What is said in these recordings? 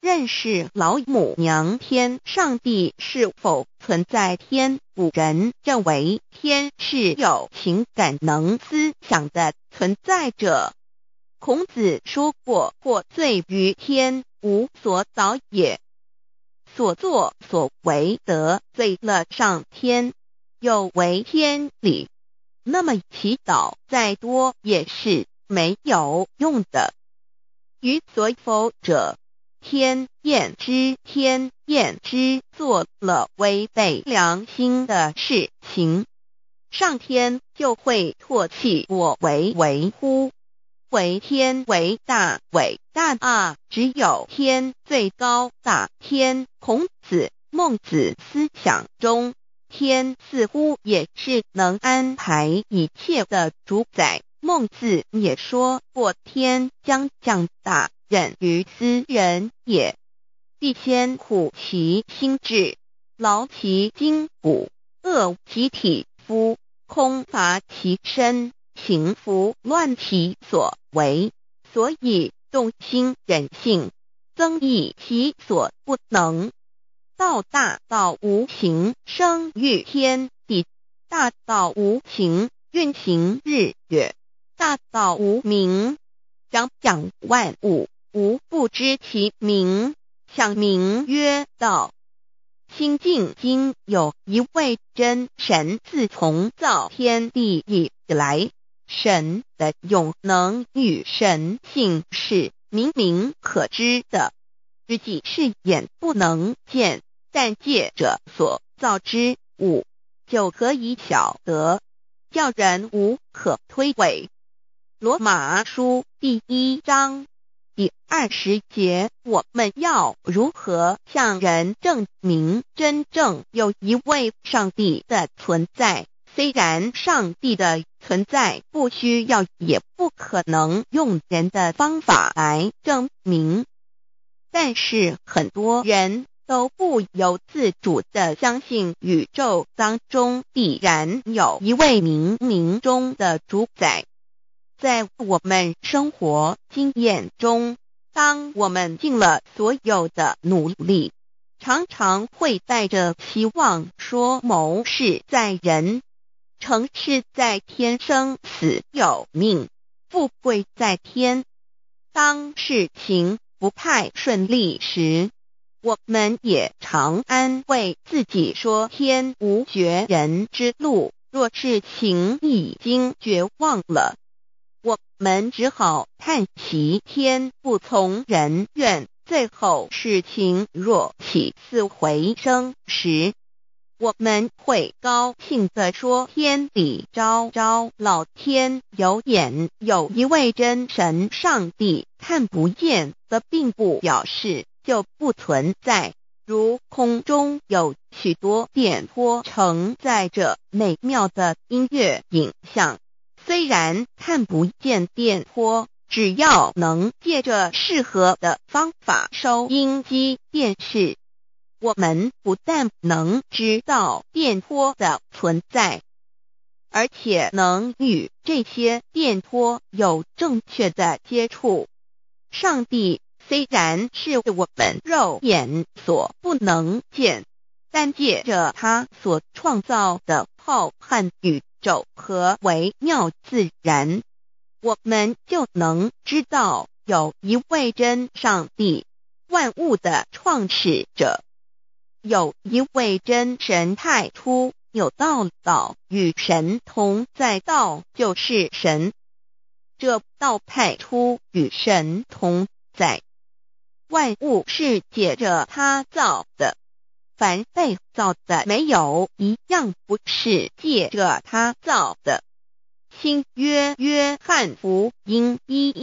认识老母娘天上帝是否存在天，古人认为天是有情感能思想的存在者。孔子说过，或罪于天，无所导也。所作所为得罪了上天，有违天理，那么祈祷再多也是没有用的。于所否者，天厌之，做了违背良心的事情，上天就会唾弃我为乎？为天为大，伟大啊！只有天最高大天。孔子、孟子思想中，天似乎也是能安排一切的主宰。孟子也说过，天将降大任于斯人也，必先苦其心志，劳其筋骨，饿其体肤，空乏其身，行拂乱其所为，所以动心忍性，增益其所不能。道大道无形，生育天地；大道无形，运行日月；大道无名，张扬万物，无不知其名，象名曰道。新晋经有一位真神，自从造天地以来，神的永能与神性是明明可知的，自己是眼不能见，但借着所造之物，就可以晓得，叫人无可推诿。罗马书第1章第20节，我们要如何向人证明真正有一位上帝的存在？虽然上帝的存在不需要也不可能用人的方法来证明，但是很多人都不由自主地相信宇宙当中必然有一位冥冥中的主宰。在我们生活经验中，当我们尽了所有的努力，常常会带着希望说谋事在人，成事在天，生死有命，富贵在天。当事情不太顺利时，我们也常安慰自己说天无绝人之路，若事情已经绝望了，我们只好叹息天不从人愿。最后事情若起死回生时，我们会高兴地说天理昭昭，老天有眼，有一位真神上帝，看不见的并不表示就不存在。如空中有许多电波承载着美妙的音乐影像，虽然看不见电波，只要能借着适合的方法收音机电视，我们不但能知道电波的存在，而且能与这些电波有正确的接触。上帝虽然是我们肉眼所不能见，但借着他所创造的浩瀚宇宙和微妙自然，我们就能知道有一位真上帝，万物的创始者，有一位真神太初有道，道与神同在，道就是神，这道太初与神同在。万物是借着他造的，凡被造的没有一样不是借着他造的。新约约翰福音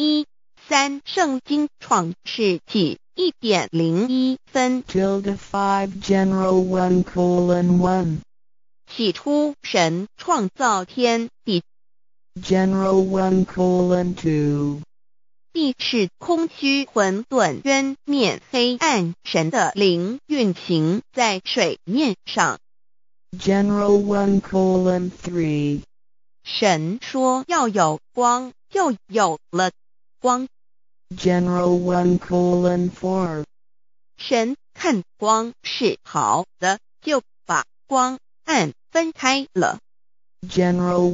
1:13，圣经创世纪1.01分 5 general 1:1 起初神创造天地 general 1:2 地是空虚混沌渊面黑暗，神的灵运行在水面上 general 1:3 神说要有光，就有了光 general 1:4 神看光是好的，就把光暗分开了。 General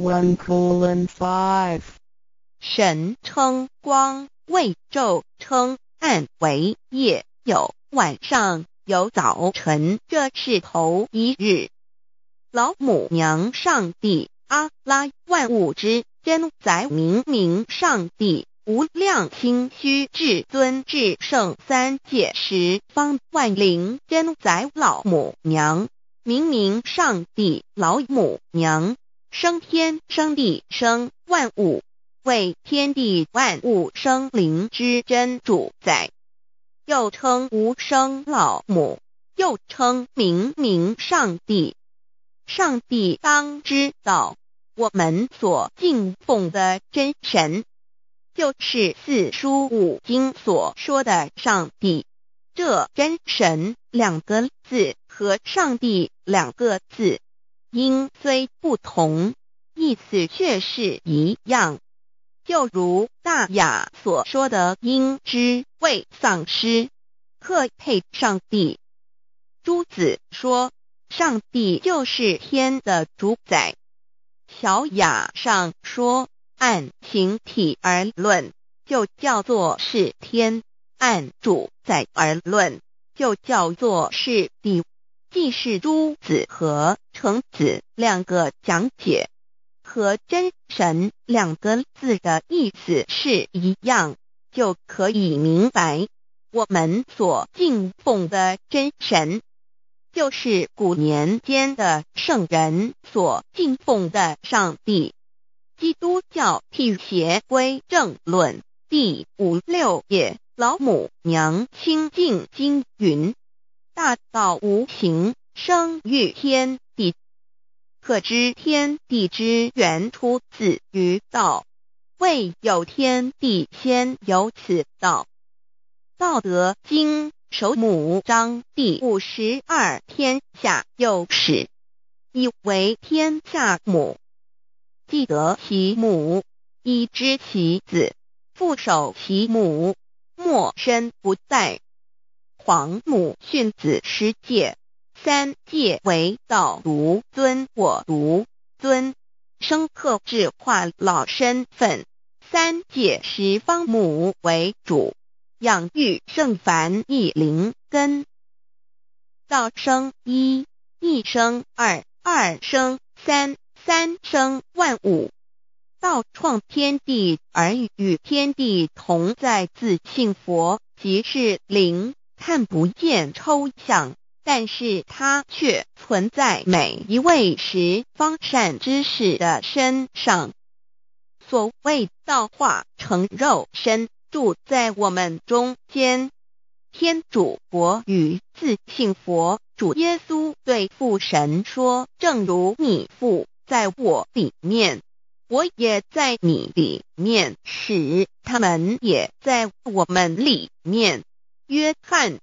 1:5 神称光为昼，称暗为夜，有晚上，有早晨，这是头一日。老母娘上帝，阿拉，万物之真宰，明明上帝，无量清虚至尊至圣三界十方万灵真宰老母娘，明明上帝老母娘，生天生地生万物，为天地万物生灵之真主宰，又称无生老母，又称明明上帝。上帝当知道，我们所敬奉的真神，就是四书五经所说的上帝。这真神两个字和上帝两个字，音虽不同，意思却是一样。就如大雅所说的音之谓丧失，克配上帝。朱子说，上帝就是天的主宰。小雅上说，按形体而论，就叫做是天；按主宰而论，就叫做是地。既是朱子和程子两个讲解，和真神两个字的意思是一样，就可以明白，我们所敬奉的真神，就是古年间的圣人所敬奉的上帝。基督教辟邪归正论第56页，老母娘清净经云：大道无形，生育天地，可知天地之源出自于道，未有天地，先有此道。道德经首母章第52，天下有始，以为天下母。既得其母，以知其子，父守其母，莫身不殆。皇母训子十戒，三戒为道如尊我如尊，生克制化老身份。三戒十方母为主，养育圣凡一灵根。道生一，一生二，二生三，三生万物。道创天地而与天地同在，自性佛，即是灵，看不见抽象，但是它却存在每一位十方善知识的身上。所谓道化成肉身，住在我们中间。天主国与自性佛主耶稣对父神说，正如你父在我里面，我也在你里面，使他们也在我们里面。约翰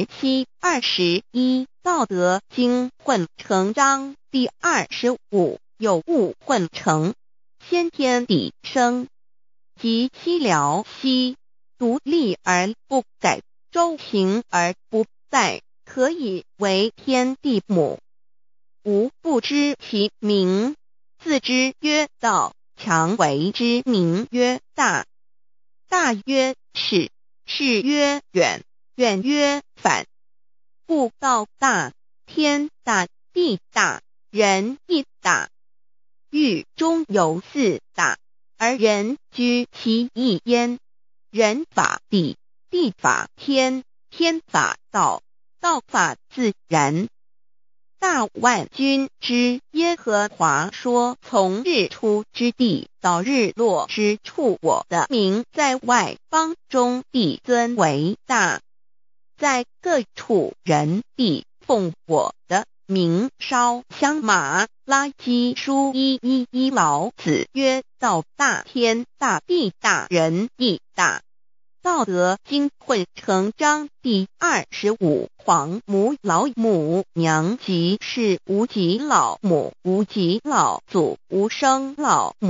17:21，道德经混成章第25，有物混成，先天地生，即西辽西，独立而不改，周行而不殆，可以为天地母。吾不知其名，自之曰道，强为之名曰大。大曰始，始曰远，远曰反。故道大，天大，地大，人亦大。狱中有四大，而人居其一焉。人法地，地法天，天法道，道法自然。大万军之耶和华说，从日出之地到日落之处，我的名在外邦中必尊为大。在各处人必奉我的名烧香。马拉基书1:11，老子曰：道大，天大，地大，人亦大。道德经混成章第25，皇母老母娘，即是无极老母，无极老祖，无生老母，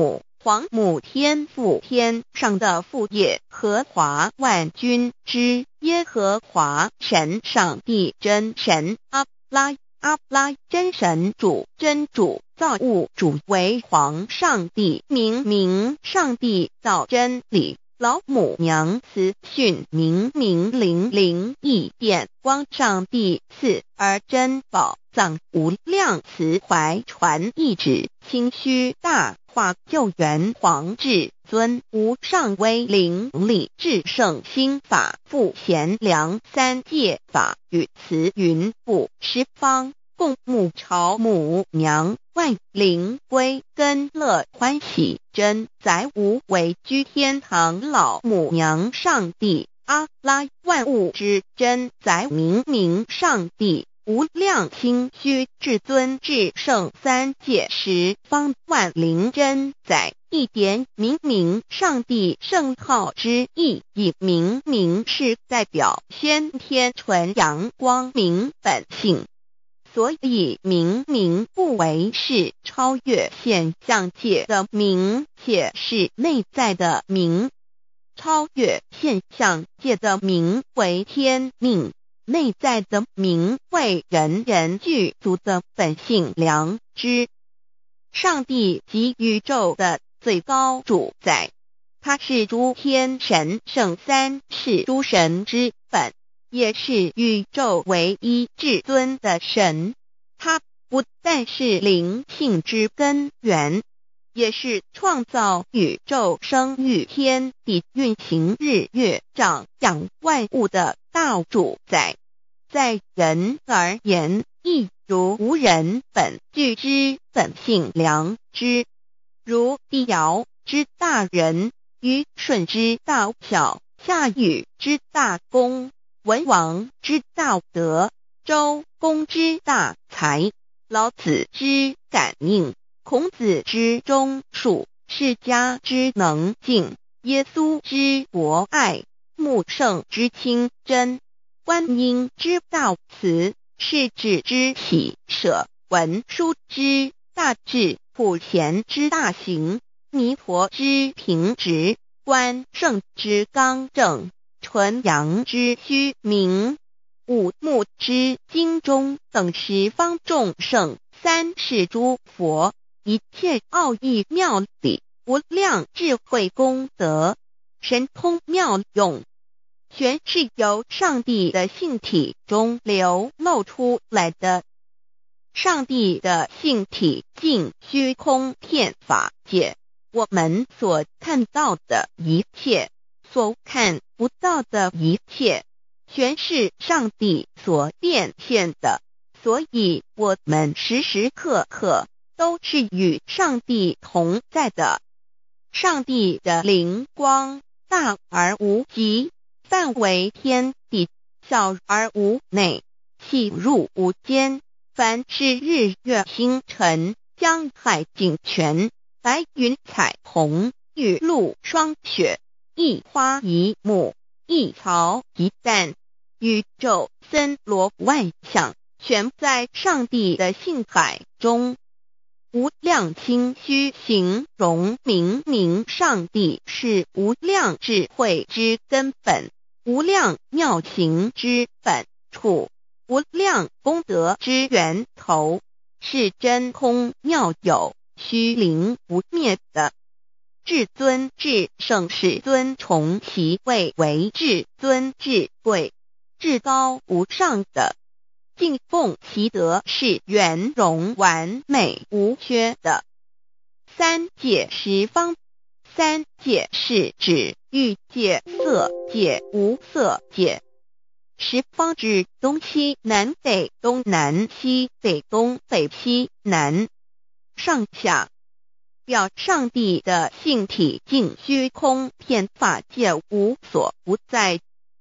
皇母天父，天上的父耶和华万军之耶和华神上帝真神阿拉真神主真主造物主为皇上帝明上帝造真理老母娘慈训明灵义电光上帝赐而真宝藏无量慈怀传意旨清虚大化救援皇至尊无上威灵力至圣心法复贤良三界法与慈云布十方共沐朝母娘万灵归根乐欢喜真载无为居天堂老母娘上帝阿拉万物之真载明上帝无量清虚至尊至圣三界十方万灵真载一点明上帝圣号之意以明是代表先天纯阳光明本性，所以明不为是超越现象界的明，且是内在的明。超越现象界的明为天命，内在的明为人具足的本性良知。上帝即宇宙的最高主宰，他是诸天神圣三世诸神之本，也是宇宙唯一至尊的神。他不但是灵性之根源，也是创造宇宙生育天地运行日月长养万物的大主宰。在人而言，亦如无人本具之本性良知，如帝尧之大仁，虞舜之大巧，夏禹之大功，文王之大德，周公之大才，老子之感应，孔子之忠恕，释迦之能静，耶稣之博爱，穆圣之清真，观音之大慈，世子之喜舍，文殊之大智，普贤之大行，弥陀之平直，观圣之刚正，纯阳之虚明，五目之精中等十方众圣，三世诸佛，一切奥义妙理，无量智慧功德，神通妙用，全是由上帝的性体中流露出来的。上帝的性体尽虚空遍法界，我们所看到的一切，所看不到的一切，全是上帝所变现的，所以我们时时刻刻都是与上帝同在的。上帝的灵光大而无极，范围天地，小而无内，细入无间。凡是日月星辰，江海井泉，白云彩虹，雨露霜雪，一花一木，一草一蛋，宇宙森罗万象，全在上帝的性海中。无量清虚形容明上帝是无量智慧之根本，无量妙行之本处，无量功德之源头，是真空妙有，虚灵不灭的。至尊至圣世尊崇其位为至尊至贵，至高无上的，敬奉其德是圆融完美无缺的。三界十方，三界是指欲界、色界、无色界。十方指东西南北东南西北东北西南上下，表上帝的性体尽虚空遍法界无所不在。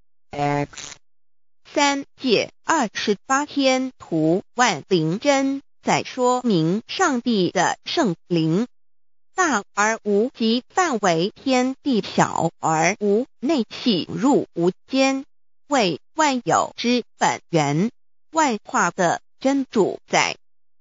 X 三界28天图万灵真在说明上帝的圣灵大而无极，范围天地，小而无内，细入无间，为万有之本源，万化的真主宰。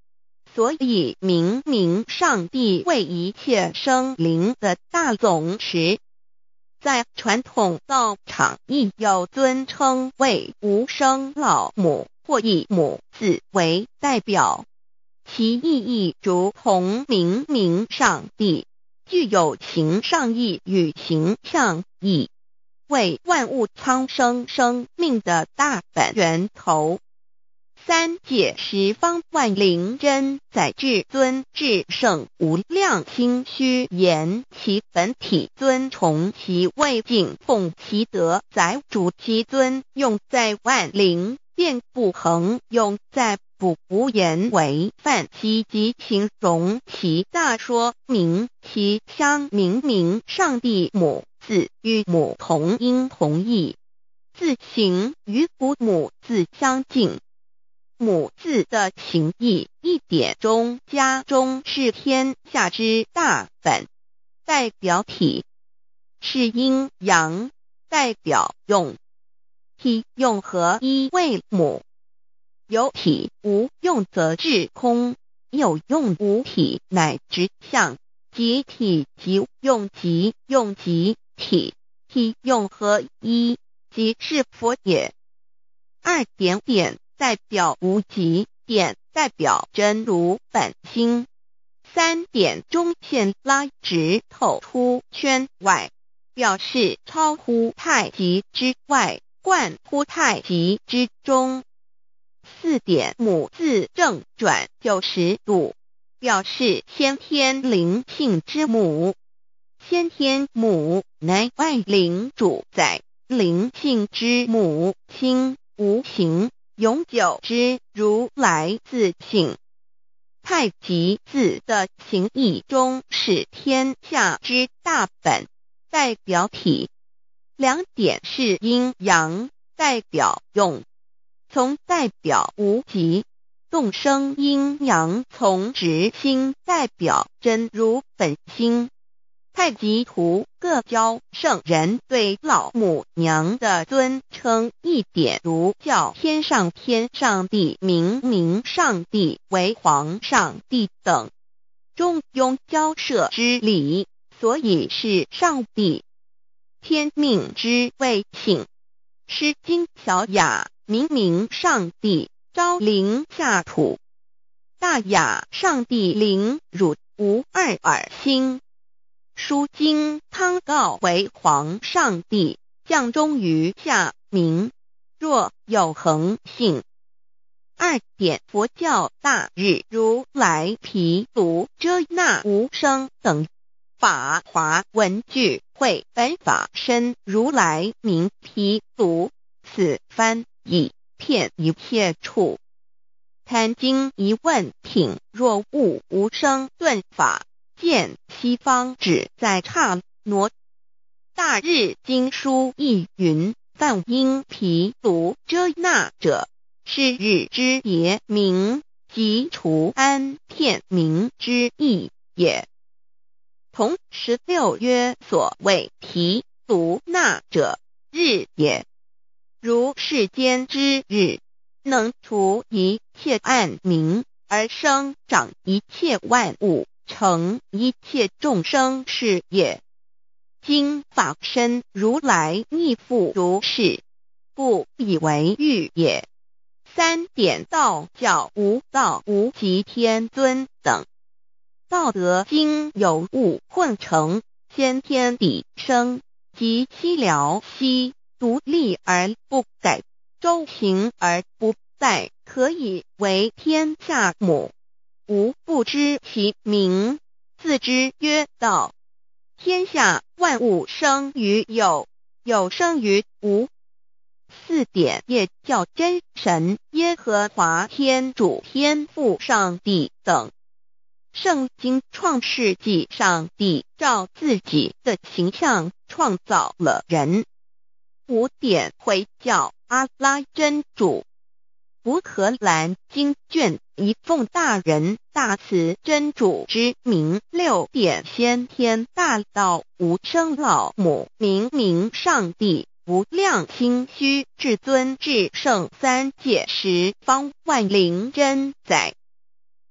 所以明明上帝为一切生灵的大总持。在传统道场亦有尊称为无生老母，或以母字为代表，其意义如同明明上帝，具有形上义与形象义，为万物苍生生命的大本源头。三界十方万灵真在至尊至圣无量心虚言其本体尊崇其位敬奉其德载主其尊，用在万灵便不恒用在不无言为范其及形容其大说明其相明明上帝母字与母同音同义，字形与父母字相近。母字的情义一点中家中是天下之大本，代表体是阴阳，代表用，体用合一为母。有体无用则至空，有用无体乃直相，即体即用即用即体，体用合一即是佛也。二点点代表无极，点代表真如本心。三点中线拉直透出圈外，表示超乎太极之外，贯乎太极之中。四点母字正转90度，表示先天灵性之母。先天母乃万灵主宰，灵性之母亲无形永久之如来自性。太极字的形义中是天下之大本，代表体。两点是阴阳，代表用。从代表无极，动生阴阳从直心代表真如本心。太极图各教圣人对老母娘的尊称一点如叫天上帝明明上帝为皇上帝等，中庸交涉之理，所以是上帝。天命之谓性，诗经小雅明明上帝昭灵下土，大雅上帝灵汝无二耳心。书经汤告为皇上帝降中于下民，若有恒性。二点佛教大日如来毗卢遮那无生等法华文具会本法身如来名毗卢，此翻译片一切处。坛经一问品若悟无生顿法，见西方只在刹那。大日经书亦云，梵音毗卢遮那者，是日之别名，即除安片名之意也。同16曰所谓毗卢那者，日也。如世间之日，能除一切暗明，而生长一切万物，成一切众生是也。今法身如来亦复如是，故以为喻也。三点道教无道无极天尊等。道德经有物混成，先天地生，即悉了悉，独立而不改，周行而不殆，可以为天下母。吾不知其名，自之曰道。天下万物生于有，有生于无。四点也叫真神耶和华天主天父上帝等。圣经创世纪上帝照自己的形象创造了人。五点回教阿拉真主。乌克兰经卷一奉大人大慈真主之名。六点先天大道无生老母明明上帝无量心虚至尊至圣三界十方万灵真在。真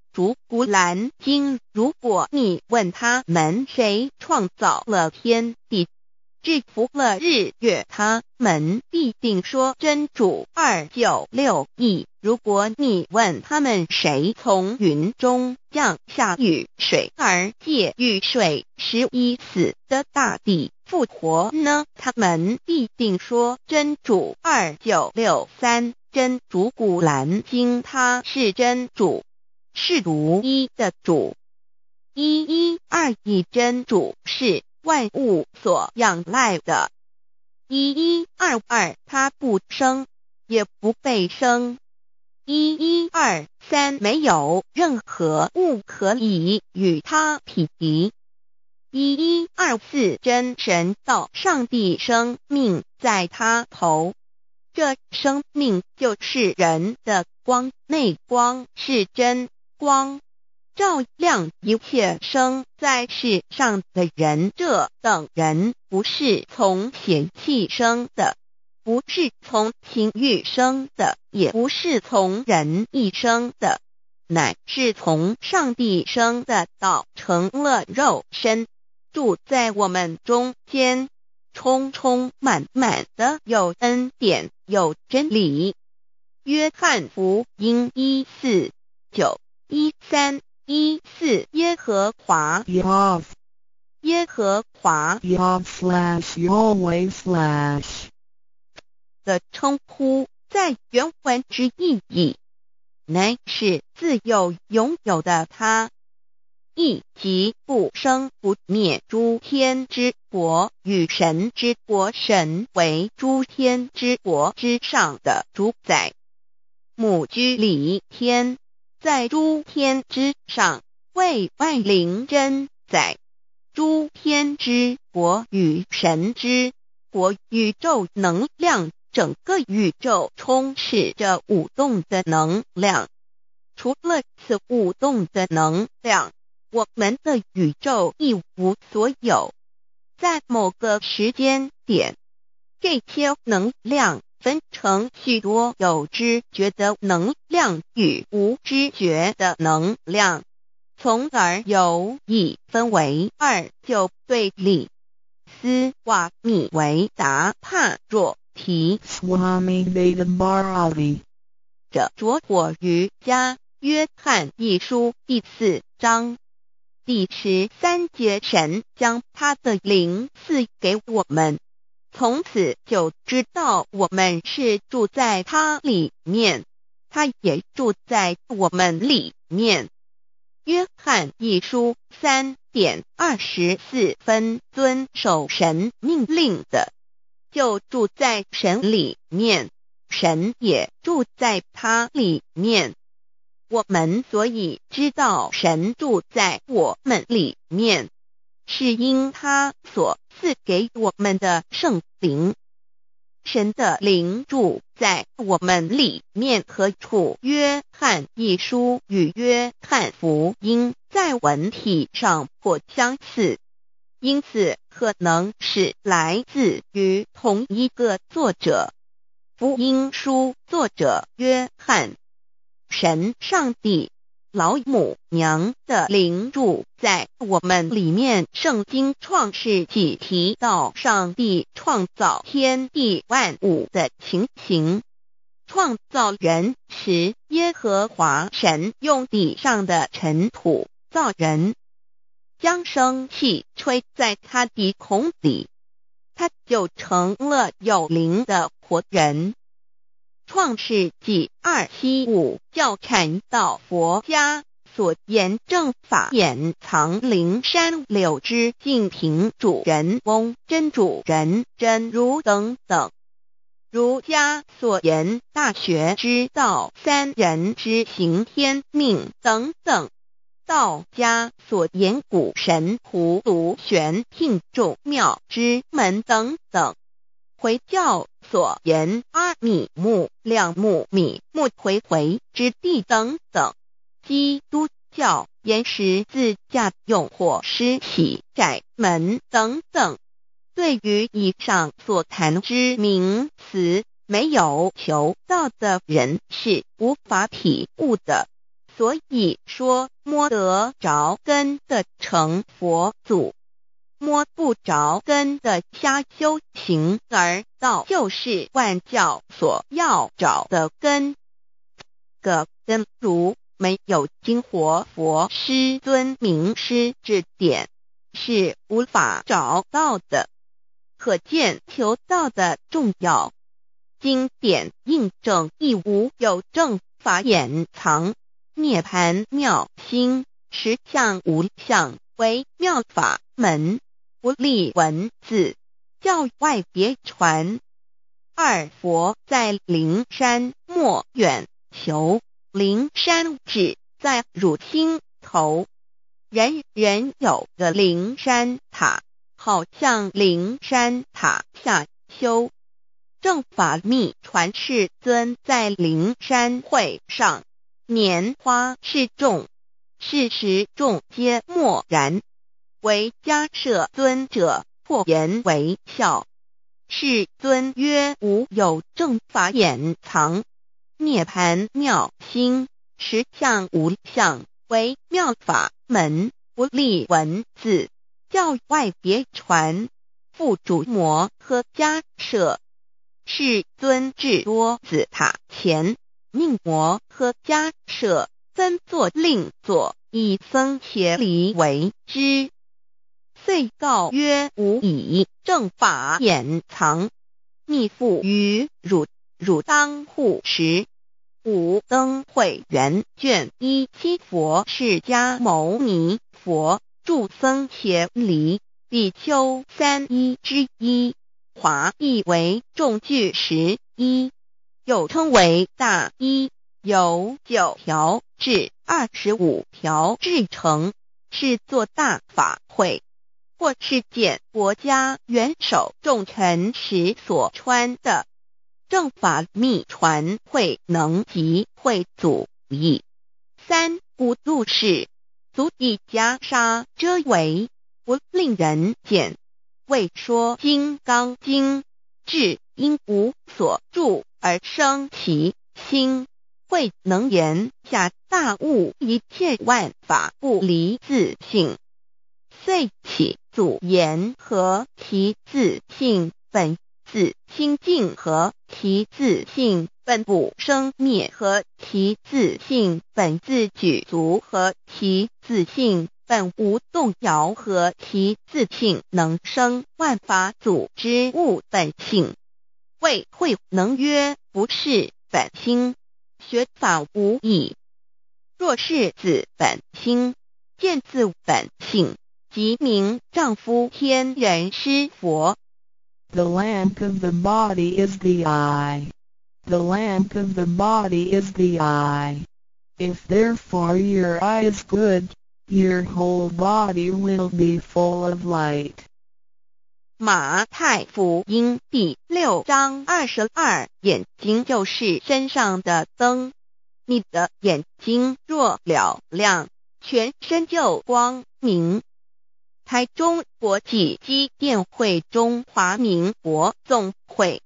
竹古兰经，如果你问他们谁创造了天地，制服了日月，他们必定说真主296亿。如果你问他们谁从云中降下雨水而借雨水使已死的大地复活呢，他们必定说真主2963。真主古兰经，他是真主，是独一的主，112真主是万物所仰赖的，1122他不生也不被生，1123没有任何物可以与他匹敌，1124真神道上帝生命在他头，这生命就是人的光，内光是真光，照亮一切生在世上的人。这等人不是从血气生的，不是从情欲生的，也不是从人意生的，乃是从上帝生的道成了肉身，住在我们中间，充充满满的有恩典有真理。约翰福音1491314耶和华 Yav 耶和华 Yav/Yahweh/ 的称呼，在原文之意义，乃是自有拥有的他，亦即不生不灭诸天之国与神之国，神为诸天之国之上的主宰，母居里天，在诸天之上，为万灵真宰。诸天之国与神之国，宇宙能量，整个宇宙充斥着舞动的能量。除了此舞动的能量，我们的宇宙一无所有。在某个时间点，这些能量分成许多有知觉的能量与无知觉的能量，从而有意分为二就对立。斯瓦米维达帕若提 Swami Vedabharati 者着火于家约翰一书第4章第13节，神将他的灵赐给我们，从此就知道我们是住在他里面，他也住在我们里面。约翰一书3:24遵守神命令的，就住在神里面，神也住在他里面。我们所以知道神住在我们里面，是因他所赐给我们的圣灵。神的灵住在我们里面何处？约翰一书与约翰福音在文体上颇相似，因此可能是来自于同一个作者。福音书作者约翰，神上帝老母娘的灵住在我们里面。圣经创世纪提到上帝创造天地万物的情形，创造人时，耶和华神用地上的尘土造人，将生气吹在他鼻孔里，他就成了有灵的活人。创世纪275教阐到佛家所言正法掩藏灵山柳之净瓶主人翁真主人真如等等，儒家所言大学之道三人之行天命等等，道家所言古神葫芦玄牝众妙之门等等，回教所言阿米木亮木米木回回之地等等，基督教言十字架用火施洗窄门等等。对于以上所谈之名词，没有求道的人是无法体悟的。 所以说摸得着根的成佛祖，摸不着根的瞎修行而道，就是万教所要找的根。个根如没有经活佛师尊名师指点，是无法找到的。可见求道的重要。经典印证亦无有正法掩藏，涅盘妙心，实相无相，为妙法门，不立文字，教外别传。二佛在灵山莫远求，灵山只在汝心头，人人有个灵山塔，好像灵山塔下修。正法密传世尊在灵山会上，拈花示众，是时众皆默然，唯迦摄尊者破颜为笑。世尊曰：无有正法掩藏，涅盘妙心，实相无相，为妙法门，不立文字，教外别传。复主摩诃迦摄。世尊至多子塔前，命摩诃迦摄分作另作，以僧伽梨为之。遂告曰：吾以正法掩藏，密付于汝，汝当护持。五灯会元卷17佛释迦牟尼佛著僧伽梨比丘31之一。华译为众句11，又称为大一，由9条至25条制成，是作大法会，或是见国家元首重臣时所穿的。正法密传会能及会祖义。三无度世，足以袈裟遮为，不令人见。为说金刚经，至因无所住而生其心，慧能言下大悟一切万法不离自性。遂起祖言和其自性本，自清净和其自性本不生灭，和其自性本自具足，和其自性本无动摇，和其自性能生万法组之物本性。谓慧能曰：不是本心，学法无益。若是自本心，见自本性，即名丈夫天人师佛。 The lamp of the body is the eye. The lamp of the body is the eye. If therefore your eye is good, your whole body will be full of light. 马太福音第6章22，眼睛就是身上的灯。你的眼睛若了亮，全身就光明。台中国际机电会中华民国总会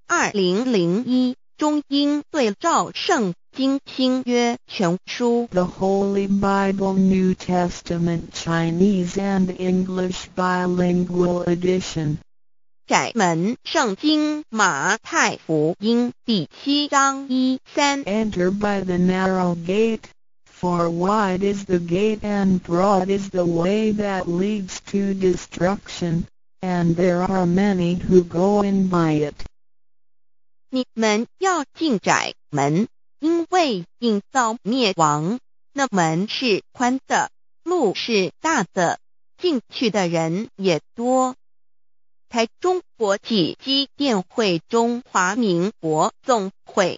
2001中英对照圣经新约全书 The Holy Bible New Testament Chinese and English Bilingual Edition. 窄门圣经马太福音第7章1-3 Enter by the narrow gate, for wide is the gate and broad is the way that leads to destruction, and there are many who go in by it. 你们要进窄门，因为引到灭亡。那门是宽的，路是大的，进去的人也多。台中国际机电会中华民国总会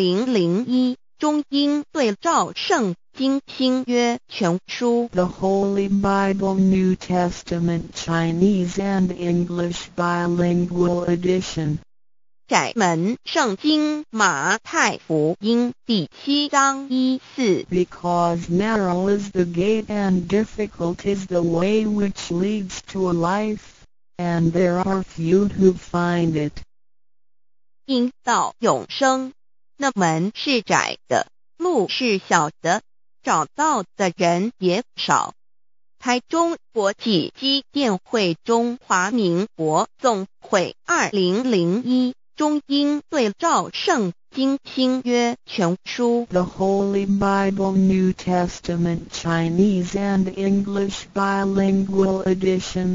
2001中英对照圣经新约全书 The Holy Bible New Testament Chinese and English Bilingual Edition. 窄门圣经马太福音第7章1-4 Because narrow is the gate and difficult is the way which leads to life, and there are few who find it. 因到永生，那门是窄的，路是小的， 找到的人也少。台中国际机电会中华民国总会2001中英对照圣经新约全书 The Holy Bible New Testament Chinese and English Bilingual Edition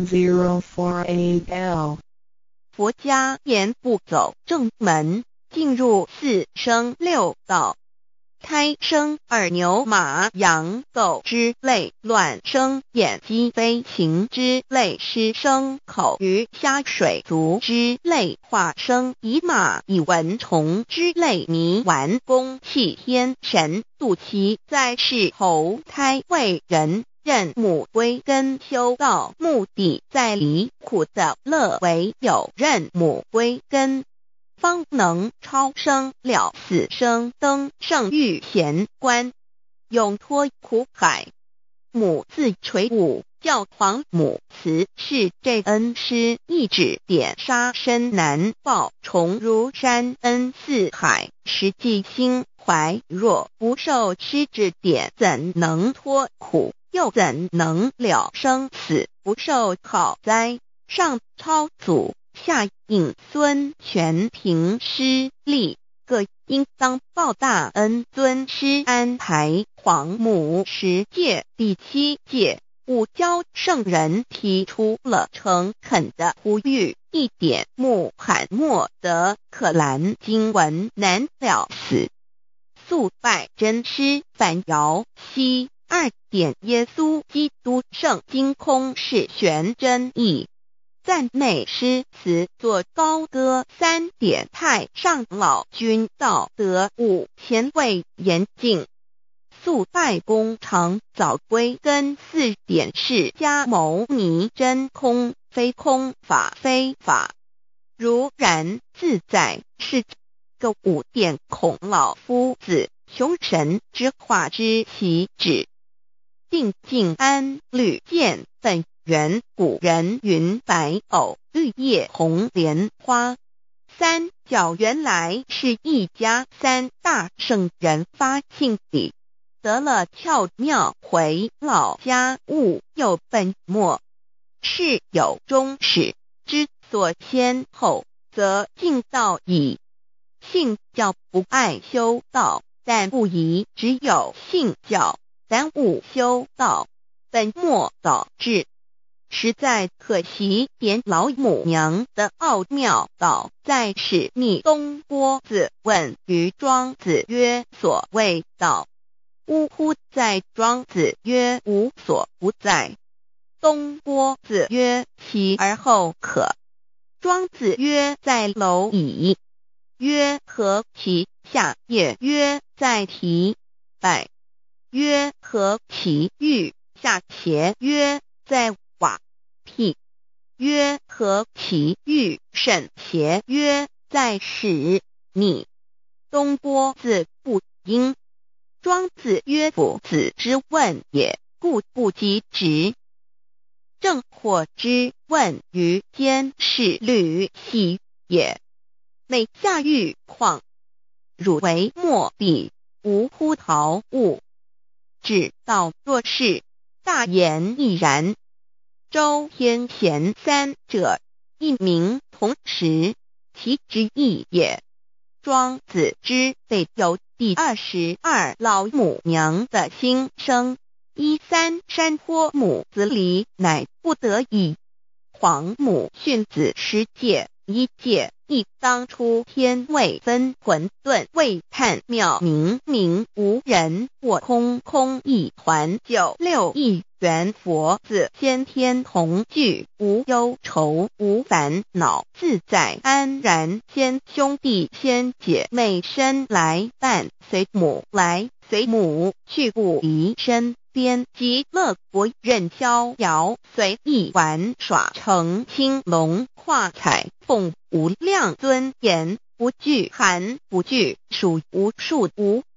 048L 佛家言不走正门，进入四生六道，胎生二牛马羊狗之类，卵生眼鸡飞禽之类，湿生口鱼虾水族之类，化生以马以蚊虫之类，泥丸公气天神，度其在世投胎为人，任母归根修道，目的在离苦的乐，唯有任母归根，方能超生了死生，登圣域贤官，永脱苦海。母字垂武，教皇母慈是这恩师一指点，杀身难报，重如山恩似海，实际心怀若不受师指点，怎能脱苦？又怎能了生死？不受好灾，上超祖，下应孙权凭师力，各应当报大恩。尊师安排皇母10诫，第7诫，五教圣人提出了诚恳的呼吁，一点穆罕默德可兰经文难了死，肃拜真师反摇西。2点耶稣基督圣经空是玄真义，赞美诗词作高歌。3点太上老君道德。5前卫严谨，肃拜公常早归根。4点释迦牟尼真空，非空法非法，如然自在是个。5点孔老夫子雄神之化之习指，定静安律见本源。古人云白藕绿叶红莲花。3角原来是一家3大圣人发性理，得了窍妙，回老家务有本末，事有终始，之所先后，则尽道矣。信教不爱修道，但不宜只有信教，耽误修道，本末倒置，实在可惜。点老母娘的奥妙道在使密东郭子问于庄子曰：所谓道，呜呼！在庄子曰：无所不在。东郭子曰：其而后可。庄子曰：在蝼蚁。曰：何其？下也曰：在蹄。百曰：何其欲？下且曰：在瓦辟。曰：何其欲？甚且曰：在使。逆。东郭子不应。庄子曰：夫子之问也，故不及直。正或之问于监视律系也。每下欲况，汝为莫必，无乎陶物。指道若是，大言亦然。周天贤3者，一名同时，其之义也。庄子之备有第22老母娘的心声。3山坡母子离，乃不得已。皇母训子10诫，1诫亦当初天未分，混沌未探妙明，明无人，我空空一团。96一元佛子先天同具，无忧愁无烦恼，自在安然。先兄弟先姐妹生来伴，随母来随母去，不离身边。极乐国任逍遥，随意玩耍，成青龙画彩凤，无量尊严，不惧寒不惧暑，无数无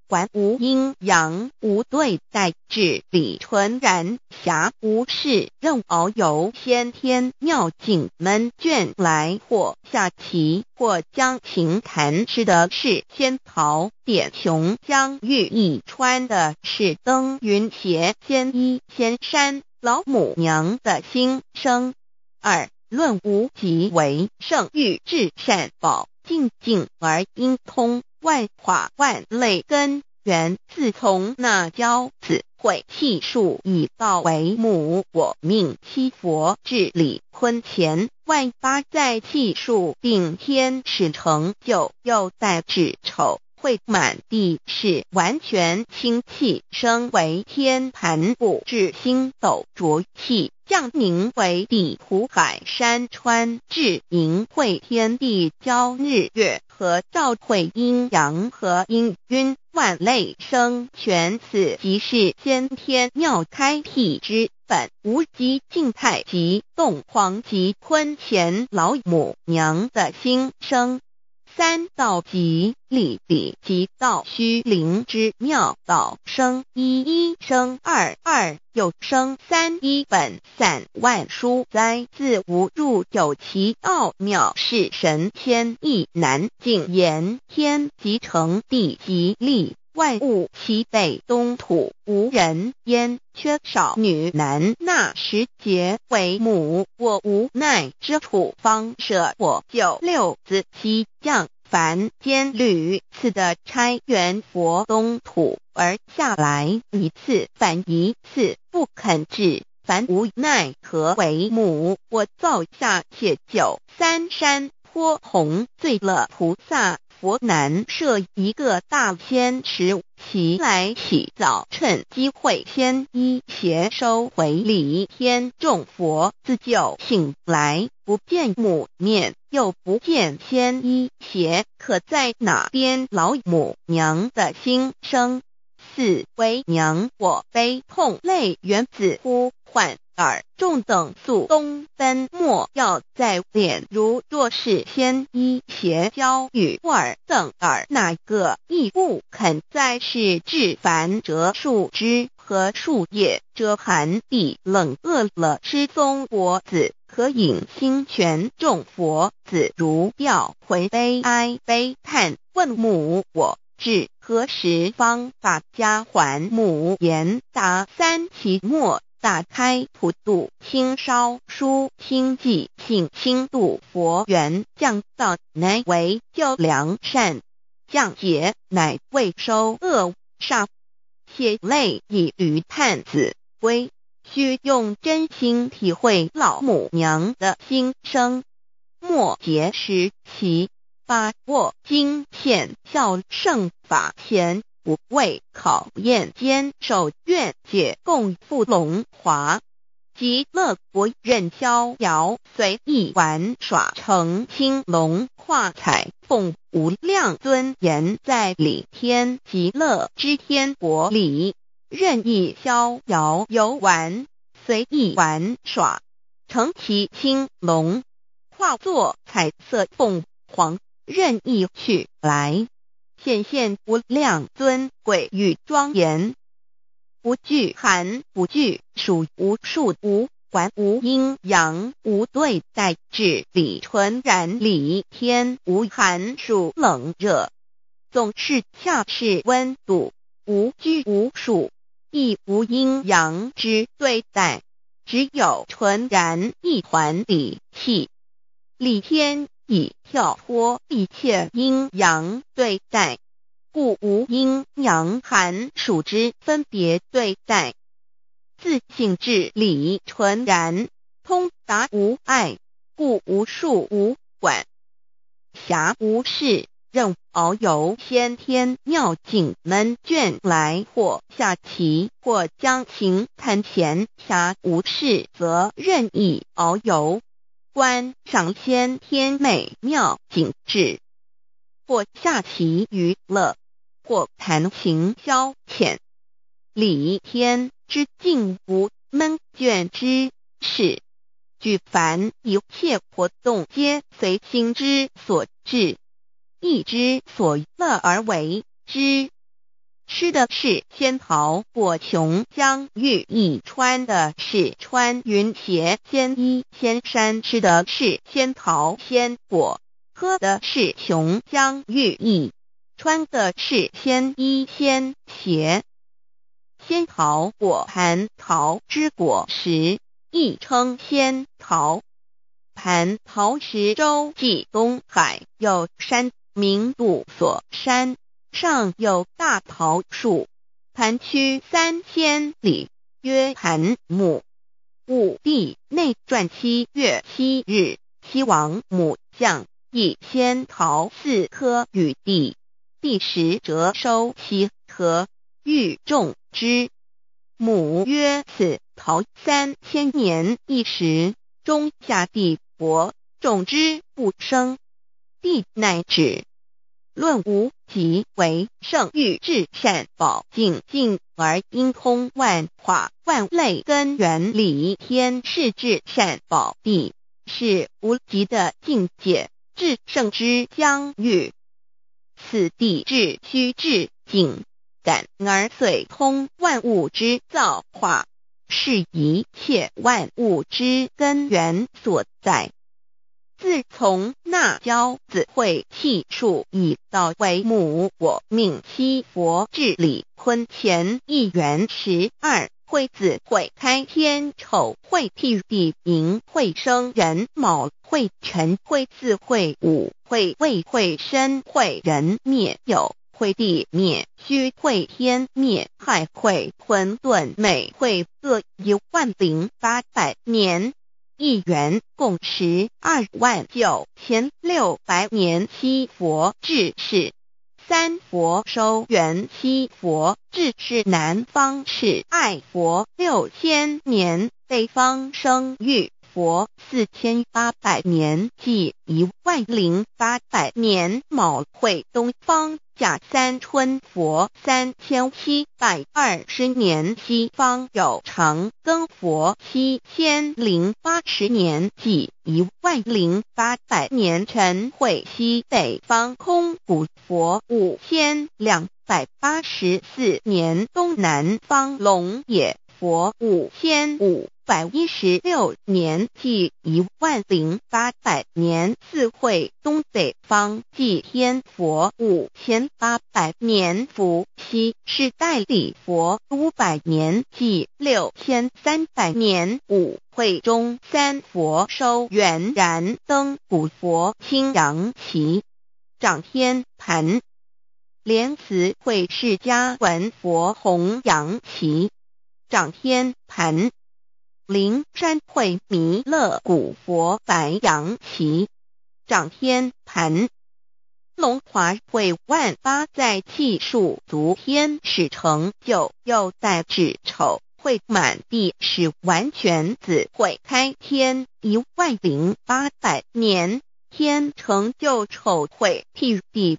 观无阴阳，无对待，至理纯然，暇无事，任遨游，先天妙境门卷来，或下棋，或将琴弹，吃的是仙桃，点琼将玉一穿的是登云鞋，仙衣仙衫，老母娘的心声。二论无极为圣欲至善宝，静静而应通，万法万类根源，自从那教子会气数以道为母，我命七佛至理坤前，万八在气数定天使成就，又待至丑会满地是完全清气，升为天盘部，至星斗浊气，降凝为地湖海山川，至盈会天地交日月和照会阴阳和阴晕，万类生全，此即是先天妙开辟之本，无极静态及动黄及坤乾老母娘的心声。三道即理比即道虚灵之妙道生一，一生二，二又生三，一本散万殊哉，自无入有其奥妙，是神千亿难尽言。天即成地即立，万物其北东土，无人焉，缺少女男，那时节为母，我无奈之处，方舍我就六子七将，凡间屡次的差援佛东土，而下来一次反一次，不肯至，凡无奈何为母，我造下且就三山颇红，醉了菩萨佛南设一个大仙池，其来洗澡，趁机会先一邪收回礼，天众佛自就醒来，不见母面，又不见先一邪，可在哪边老母娘的心声？四为娘我悲痛泪源自呼唤耳众等速东奔，莫要在脸，如若是先一邪教与耳等耳，哪个亦不肯在是至凡折树枝和树叶，遮寒地冷饿了失踪佛子，可引心泉众佛子如吊回悲哀悲叹，问母我至何时方把家还母？言答三期末，打开普度清烧书清寂性清度佛缘，降道乃为救良善，降劫乃为收恶煞，血泪以于叹子归，须用真心体会老母娘的心声，莫结识其把握经现效圣法前，不为考验坚守愿解共赴龙华，极乐国任逍遥，随意玩耍成青龙化彩凤，无量尊严在里天极乐之天国里，任意逍遥游玩，随意玩耍成其青龙，化作彩色凤凰，任意去来，显现无量尊贵与庄严，不惧寒不惧暑，无数无管无阴阳，无对待，至理纯然理天，无寒暑冷热，总是恰是温度，无拘无束，亦无阴阳之对待，只有纯然一团理气。理天以跳脱一切阴阳对待，故无阴阳寒暑之分别对待，自性至理纯然，通达无碍，故无束无管，暇无事，任遨游先天妙境门卷来，或下棋，或将琴弹弦，暇无事则任意遨游，观赏先天美妙景致，或下棋娱乐，或弹琴消遣，理天之境无闷倦之事，举凡一切活动皆随心之所至，意之所乐而为之。 吃的是仙桃果琼浆玉液，穿的是穿云鞋仙衣仙衫，吃的是仙桃仙果，喝的是琼浆玉液，穿的是仙衣仙鞋。仙桃果蟠桃之果实，亦称仙桃。蟠桃实洲际东海有山，名杜索山，上有大桃树，盘曲3000里，曰盘木。武帝内传7月7日，西王母将以仙桃4颗与帝，帝时折收其核，欲种之。母曰：此桃3000年一时，中下地薄，种之不生。帝乃止。论无极为圣域至善宝净净而应通万化万类根源理天是至善宝地，是无极的境界，至圣之疆域。此地至虚至静感而遂通万物之造化，是一切万物之根源所在。自从那骄子会气数以道为母，我命七佛治理坤乾1元12，会子会开天丑，会替地寅，会生人卯，会辰，会巳，会午，会未，会申，会人灭酉，会地灭戌，会天灭亥，会混沌昧，会各10800年。1元共129600年。七佛治世。3佛收元7佛治世，南方是爱佛6000年，北方生玉佛4800年，即10800年。卯会东方甲三春佛3720年，西方有长庚佛7080年，即10800年。辰会西北方空谷佛5284年，东南方龙野佛5516年，即10800年。四会东北方祭天佛5800年，伏羲是代理佛500年，即6300年。五会中三佛收元燃灯古佛青阳旗，掌天盘。莲慈会释迦文佛红阳旗，掌天盘。灵山会弥勒古佛白阳旗，掌天盘。龙华会万八在气数足天使成就，又在指丑会满地是完全子会开天10800年，天成就丑会替地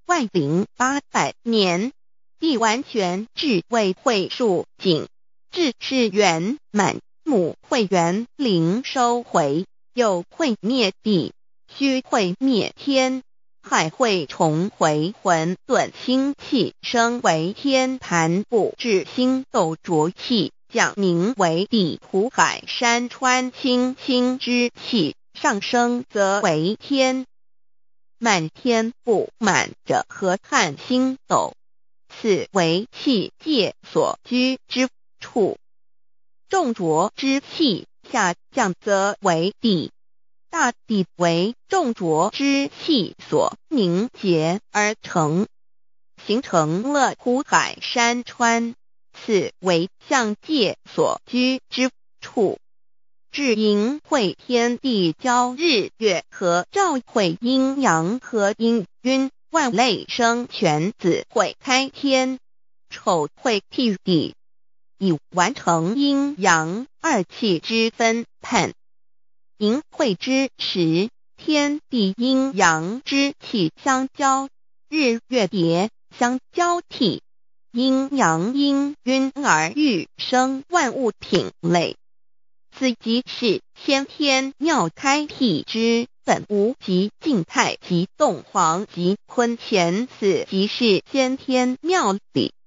10800年，地完全至为会数景，至是圆满。母会元灵收回，又会灭地，戌会灭天，亥会重回混沌星气，生为天盘部，至星斗浊气，降名为地土海山川清清之气，上升则为天。满天布满着河汉星斗，此为气界所居之处。重浊之气下降则为地，大地为重浊之气所凝结而成，形成了土海山川，此为象界所居之处。至寅会天地交日月和，照会阴阳和阴晕，万类生全，子会开天，丑会替地，以完成阴阳二气之分判。寅会之时，天地阴阳之气相交，日月叠相交替，阴阳阴晕而育生万物品类。此即是先天妙开辟之本无极静态及动黄及坤乾，此即是先天妙理。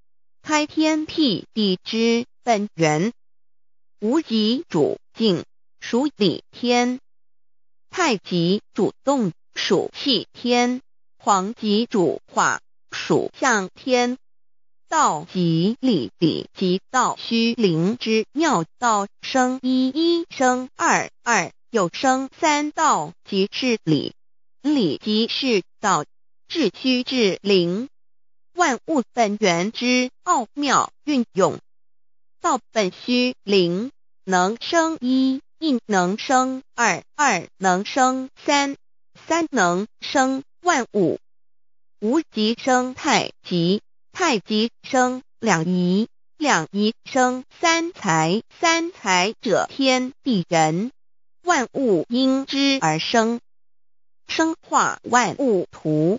开天辟地之本源。无极主静，属理天；太极主动，属气天；黄极主化，属象天。道即理，理即道虚灵之妙道，生一，一生二，二又生三，道即是理，理即是道，至虚至灵，万物本源之奥妙运用。道本虚灵，能生一，一能生二，二能生三，三能生万物。无极生太极，太极生两仪，两仪生三才，三才者天地人，万物因之而生。生化万物图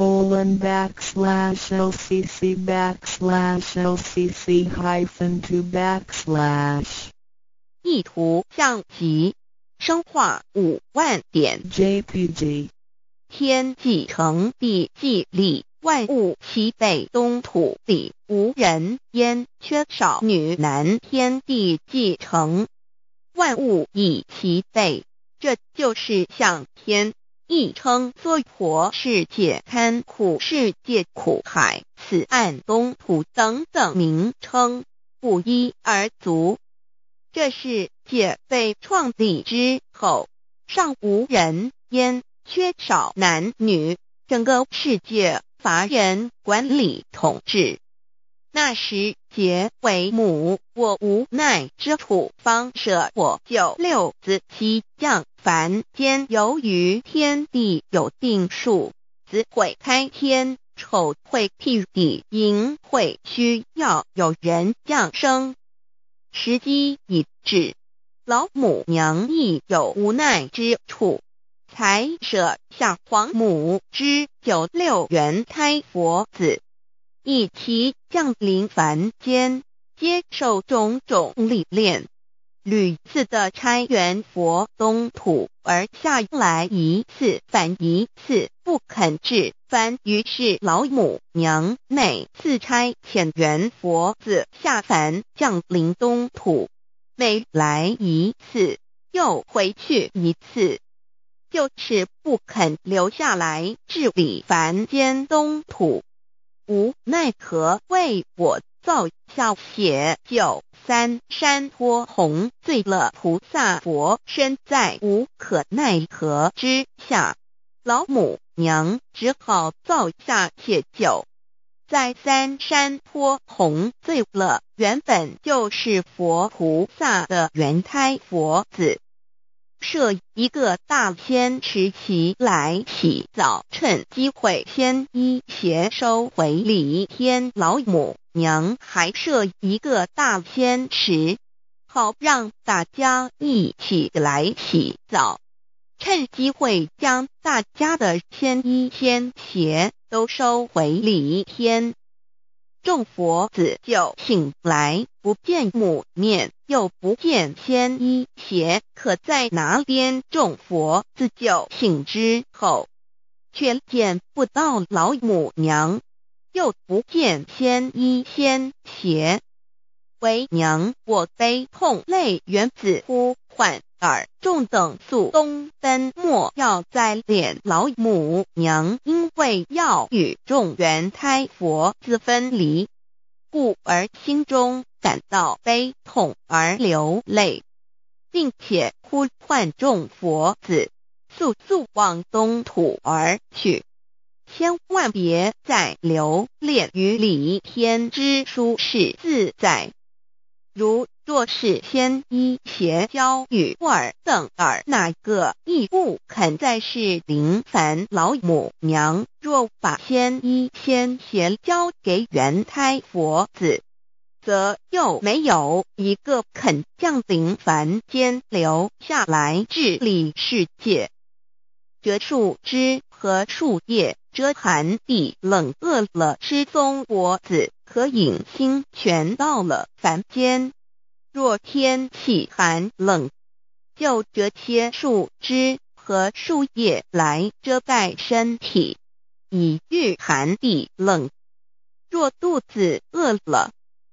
E://LCC_LCC_2 意图象棋，生化5万点 JPG 天既成地既立，万物齐备，东土里无人焉，缺少女男，天地既成，万物以齐备，这就是象天。亦称娑婆世界、堪苦世界、苦海、此岸、东土等等名称，不一而足。这世界被创立之后，尚无人焉，缺少男女，整个世界乏人管理统治。那时桀为母，我无奈之土方舍我9六子期降凡间，由于天地有定数，子会开天，丑会辟地，寅会需要有人降生。时机已至，老母娘亦有无奈之处，才舍下皇母之9六元胎佛子，一齐降临凡间，接受种种历练，屡次的差援佛东土而下来一次反一次不肯至凡，于是老母娘每次差遣援佛子下凡降临东土，每来一次又回去一次，就是不肯留下来治理凡间东土。无奈何为我造下血救三山托洪罪了菩萨佛，身在无可奈何之下，老母娘只好造下血救。在三山托洪罪了原本就是佛菩萨的原胎佛子，设一个大仙池期来洗澡，趁机会先一邪收回礼天。老母娘还设一个大仙池，好让大家一起来洗澡，趁机会将大家的仙衣仙鞋都收回礼天。众佛子就醒来，不见母面，又不见仙衣鞋，可在哪边？众佛子就醒之后，却见不到老母娘，又不见仙衣仙鞋。为娘我悲痛泪源子呼唤耳众等速东奔，莫要再怜老母娘，因为要与众原胎佛子分离，故而心中感到悲痛而流泪，并且呼唤众佛子速速往东土而去，千万别再留恋于礼天之舒适自在。若是仙衣鞋交与尔等儿，哪个亦不肯再是临凡老母娘？若把仙衣仙鞋交给原胎佛子，则又没有一个肯降临凡间留下来治理世界。这树枝和树叶遮寒地冷，饿了吃松果子，可饮清泉到了凡间。若天气寒冷，就折些树枝和树叶来遮盖身体，以御寒地冷。若肚子饿了，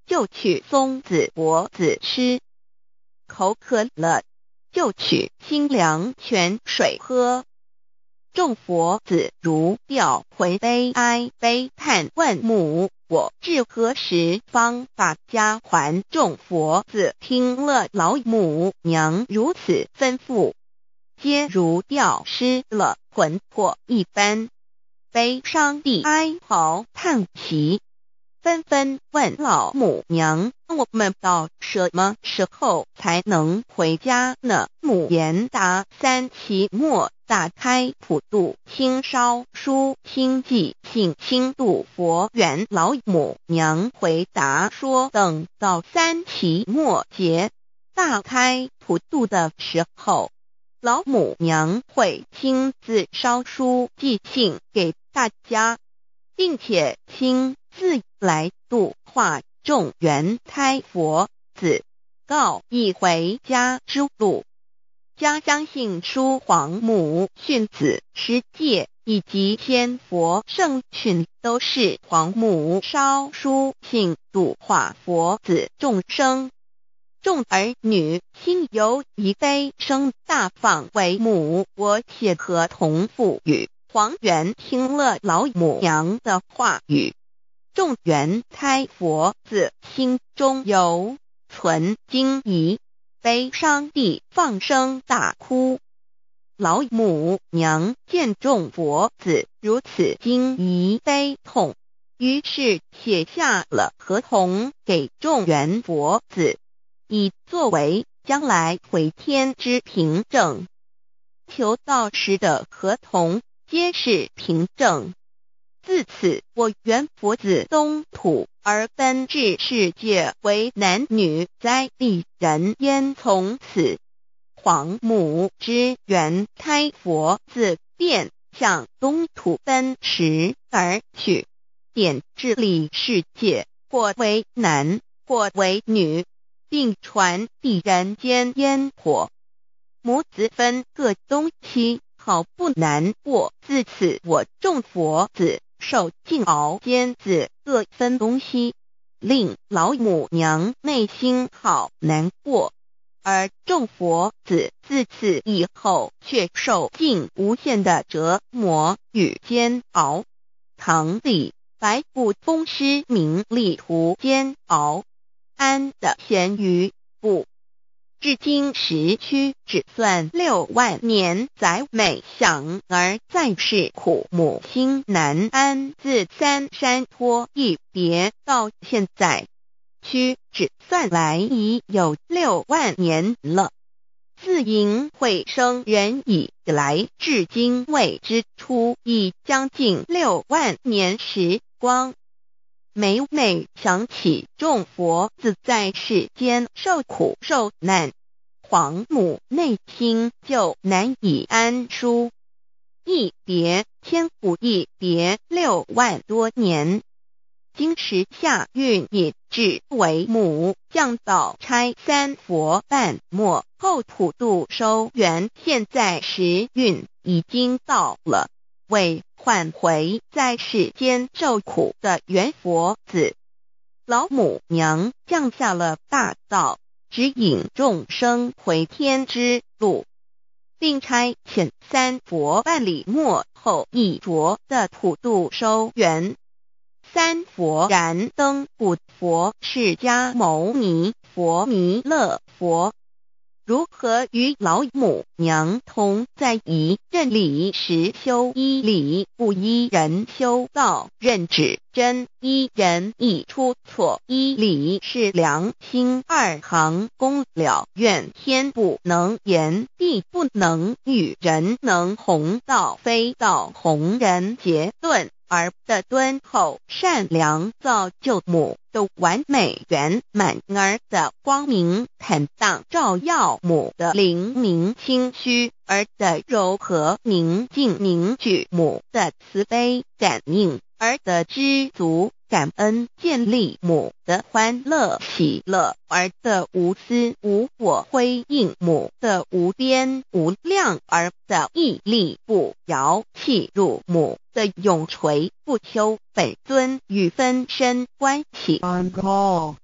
就取松子柏子吃，口渴了就取清凉泉水喝。众佛子如吊回悲哀悲叹问母，我至何时方把家还？众佛子听了老母娘如此吩咐，皆如吊失了魂魄一般，悲伤地哀嚎叹息，纷纷问老母娘：我们到什么时候才能回家呢？母言答：3期末打开普渡清烧书清寂信清度佛缘。老母娘回答说：等到3期末节大开普渡的时候，老母娘会亲自烧书寄信给大家，并且亲自来度化众缘胎佛子，告一回家之路。家相信书皇母训子师戒以及天佛圣训都是皇母烧书信度化佛子众生。众儿女心由以悲生大放为母，我且合同赋予。皇元听了老母娘的话语，众缘胎佛子心中有存惊疑，悲伤地放声大哭。老母娘见众佛子如此惊疑悲痛，于是写下了合同给众缘佛子，以作为将来回天之凭证。求道时的合同皆是凭证。自此，我缘佛子东土而奔至世界为男女灾地人焉。从此，皇母之缘胎佛子便向东土奔驰而去，点治理世界，或为男，或为女，并传递人间烟火。母子分各东西，好不难过。自此，我众佛子受尽熬煎子各分东西，令老母娘内心好难过。而众佛子自此以后却受尽无限的折磨与煎熬。唐李白骨风师名利图煎熬，安的咸鱼不。至今时区只算6万年，载美享而在世苦，母心难安。自三山托一别到现在，屈指算来已有6万年了。自迎会生人以来，至今未知出，已将近6万年时光。每每想起众佛子在世间受苦受难，皇母内心就难以安舒。一别千古，一别6万多年。今时下运也至为母，降道差3佛半末后普渡收圆，现在时运已经到了，为唤回在世间受苦的缘佛子，老母娘降下了大道，指引众生回天之路，并差遣3佛半里末后一着的普渡收圆。3佛燃灯古佛释迦牟尼佛弥勒佛，如何与老母娘同在一任理时修一理，不依人修道，任指真一人一出错，一理是良心，2行功了愿，天不能言，地不能喻，人能弘道，非道弘人。结论而的敦厚善良，造就母的完美圆满，儿的光明坦荡，照耀母的灵明清虚，儿的柔和宁静凝聚母的慈悲感应，儿的知足感恩建立母的欢乐喜乐，儿的无私无我辉映母的无边无量，儿的屹立不摇契入母的永垂不朽。本尊与分身关系。 On call.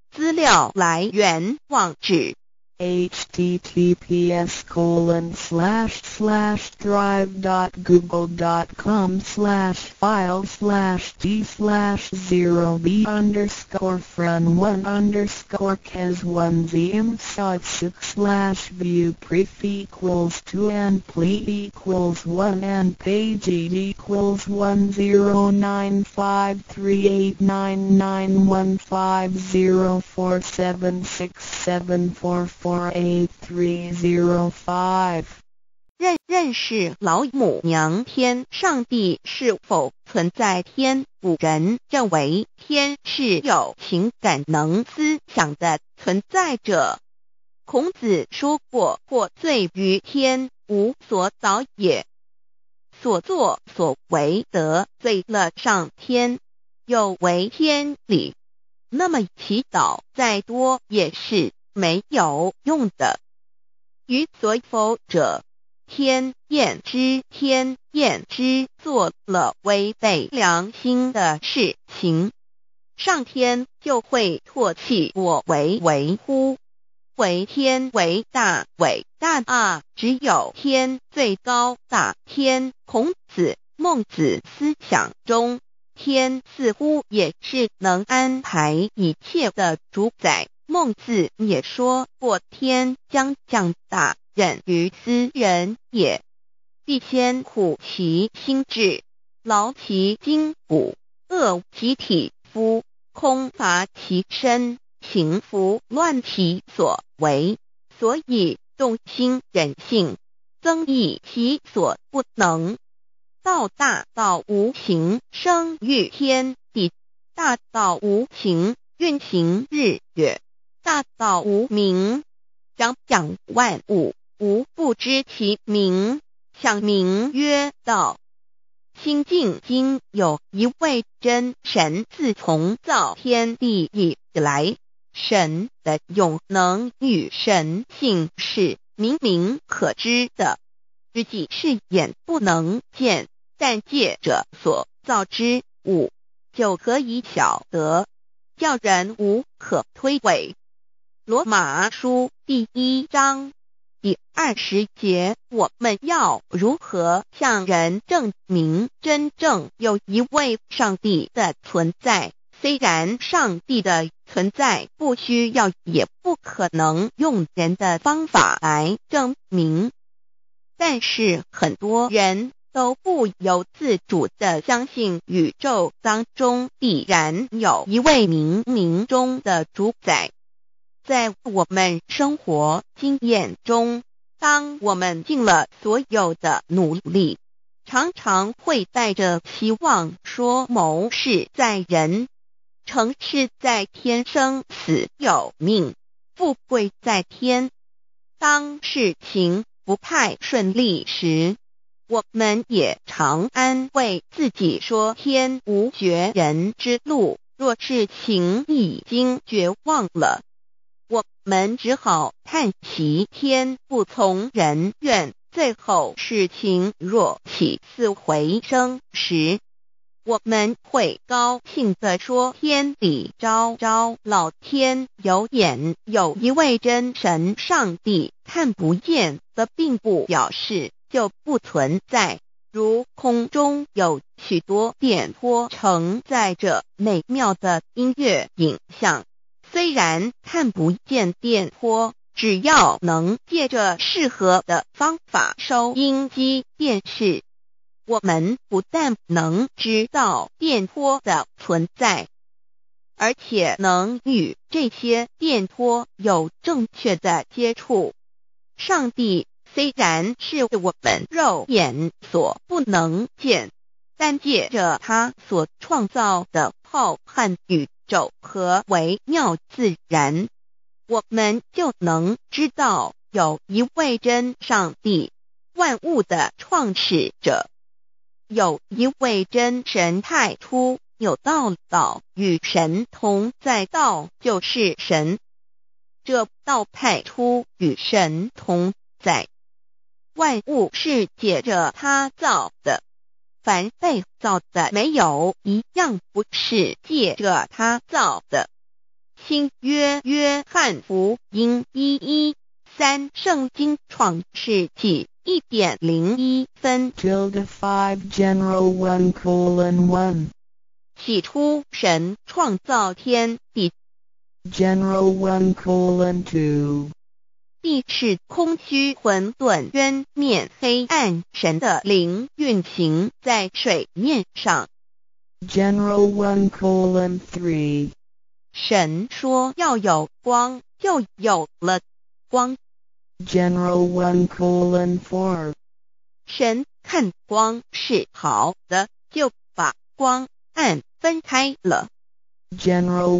资料来源网址 https://drive.google.com/files/d/0b__score_fun_view_pref=2 and ple=1 and page=1095389947674483005 认识老母娘天上帝是否存在？天古人认为天是有情感能思想的存在者。孔子说过，或罪于天，无所导也。所作所为得罪了上天，有违天理，那么祈祷再多也是没有用的。予所否者，天厌之，天厌之，做了违背良心的事情，上天就会唾弃我为乎？为天为大，伟大啊！只有天最高大。天，孔子、孟子思想中，天似乎也是能安排一切的主宰。孟子也说过，天将降大任于斯人也，必先苦其心志，劳其筋骨，饿其体肤，空乏其身，行拂乱其所为，所以动心忍性，增益其所不能。道大道无形，生育天地；大道无形，运行日月；大道无名，掌养万物，无不知其名，想名曰道。新晋经有一位真神，自从造天地以来，神的永能与神性是明明可知的，自己是眼不能见，但借着所造之物就可以晓得，叫人无可推诿。罗马书第1章第20节，我们要如何向人证明真正有一位上帝的存在？虽然上帝的存在不需要也不可能用人的方法来证明，但是很多人都不由自主地相信宇宙当中必然有一位冥冥中的主宰。在我们生活经验中，当我们尽了所有的努力，常常会带着期望说谋事在人，成事在天，生死有命，富贵在天。当事情不太顺利时，我们也常安慰自己说天无绝人之路，若事情已经绝望了，我们只好叹息天不从人愿。最后事情若起死回生时，我们会高兴地说天理昭昭，老天有眼，有一位真神上帝，看不见的并不表示就不存在。如空中有许多电波承载着美妙的音乐影像，虽然看不见电波，只要能借着适合的方法收音机电视，我们不但能知道电波的存在，而且能与这些电波有正确的接触。上帝虽然是我们肉眼所不能见，但借着他所创造的浩瀚宇宙和微妙自然，我们就能知道有一位真上帝，万物的创始者，有一位真神太初有道，道与神同在，道就是神，这道太初与神同在。万物是借着他造的，凡被造的没有一样不是借着他造的。 新约翰福音1:13，圣经创世纪1.01分。 5 General 1:1 起初神创造天地， General 1:2 地是空虚混沌渊面黑暗，神的灵运行在水面上。 General 1:3 神说要有光，就有了光。 General 1:4 神看光是好的，就把光暗分开了。 General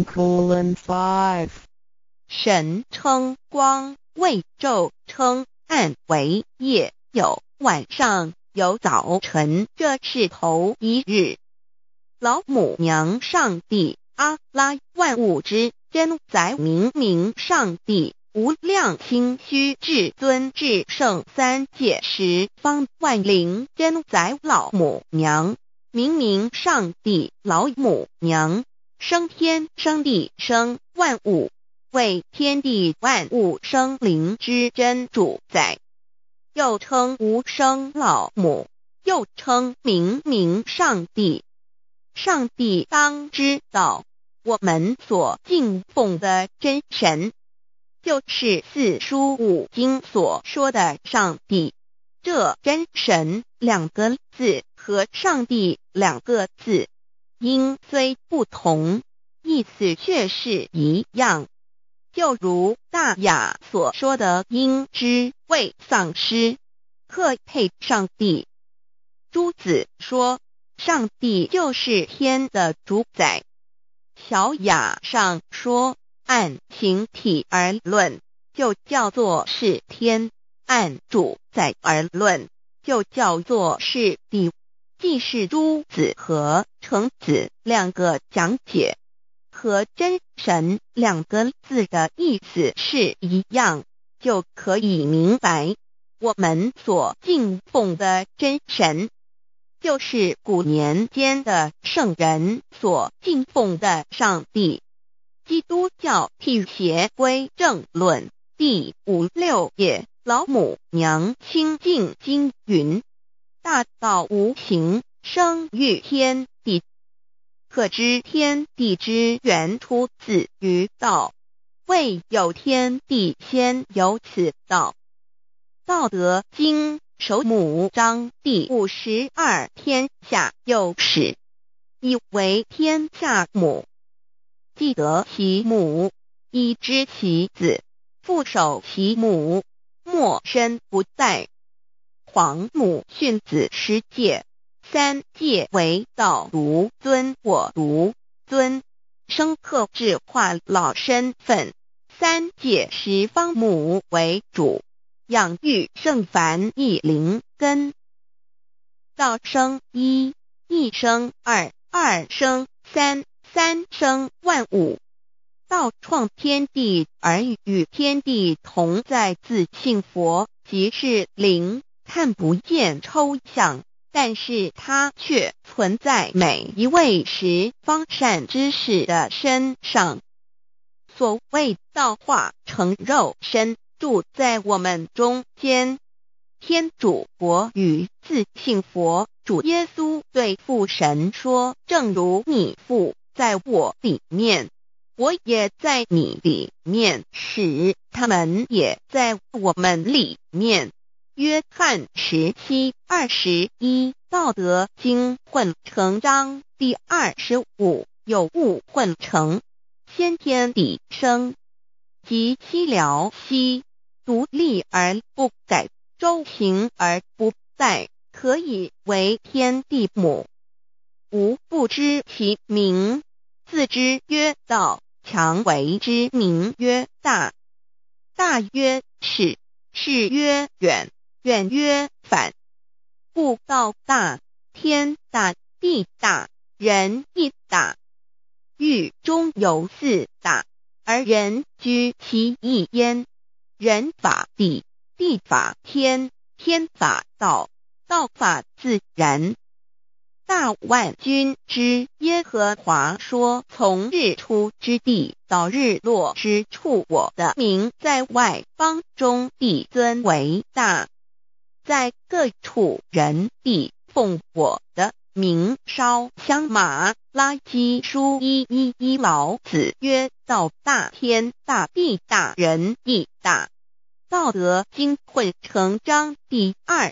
1:5 神称光为昼，称暗为夜，有晚上，有早晨，这是头一日。老母娘上帝阿拉，万物之真宰，明明上帝，无量清虚至尊至圣，三界十方万灵真宰，老母娘，明明上帝，老母娘，生天生地生万物，为天地万物生灵之真主宰，又称无生老母，又称明明上帝。上帝当知道，我们所敬奉的真神，就是四书五经所说的上帝。这真神两个字和上帝两个字，音虽不同，意思却是一样。就如大雅所说的，因之谓丧失，克配上帝。朱子说，上帝就是天的主宰。小雅上说，按形体而论，就叫做是天；按主宰而论，就叫做是地。既是朱子和程子两个讲解，和真神两个字的意思是一样，就可以明白，我们所敬奉的真神，就是古年间的圣人所敬奉的上帝。基督教辟邪归正论第56页，老母娘清净经云：大道无形，生育天地，可知天地之源出自于道，未有天地，先有此道。道德经首母章第52，天下有始，以为天下母。既得其母，以知其子，父守其母，莫身不在。皇母训子十戒，三戒为道，如尊我独尊，生克制化老身份。三戒十方母为主，养育圣凡一灵根。道生一，一生二，二生三，三生万物。道创天地而与天地同在，自性佛，即是灵，看不见抽象，但是它却存在每一位十方善知识的身上。所谓道化成肉身，住在我们中间。天主佛与自性佛主耶稣对父神说，正如你父在我里面，我也在你里面，使他们也在我们里面。约翰17:21，道德经混成章第25，有物混成，先天地生，即西辽西，独立而不改，周行而不殆，可以为天地母。吾不知其名，自之曰道，强为之名曰大。大曰始，始曰远，远曰反。故道大，天大，地大，人亦大。狱中有四大，而人居其一焉。人法地，地法天，天法道，道法自然。 大万军之耶和华说，从日出之地到日落之处，我的名在外邦中必尊为大，在各处人必奉我的名烧香。马拉基书1:11，老子曰：道大，天大，地大，人亦大。道德经混成章第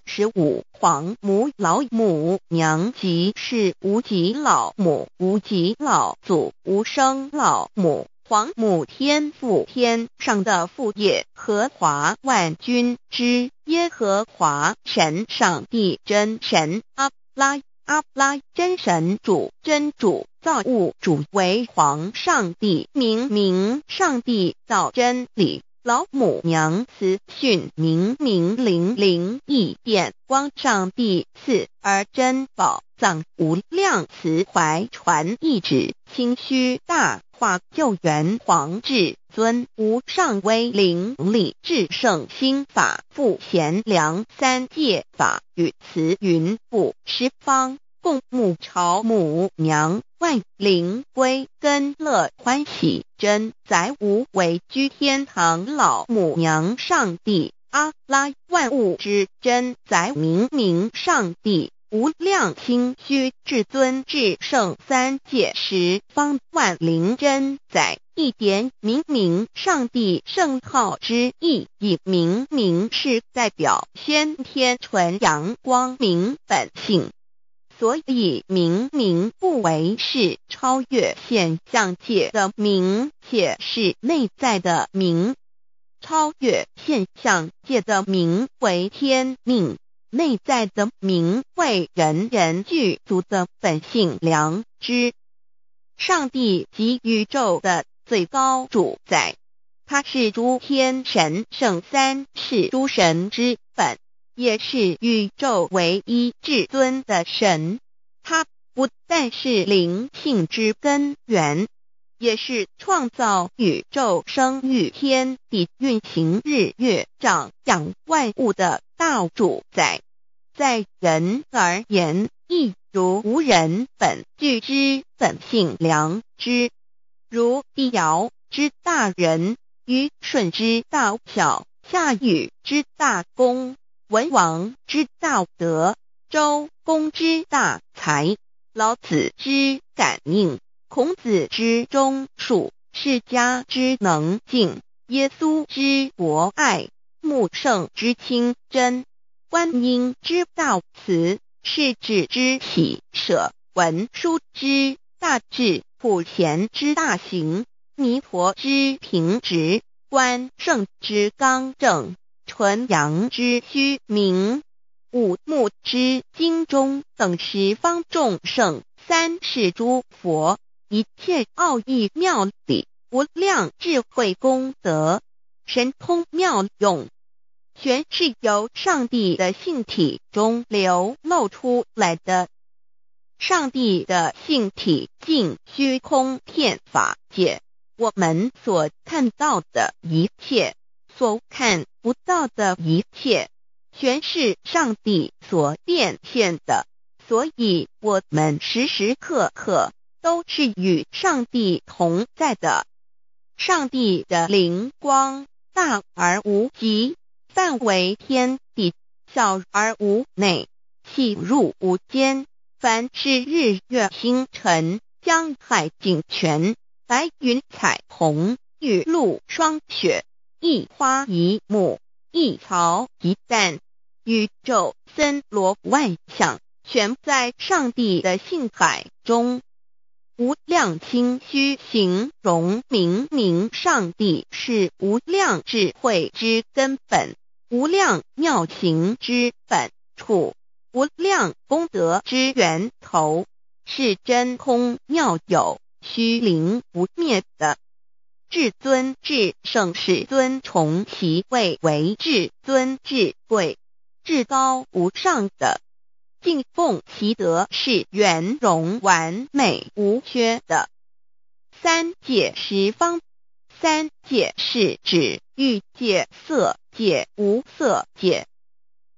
25，黄母老母娘即是无极老母，无极老祖，无生老母。黄母天父，天上的父也，和华万军之耶和华神，上帝真神，阿拉真神主，真主，造物主，为皇上帝，明上帝，造真理。老母娘慈训，明灵义变光，上帝赐而真宝藏，无量慈怀传一旨，清虚大化，救援皇至尊，无上威灵力，至圣心法，复贤良三界法，与慈云布十方，共沐朝母娘，万灵归根乐欢喜，真载无为居天堂，老母娘上帝，阿拉万物之真载，明上帝，无量清虚至尊至圣三界十方，万灵真载，一点明上帝圣号之意义，明是代表先天纯阳光明本性，所以明不为是超越现象界的明，且是内在的明。超越现象界的明为天命，内在的明为人人具足的本性良知。上帝即宇宙的最高主宰，他是诸天神圣三世诸神之本，也是宇宙唯一至尊的神。他不但是灵性之根源，也是创造宇宙生育天地运行日月长养万物的大主宰。在人而言，亦如无人本具之本性良知，如帝尧之大仁，虞舜之大巧，夏禹之大功，文王之大德，周公之大才，老子之感应，孔子之忠恕，释迦之能静，耶稣之博爱，穆圣之清真，观音之大慈，世子之喜舍，文殊之大智，普贤之大行，弥陀之平直，关圣之刚正，纯阳之虚明，五目之精中，等十方众圣，三世诸佛，一切奥义妙理，无量智慧功德，神通妙用，全是由上帝的性体中流露出来的。上帝的性体尽虚空遍法界，我们所看到的一切，所看不到的一切，全是上帝所变现的，所以我们时时刻刻都是与上帝同在的。上帝的灵光大而无极，范围天地，小而无内，细入无间。凡是日月星辰，江海井泉，白云彩虹，雨露霜雪，一花一木，一草一蛋，宇宙森罗万象，全在上帝的性海中。无量清虚形容明上帝是无量智慧之根本，无量妙行之本处，无量功德之源头，是真空妙有，虚灵不灭的。至尊至圣世尊崇其位为至尊至贵，至高无上的，敬奉其德是圆融完美无缺的。三界十方，三界是指欲界、色界、无色界。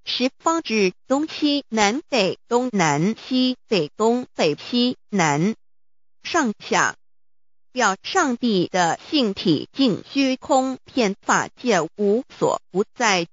十方指东西南北东南西北东北西南上下，表上帝的性体尽虚空遍法界无所不在。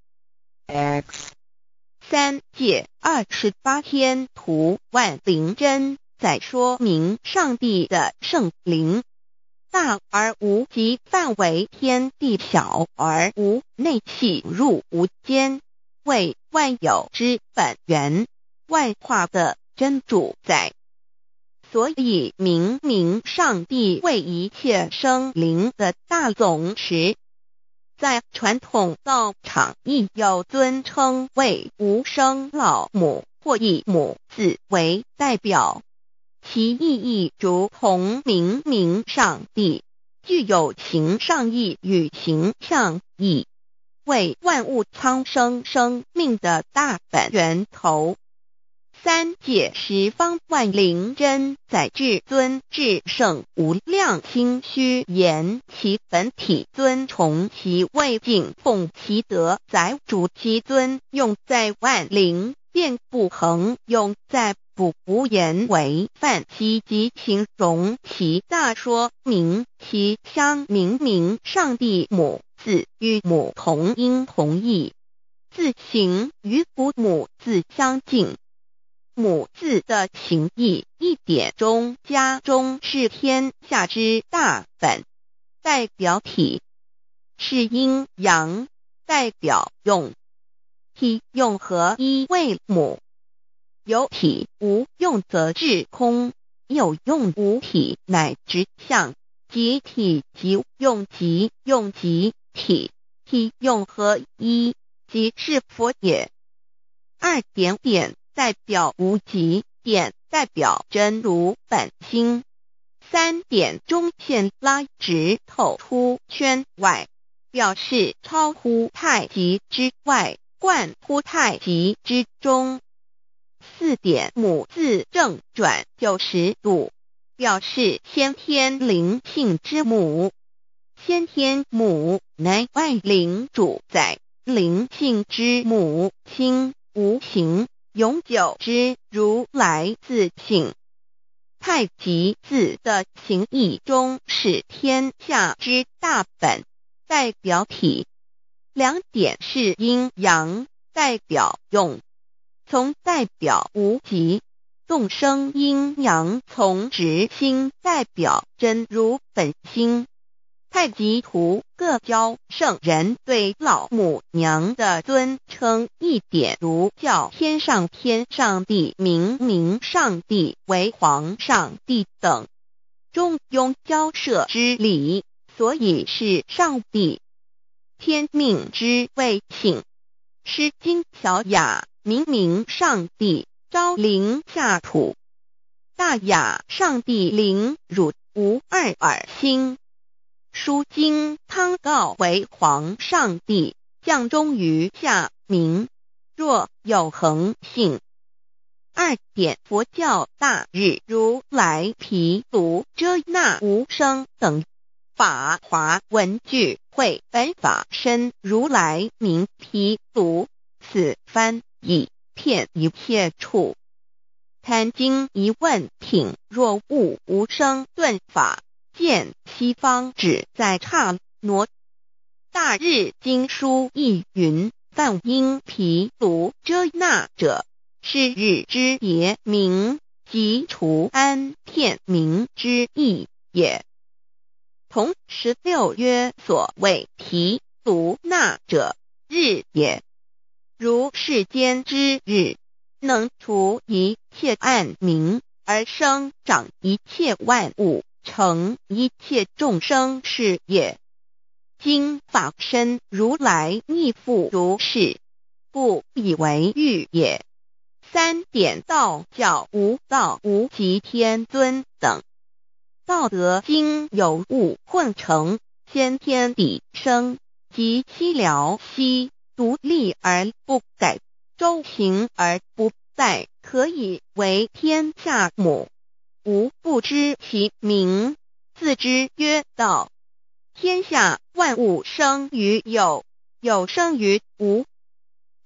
X 三界28天图万灵真在说明上帝的圣灵大而无极范围，天地小而无内细入无间，为万有之本源，万化的真主宰。所以明明上帝为一切生灵的大总持，在传统道场亦有尊称为无生老母或以母字为代表，其意义如同明明上帝具有形上义与形象义，为万物苍生生命的大本源头。三界十方万灵真在至尊至圣无量心虚言其本体尊崇其位敬奉其德载主其尊，用在万灵便不恒用在不无言为范其及形容其大说明其相明明上帝母字与母同音同义，字形与父母字相近。母字的情义一点中加中是天下之大本，代表体是阴阳，代表用体用合一为母，有体无用则至空，有用无体乃直相，即体即用即用即体，体用合一即是佛也。二点点代表无极，点代表真如本心，三点中线拉直透出圈外，表示超乎太极之外，贯乎太极之中。四点母字正转90度，表示先天灵性之母，先天母乃万灵主宰，灵性之母亲无形永久之如来自性。太极字的形义中是天下之大本，代表体，两点是阴阳，代表用，从代表无极，动生阴阳从直心代表真如本心。太极图各教圣人对老母娘的尊称一点如叫天上帝明明上帝为皇上帝等，中庸交涉之理，所以是上帝。天命之谓性，诗经小雅明明上帝昭灵下土，大雅上帝灵汝无二耳心。书经汤告为皇上帝降中于下民，若有恒性。二点佛教大日如来毗卢遮那无生等法华文具会本法身如来名毗卢，此翻译遍一切处。贪经一问品若悟无生顿法，见西方只在刹那。大日经书亦云，梵音毗卢遮那者，是日之别名，即除安片名之意也。同16曰所谓毗卢那者，日也。如世间之日，能除一切暗明，而生长一切万物，成一切众生是也。今法身如来亦复如是，不以为喻也。三点道教无道无极天尊等，道德经有物混成，先天地生，即西辽西，独立而不改，周行而不殆，可以为天下母。吾不知其名，自之曰道。天下万物生于有，有生于无。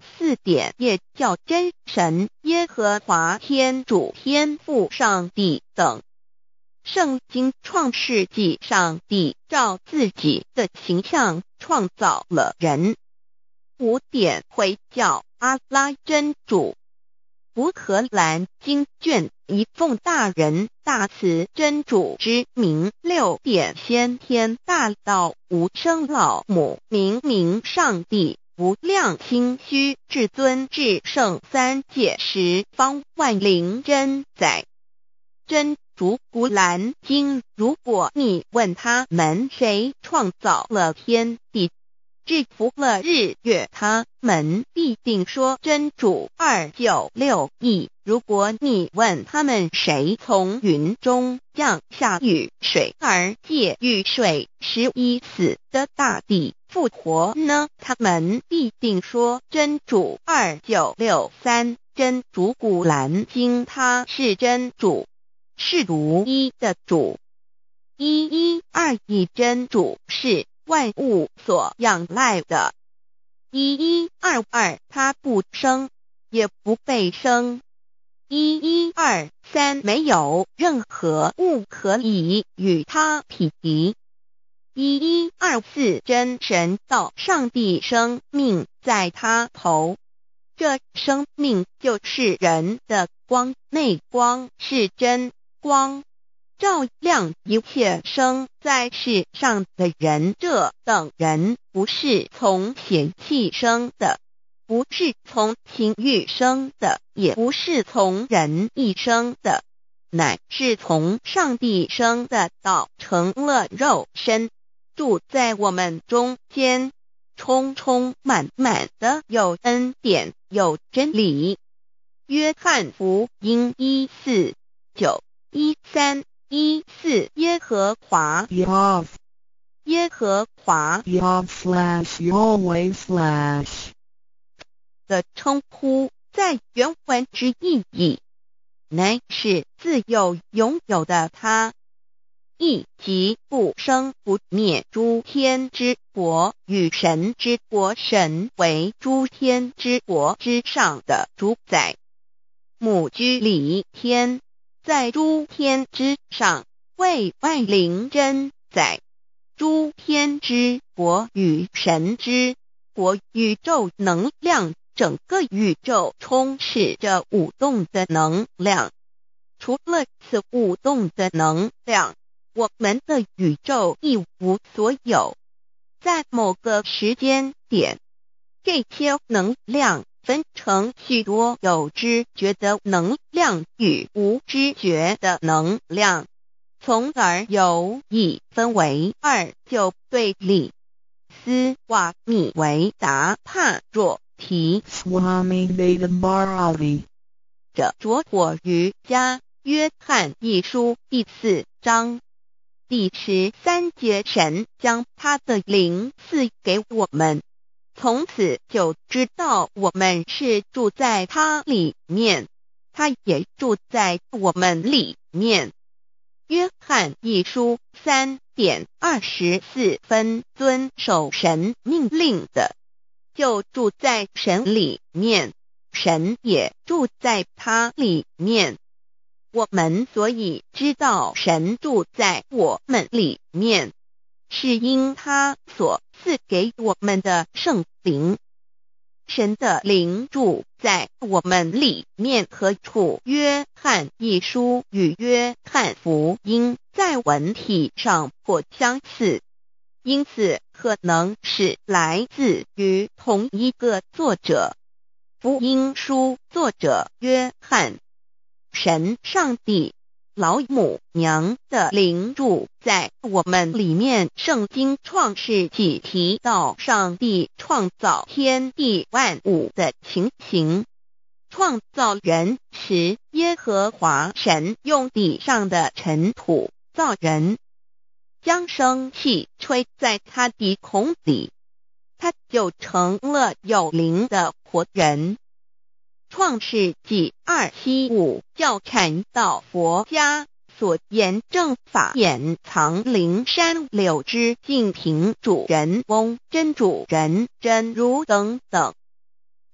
4点也叫真神耶和华天主天父上帝等。圣经创世纪，上帝照自己的形象创造了人。5点回教阿拉真主。乌克兰经卷1奉大人大慈真主之名。6点先天大道无生老母明上帝无量心虚至尊至圣3界十方万灵真在。真主古兰经，如果你问他们谁创造了天地，制服了日月，他们必定说真主296亿。如果你问他们谁从云中降下雨水而借雨水使已死的大地复活呢，他们必定说真主2963。真主古兰经，他是真主，是独一的主，112真主是万物所仰赖的。1122他不生也不被生。1123没有任何物可以与他匹敌。1124真神道上帝生命在他头，这生命就是人的光，内光是真光，照亮一切生在世上的人。这等人不是从血气生的，不是从情欲生的，也不是从人意生的，乃是从上帝生的，道成了肉身，住在我们中间，充充满满的有恩典有真理。约翰福音1491314耶和华 Yav 耶和华 Yav/Yahweh/ 的称呼，在原文之意义乃是自有拥有的他，亦即不生不灭诸天之国与神之国，神为诸天之国之上的主宰，母居里天，在诸天之上为万灵真在。诸天之国与神之国，宇宙能量，整个宇宙充斥着舞动的能量。除了此舞动的能量，我们的宇宙一无所有。在某个时间点，这些能量分成许多有知觉的能量与无知觉的能量，从而有一分为2，就对立。斯瓦米维达帕若提 Swami Vedabharati 着着火于家约翰一书第4章第13节，神将他的灵赐给我们，从此就知道我们是住在他里面，他也住在我们里面。约翰一书3:24遵守神命令的，就住在神里面，神也住在他里面。我们所以知道神住在我们里面，是因他所赐给我们的圣灵。神的灵住在我们里面，何处？约翰一书与约翰福音在文体上颇相似，因此可能是来自于同一个作者。福音书作者约翰，神上帝老母娘的灵住在我们里面。圣经创世纪提到上帝创造天地万物的情形，创造人时，耶和华神用地上的尘土造人，将生气吹在他鼻孔里，他就成了有灵的活人。创世纪275教禅道佛家所言正法掩藏灵山柳枝净瓶主人翁真主人真如等等。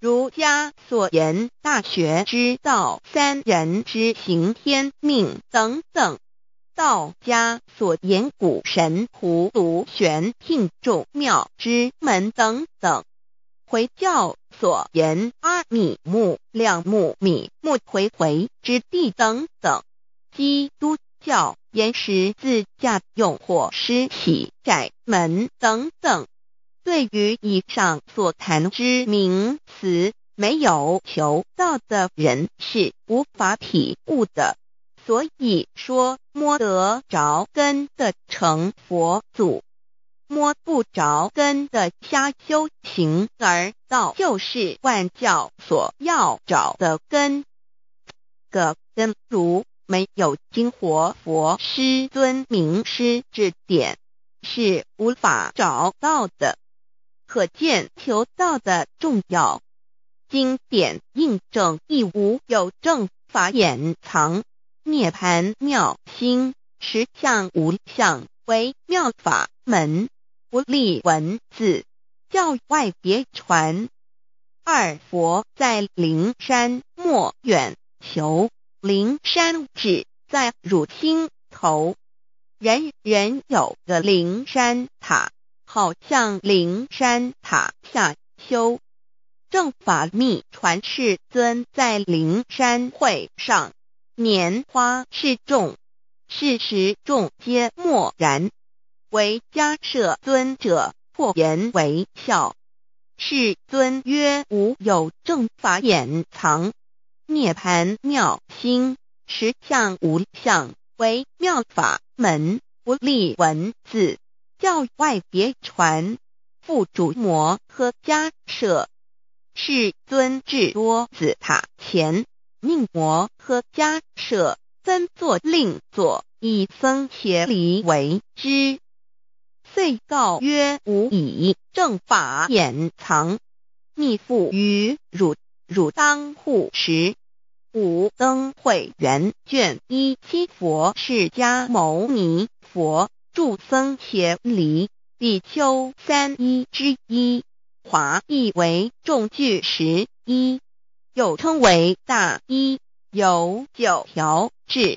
儒家所言大学之道，三人之行天命等等；道家所言谷神荼毒玄牝众妙之门等等；回教所言阿米木亮木米木回回之地等等；基督教言十字架用火施洗窄门等等。对于以上所谈之名词，没有求道的人是无法体悟的。所以说摸得着根的成佛祖，摸不着根的瞎修行，而道就是万教所要找的根。个根如没有经活佛师尊名师指点，是无法找到的。可见求道的重要。经典印证亦无有正法掩藏，涅盘妙心，实相无相，为妙法门，不立文字，教外别传。二佛在灵山莫远求，灵山只在汝心头，人人有个灵山塔，好像灵山塔下修。正法密传世尊在灵山会上，拈花示众，是时众皆默然，唯迦摄尊者破颜为笑。世尊曰：无有正法掩藏，涅盘妙心，实相无相，为妙法门，不立文字，教外别传。复主摩诃迦摄。世尊至多子塔前，命摩诃迦摄分作令座，以僧伽梨为之。遂告曰：吾以正法掩藏，密付于汝，汝当护持。五灯会元卷17佛释迦牟尼佛著僧伽梨比丘31之一，华译为众句11，又称为大一，由9条至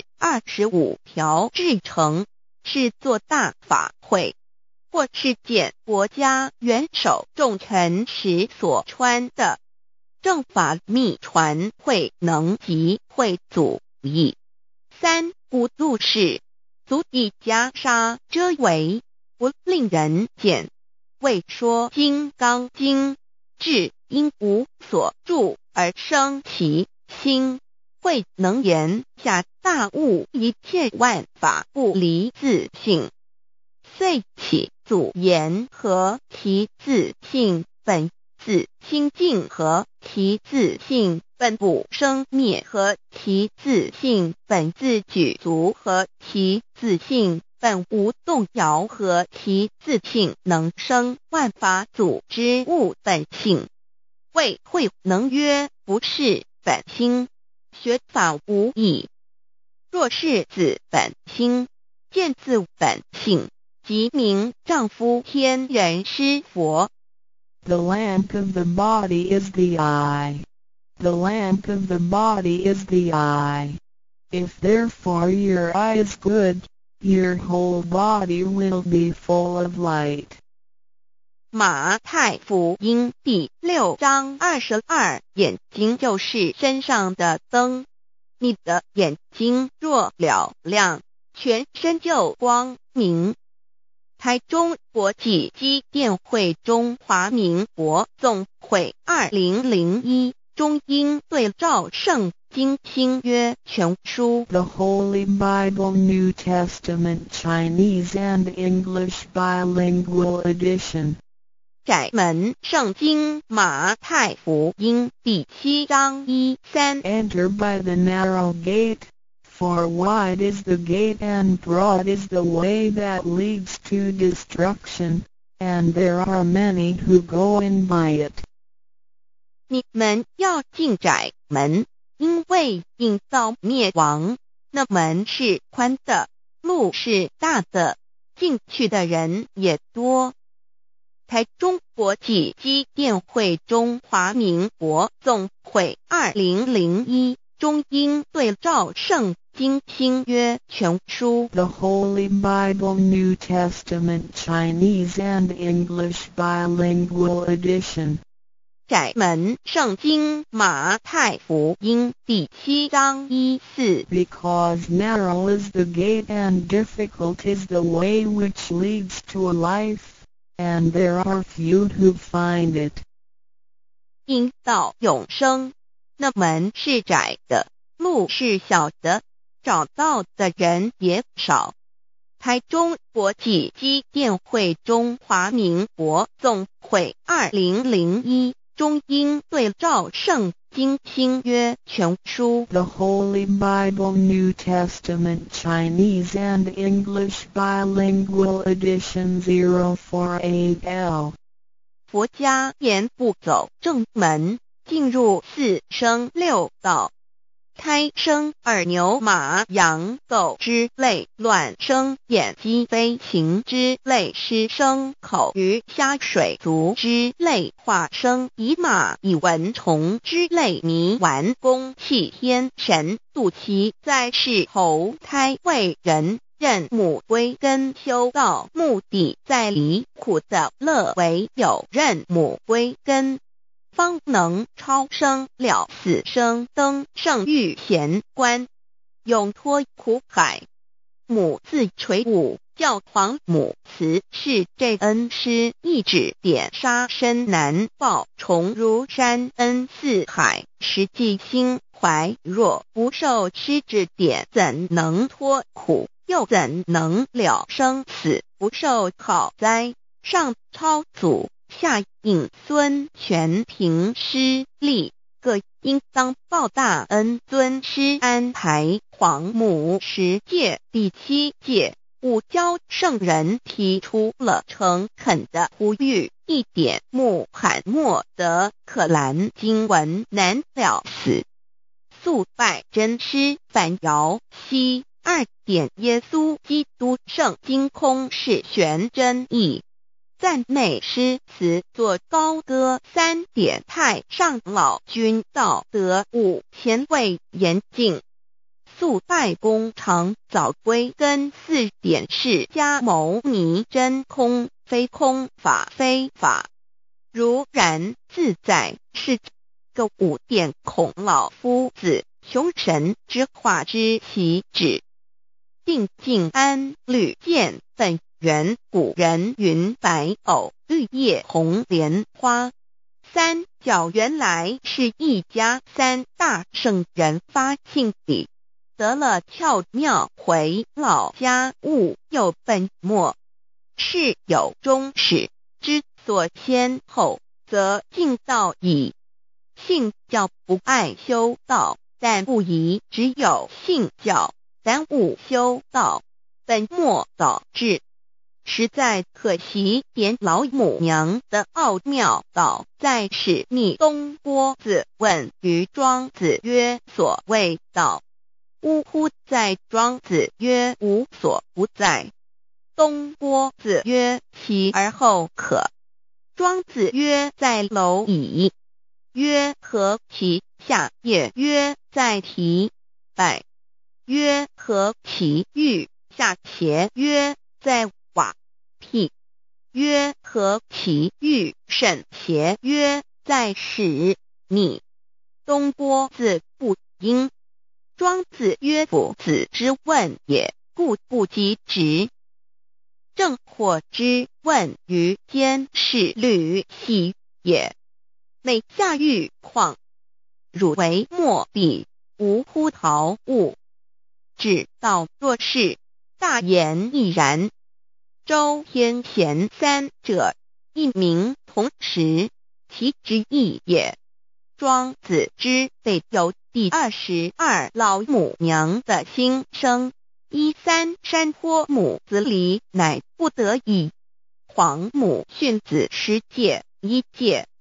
25条制成，是作大法会，或是见国家元首重臣时所穿的。正法密传会能及会祖义。三古度世，足以袈裟遮围，不令人见。为说金刚经，至因无所住而生其心，慧能言下大悟，一切万法不离自性。遂起祖言和其自性本自清净，和其自性本不生灭，和其自性本自具足，和其自性本无动摇，和其自性能生万法组之物本性。谓慧能曰：不是本心，学法无益。若是自本心，见自本性，即名丈夫天人师佛。 The lamp of the body is the eye. The lamp of the body is the eye. If therefore your eye is good, your whole body will be full of light. 马太福音第6章22，眼睛就是身上的灯。你的眼睛若了亮，全身就光明。台中国际机电会中华民国总会2001中英对照圣经新约全书 The Holy Bible New Testament Chinese and English Bilingual Edition. 窄门圣经马太福音第7章1-3 Enter by the narrow gate, for wide is the gate and broad is the way that leads to destruction, and there are many who go in by it. 你们要进窄门，因为引到灭亡。那门是宽的，路是大的，进去的人也多。 台中国际机电会中华民国总会2001中英对照圣经新约全书 The Holy Bible New Testament Chinese and English Bilingual Edition. 窄门圣经马太福音第7章14 Because narrow is the gate and difficult is the way which leads to life, and there are few who find it. 因到永生，那门是窄的，路是小的，找到的人也少。台中国际机电会中华民国总会2001中英对照圣经新约全书 The Holy Bible New Testament Chinese and English Bilingual Edition 048L. 佛家言不走正门，进入四生六道。胎生耳牛马羊狗之类，卵生眼鸡飞禽之类，湿生口鱼虾水族之类，化生以马以蚊虫之类，迷顽公气天神，度其在世投胎为人，任母归根修道，目的在离苦的乐为有任母归根，方能超生了死生，登圣域贤官，永脱苦海。母自垂武，教皇母慈是这恩师，一指点杀身难报，重如山恩似海，实际心怀若不受师指点，怎能脱苦？又怎能了生死？不受考灾，上超祖，下应孙权凭师力，各应当报大恩。尊师安排皇母10诫，第7诫，五教圣人提出了诚恳的呼吁，一点穆罕默德可兰经文难了死，肃拜真师反摇西。2点耶稣基督圣经空是玄真义，赞美诗词作高歌。3点太上老君道德5前卫严谨，肃拜公常早归根。4点释迦牟尼真空非空法非法，如然自在是个5点孔老夫子雄神之化之其旨，定静安律见本源。古人云白藕绿叶红莲花。3角原来是一家3大圣人发庆礼，得了窍妙，回老家务有本末，事有终始，之所先后，则敬道矣。信教不爱修道，但不宜只有信教，耽误修道，本末倒置，实在可惜。点老母娘的奥妙道在使密东郭子问于庄子曰：所谓道，呜呼！在庄子曰：无所不在。东郭子曰：其而后可？庄子曰：在蝼蚁。曰：何其下也？曰：在蹄。百。曰：何其欲？下且。曰：在瓦辟。曰：何其欲？甚且。曰：在使逆。东郭子不应。庄子曰：夫子之问也，故不及直。正或之问于监视律系也，每下狱况，汝为莫必，无乎陶物。只道若是，大言亦然。周天贤3者，一名同时，其之义也。庄子之备有第22老母娘的心声，3山坡母子礼，乃不得已。皇母训子10诫，1诫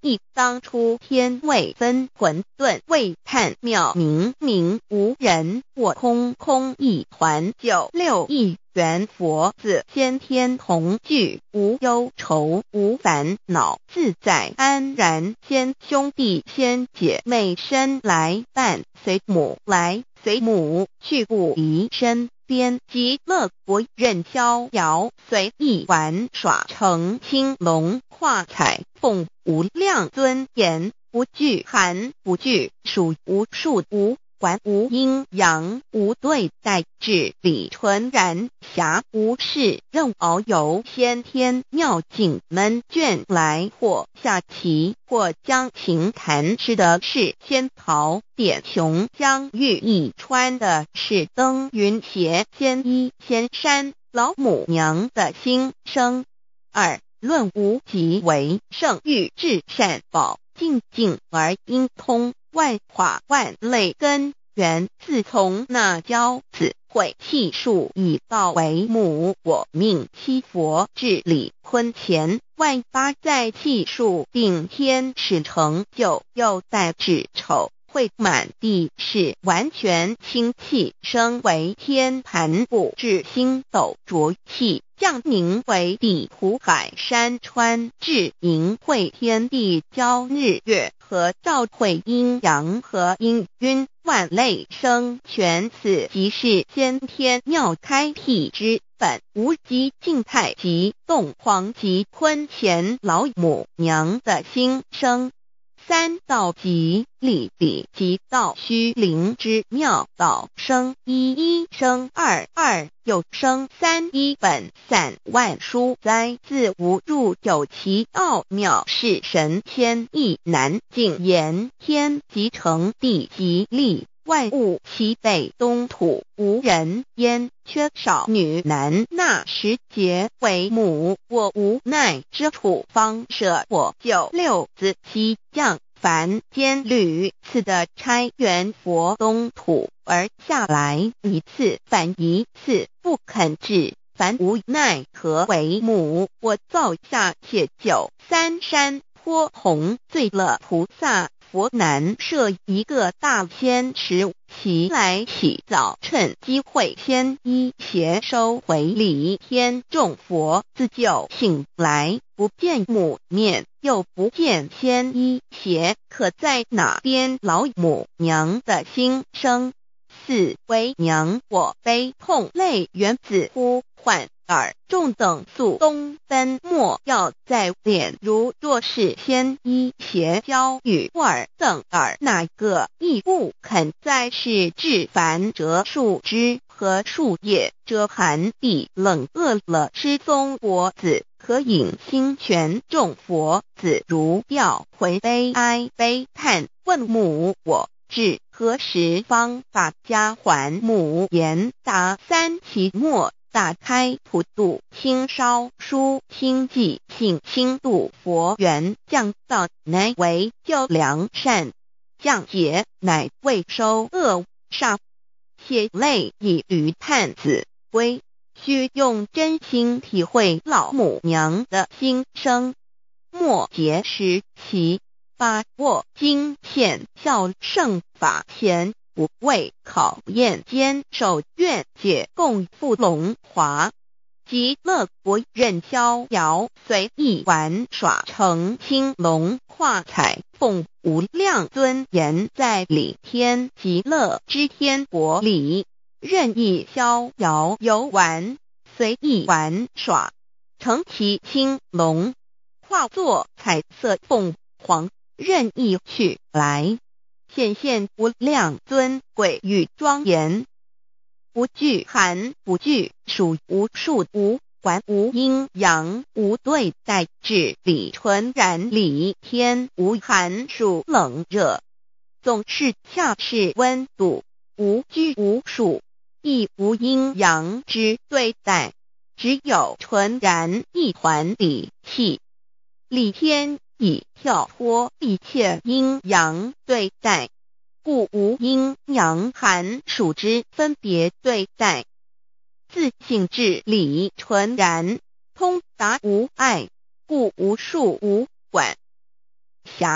亦当初天未分，混沌未探，妙明明无人，我空空一团，96亿元佛子，先天同具，无忧愁无烦恼，自在安然。先兄弟先姐妹生来伴，随母来随母去，不离身边。极乐国任逍遥，随意玩耍，成青龙化彩凤，无量尊严，不惧寒不惧暑，无数无管，无阴阳，无对待，至理纯然，暇无事任遨游。先天妙境门卷来，或下棋，或将琴弹，吃的是仙桃点琼浆玉一穿的是登云鞋，仙衣仙山，老母娘的心声。2论无极为圣域至善宝，静静而应通，万法万类根源，自从那教子会气数以道为母，我命七佛治理坤乾，万八在气数并天使成就，又待至丑会满地是完全清气，升为天盘部，至星斗浊气，降凝为地土海山川，至盈会天地交日月和照会阴阳和阴晕，万类生全，此即是先天妙开辟之本，无极静态及动黄及坤乾老母娘的心声。3道即理理即道虚灵之妙道，生一生二又生三，一本散万殊哉，自无入有其奥妙，是神千亿难尽言。天即成，地即立，万物其北东土，无人焉，缺少女男，那时节为母，我无奈之处，方舍我96子西降凡间屡次的差援佛东土，而下来一次反一次，不肯治，凡无奈何为母，我造下且93山坡弘罪了菩萨，佛南设一个大仙池，其来起早，趁机会先一邪收回礼，天众佛自就醒来，不见母面，又不见先一邪，可在哪边？老母娘的心声。4为娘我悲痛泪源自呼唤耳众等宿东奔，莫要在脸，如若是先一邪教与尔等耳，哪个亦不肯在世至凡折树枝和树叶，遮寒地冷，饿了吃松果子，可引心泉众佛子如调回悲哀悲叹，问母我至何时方把家还母？言答3期末，打开普度清烧书清寂信清度佛缘，降道乃为救良善，降劫乃为收恶煞，血泪以于叹子归，须用真心体会老母娘的心声。末节时期，把握经片效圣法前，不为考验坚守愿解共赴龙华，极乐国任逍遥，随意玩耍，成青龙化彩凤，无量尊严，在理天极乐之天国里，任意逍遥游玩，随意玩耍，成其青龙，化作彩色凤凰，任意去来，显现无量尊贵与庄严，不惧寒不惧暑，无数无管，无阴阳，无对待，至理纯然，理天无寒暑冷热，总是恰是温度，无拘无束，亦无阴阳之对待，只有纯然一团理气。理天以跳脱一切阴阳对待，故无阴阳寒暑之分别对待，自性至理纯然，通达无碍，故无束无管，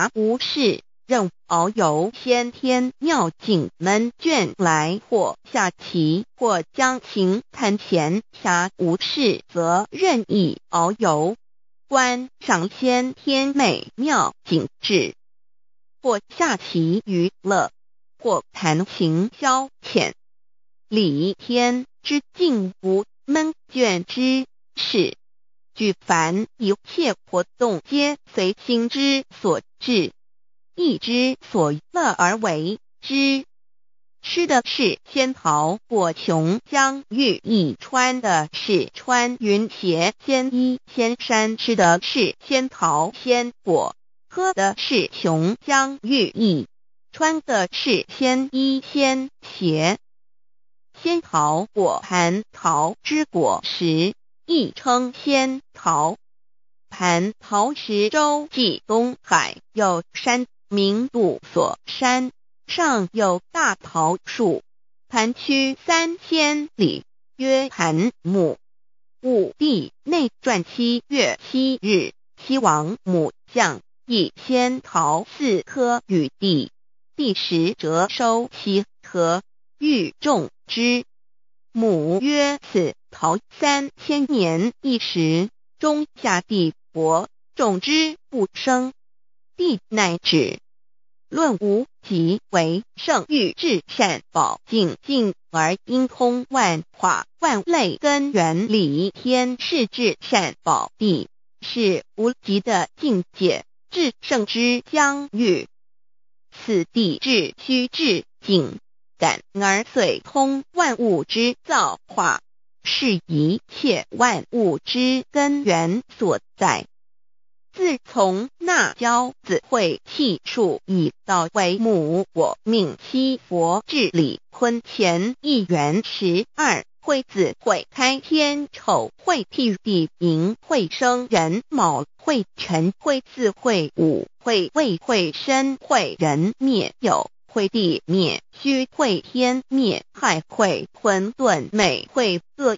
暇无事，任遨游先天妙境门卷来，或下棋，或将琴弹弦，暇无事则任意遨游，观赏先天美妙景致，或下棋娱乐，或弹琴消遣。理天之境无闷倦之事，举凡一切活动皆随心之所至，意之所乐而为之。吃的是仙桃果琼浆玉液，穿的是穿云鞋仙衣仙衫，吃的是仙桃仙果，喝的是琼浆玉液，穿的是仙衣仙鞋。仙桃果蟠桃之果实，亦称仙桃。蟠桃实洲际东海有山，名杜所山，上有大桃树，盘曲3000里，曰盘木。武帝内传7月7日，西王母降，以仙桃4颗与帝，帝时折收其核，欲种之。母曰：此桃3000年一时，中下地薄，种之不生。帝乃止。论无极为圣域至善宝境，尽而应通万化万类根源理天是至善宝地，是无极的境界，至圣之疆域。此地至虚至境，感而遂通万物之造化，是一切万物之根源所在。自从那骄子会气数以道为母，我命七佛治理坤乾一元12，会子会开天丑，会替地寅，会生人卯，会辰会巳，会午，会未，会申，会人灭酉，会地灭戌，会天灭亥，会混沌昧，会各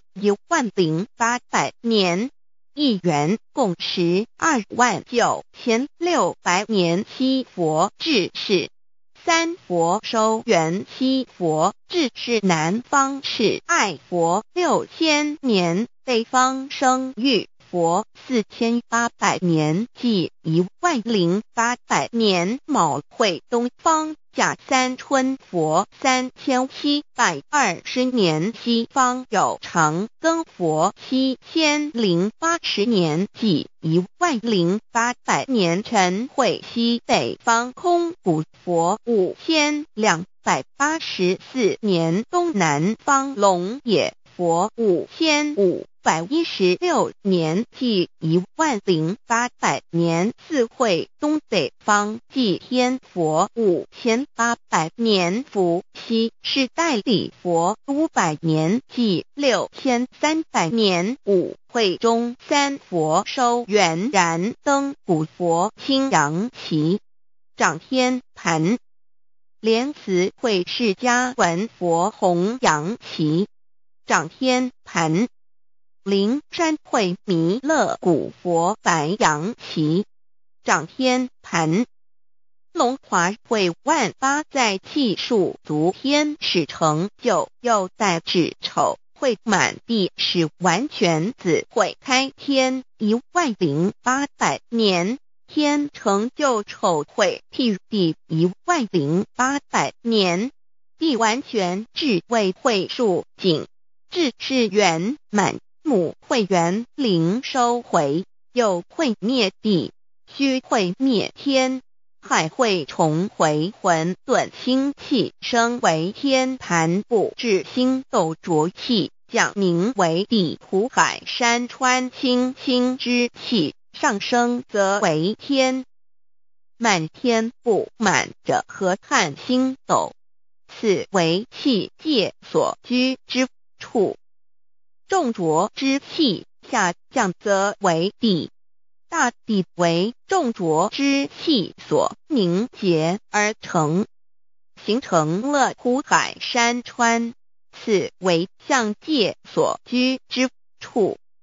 10800年。一元共129600年。七佛治世，三佛收元，七佛治世南方是爱佛6000年，北方生玉佛4800年，即10800年。卯会东方甲三春佛3720年，西方有长庚佛7080年，即10800年。辰会西北方空谷佛5284年，东南方龙野佛5516年，即10800年。四会东北方祭天佛5800年，伏羲是代理佛500年，即6300年。五会中三佛收元燃灯古佛青阳旗，掌天盘。莲慈会释迦文佛红阳旗，掌天盘。灵山会弥勒古佛白阳旗，掌天盘。龙华会万八在气数足天使成就，又代指丑会满地是完全子会开天10800年，天成就丑会替地10800年，地完全至为会数景，至是圆满。母会元灵收回，又会灭地，戌会灭天，亥会重回混沌星气，生为天盘部，至星斗浊气，降名为地土海山川清清之气，上升则为天。满天不满者河汉星斗，此为气界所居之处。重浊之气下降则为地，大地为重浊之气所凝结而成，形成了土海山川，此为象界所居之处。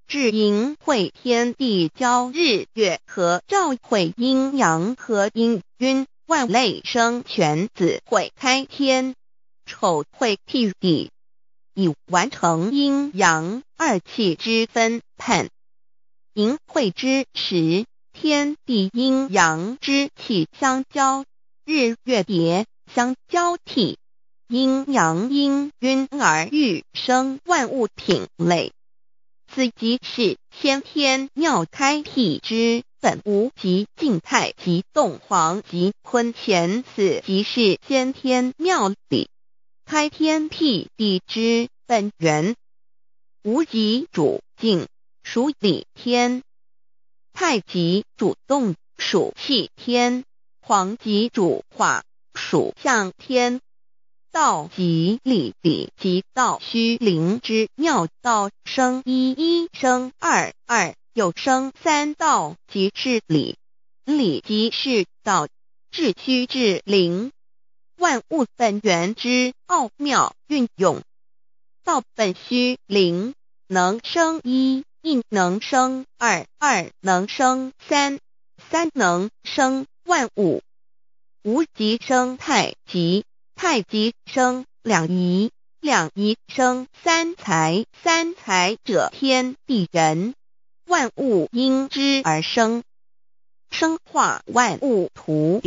至阴会天地交日月和照会阴阳和阴晕，万类生全子会开天，丑会辟地，以完成阴阳二气之分判。寅会之时，天地阴阳之气相交，日月叠相交替，阴阳阴晕而欲生万物品类。此即是先天妙开辟之本无即静态即动黄即坤乾，此即是先天妙理开天辟地之本源。无极主静，属理天；太极主动，属气天；黄极主化，属象天。道即理理即道虚灵之妙道，生一一生二二又生三道，即是理。理即是道，至虚至灵，万物本源之奥妙运用。道本虚灵，能生一，一能生二，二能生三，三能生万物。无极生太极，太极生两仪，两仪生三才，三才者天地人，万物因之而生，生化万物图。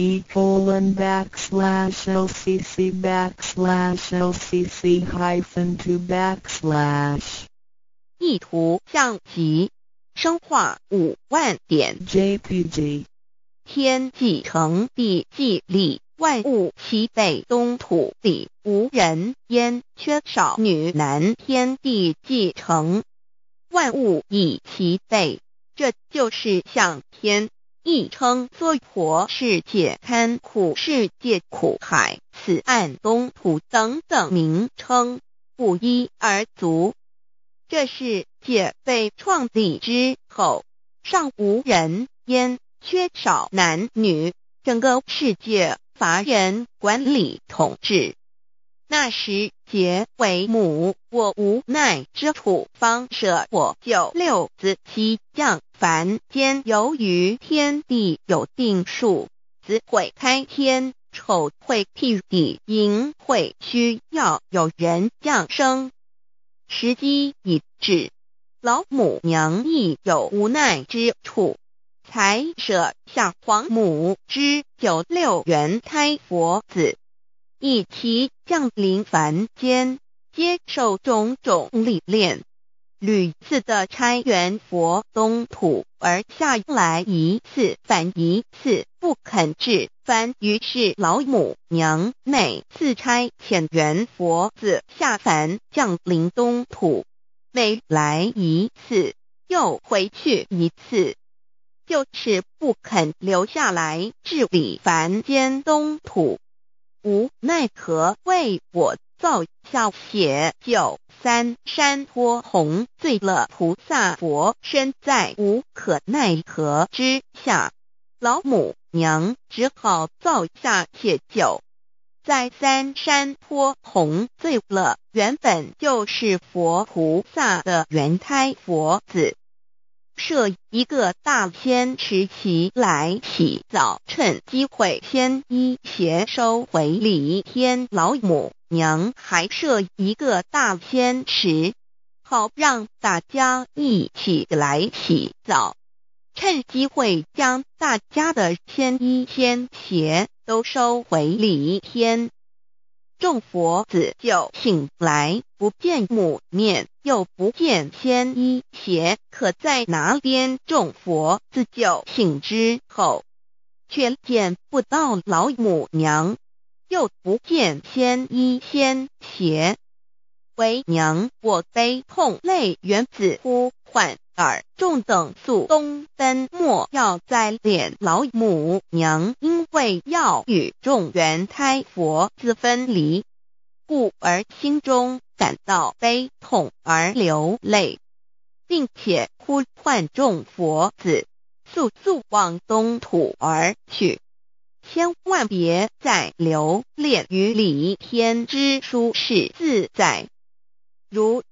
e://LCC_LCC_2/ 意图象极，生化5万点 JPG。 天既成地既立，万物其北东土地，无人焉，缺少女男，天地既成，万物以其北，这就是象天。亦称娑婆世界、堪苦世界、苦海、此岸东土等等名称，不一而足。这世界被创立之后，尚无人焉，缺少男女，整个世界乏人管理统治。那时桀为母，我无奈之处，方舍我救六子七将。凡间由于天地有定数，子会开天，丑会辟地，寅会需要有人降生。时机已至，老母娘亦有无奈之处，才舍下皇母之9、6元胎佛子，以其降临凡间，接受种种历练，屡次的差援佛东土，而下来一次反一次不肯至凡，于是老母娘每次差遣援佛子下凡降临东土，每来一次又回去一次，就是不肯留下来治理凡间东土。无奈何为我造下血救3山坡洪罪了菩萨佛，身在无可奈何之下，老母娘只好造下血救。在3山坡洪罪了原本就是佛菩萨的原胎佛子，设一个大仙池其来洗澡，趁机会先一邪收回礼天。老母娘还设一个大仙池，好让大家一起来洗澡，趁机会将大家的仙衣仙鞋都收回礼天。众佛子就醒来，不见母面，又不见仙衣鞋可在哪边。众佛子就醒之后，却见不到老母娘，又不见仙衣仙鞋。为娘我悲痛泪源子呼唤耳众等速东奔，莫要再敛老母娘，因为要与众原胎佛子分离，故而心中感到悲痛而流泪，并且呼唤众佛子速速往东土而去，千万别再留恋于礼天之舒适自在。如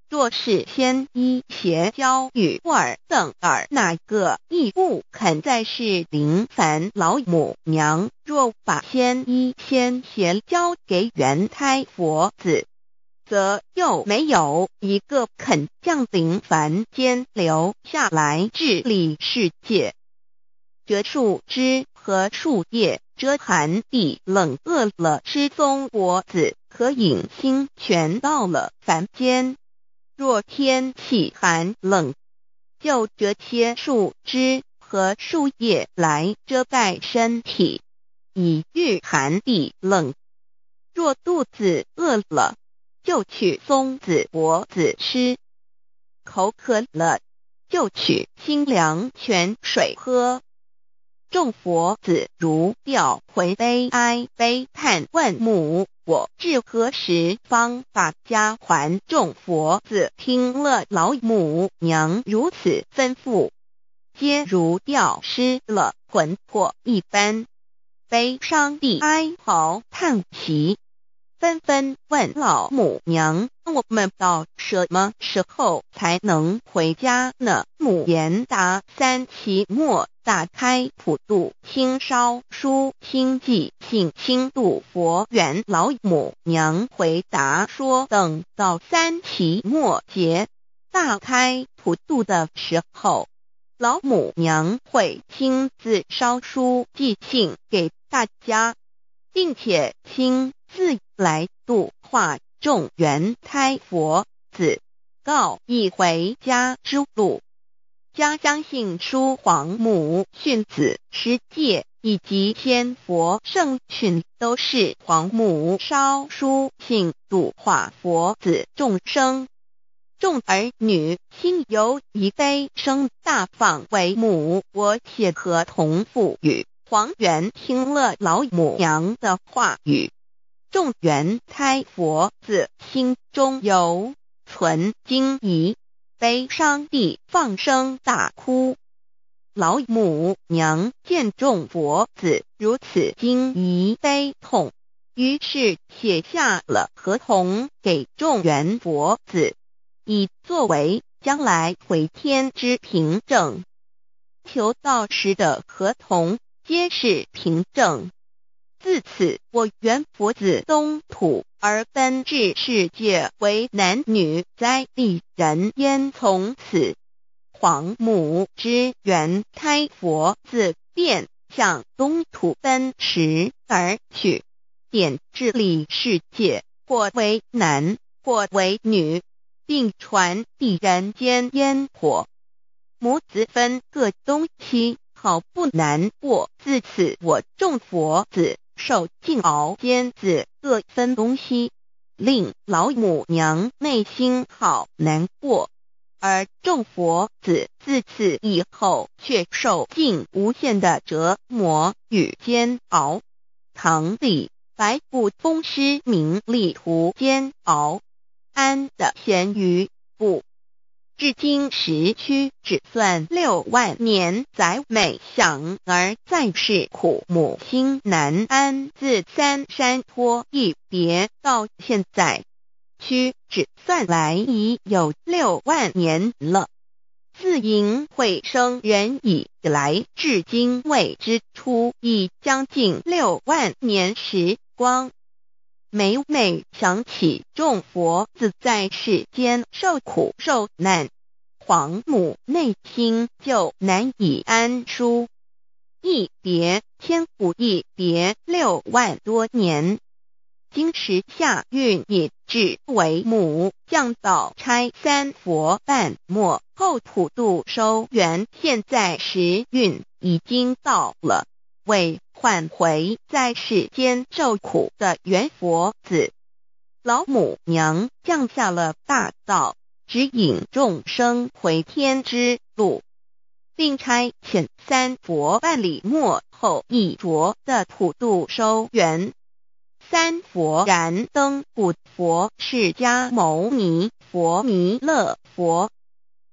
若是先依邪教与尔等尔哪个亦不肯再是临凡老母娘，若把先依先邪教给元胎佛子，则又没有一个肯降临凡间留下来治理世界。这树枝和树叶遮寒地冷饿了失踪国子，可隐心全到了凡间。若天气寒冷，就这些树枝和树叶来遮盖身体，以御寒地冷。若肚子饿了，就取松子果子吃；口渴了，就取清凉泉水喝。众佛子如调回悲哀悲叹问母，我至何时方把家还？众佛子听了老母娘如此吩咐，皆如吊失了魂魄一般，悲伤地哀嚎叹息，纷纷问老母娘：我们到什么时候才能回家呢？母言答：3期末打开普度清烧书清寂信清度佛缘。老母娘回答说，等到3期末节大开普度的时候，老母娘会亲自烧书寄信给大家，并且亲自来度化众元胎佛子，告一回家之路。家相信书皇母训子师戒以及天佛圣训都是皇母烧书信度化佛子众生。众儿女心由一悲生大放为母，我且合同赋予。皇元听了老母娘的话语，众元胎佛子心中有存惊疑，悲伤地放声大哭。老母娘见众佛子如此惊疑悲痛，于是写下了合同给众元佛子，以作为将来回天之凭证。求道时的合同皆是凭证。自此，我元佛子东土而奔至世界为男女在地人焉。从此，皇母之元胎佛子便向东土奔驰而去，点治理世界，或为男，或为女，并传递人间烟火。母子分各东西，好不难过。自此，我众佛子受尽熬煎子各分东西，令老母娘内心好难过。而众佛子自此以后却受尽无限的折磨与煎熬。唐李白骨风师名利图煎熬，安的咸鱼不。至今时区只算6万年，载每想而在世苦母心难安。自三山托一别到现在，屈指算来已有6万年了。自寅会生人以来，至今未知出，已将近6万年时光。每想起众佛子在世间受苦受难，皇母内心就难以安舒。一别千古，一别6万多年。今时下运也至为母，降道差3佛半末，后普度收圆。现在时运已经到了，为换回在世间受苦的元佛子，老母娘降下了大道，指引众生回天之路，并差遣3佛办理末后一着的普度收圆。3佛燃灯古佛释迦牟尼佛弥勒佛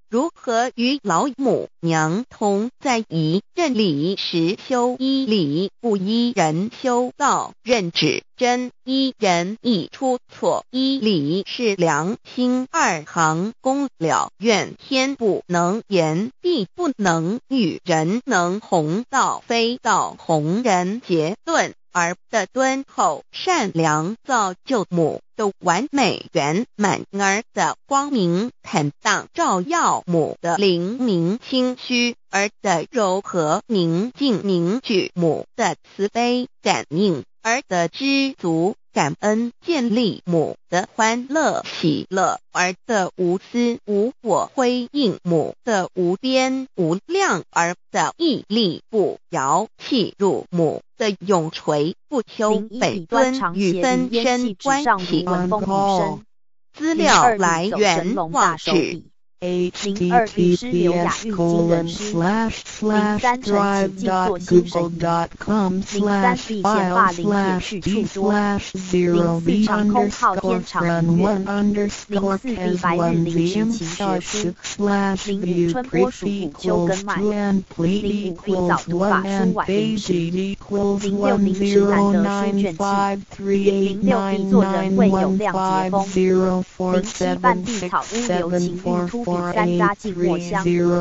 如何与老母娘同在一任理时修一理，不依人修道，任指真一人一出错一理是良心二行公了愿天不能言地不能语人能弘道非道弘人结论而的敦厚善良造就母的完美圆满儿的光明坦荡照耀母的灵明清虚儿的柔和宁静凝聚母的慈悲感应儿的知足感恩建立母的欢乐喜乐儿的无私无我辉映母的无边无量儿的屹立不摇弃入母的永垂不朽本尊与分身关系。资料来源网址 https://drive.google.com/file/d/0 长空号天长04地白日临时勤学书05春播属虎秋根脉05必早读法书晚临时06临时难得书卷气06必作人未有亮节风07半地草乌流情欲突比三扎进墨香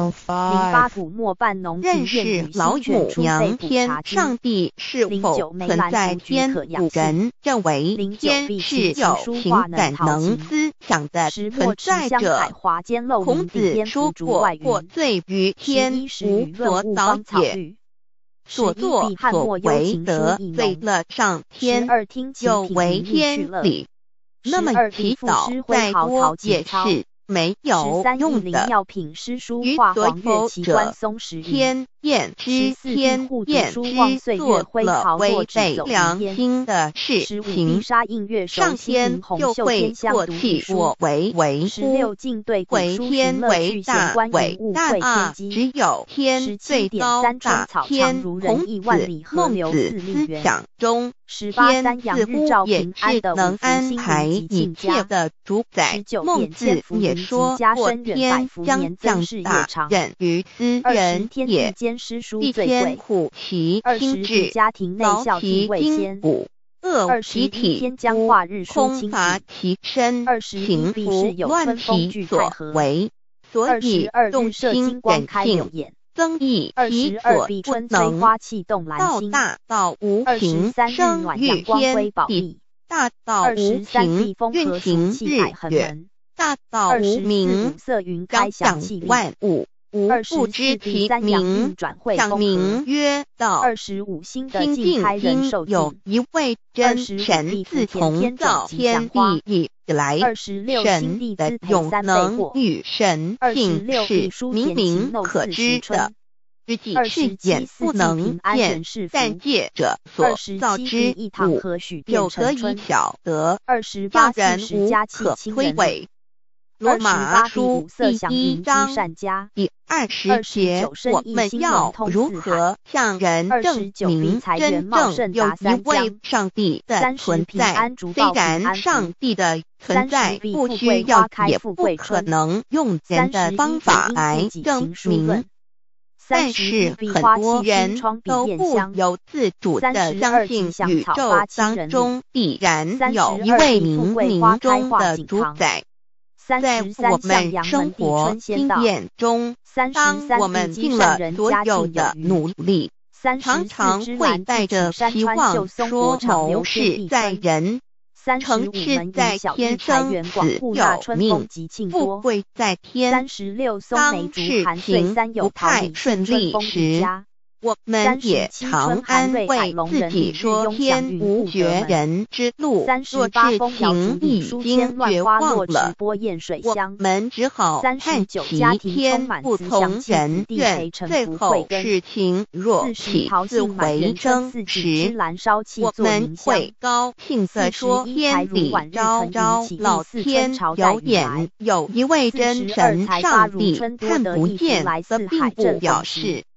08古墨半浓认识老母娘天上帝是否存在天？古人认为天是有情感能思想的存在者。孔子说过：或罪于天，无所导也。所作所为得罪了上天，有违天理。那么祈祷再多也是没有用的。于所有者，天厌之，天厌之，做了违背良心的事情，上天就会唾弃我为为乎？为天为大，伟大啊！只有天最高大天。孔子、孟子思想中，天似乎也是能安排一切的主宰。孟子也说过，天将降大任于斯人也。必先苦其心志，劳其筋骨，饿其体肤，空乏其身，行拂乱其所为。所以动心忍性，增益其所不能。道大道无情，生育天地；大道无情，运行日月；大道无名，彰享万物。无不知其名，想名曰道。心静因有一位真神，自从造天地以来，神的永能与神性是明明可知的，实际是眼不能见，但借着所造之物，就可以晓得，叫人无可推诿。罗马书第1章第20节，我们要如何向人证明真正有一位上帝的存在？虽然上帝的存在不需要也不可能用人的方法来证明，但是很多人都不由自主地相信宇宙当中必然有一位冥冥中的主宰。在我们生活经验中，当我们尽了所有的努力，常常会带着希望说谋事在人，成事在天，生死有命，富贵在天。当事情不太顺利时，我们也常安慰自己说天无绝人之路，若事情已经绝望了，我们只好叹其天不从人愿。最后事情若起自为生时，我们会高兴地说天理昭昭，老天有眼，有一位真神上帝，看不见的并不表示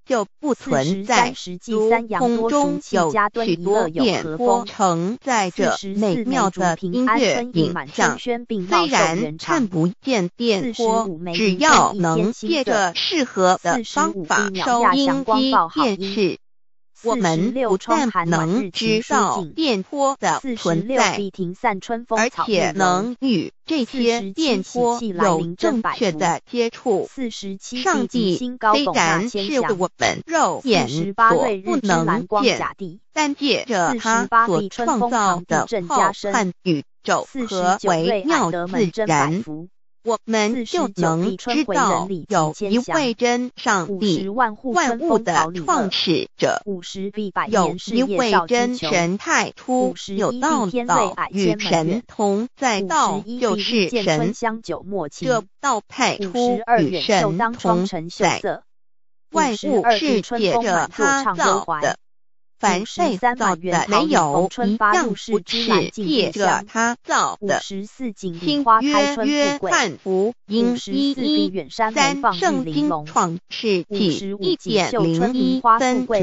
就不存在。如空中有许多电波承载着美妙的音乐影像，虽然看不见电波，只要能借着适合的方法收音机电视，我们不但能知道电波的存在，而且能与这些电波有正确的接触。上帝虽然是我们肉眼所不能见，但借着他所创造的浩瀚宇宙和微妙自然，我们就能知道有一位真上帝，万物的创始者，有一位真神太初有道与神同在，道就是神，这道太初与神同在，万物是借着他造的，凡被造的没有一样不是借着他造的。新约翰福音1:3，圣经创世纪1:01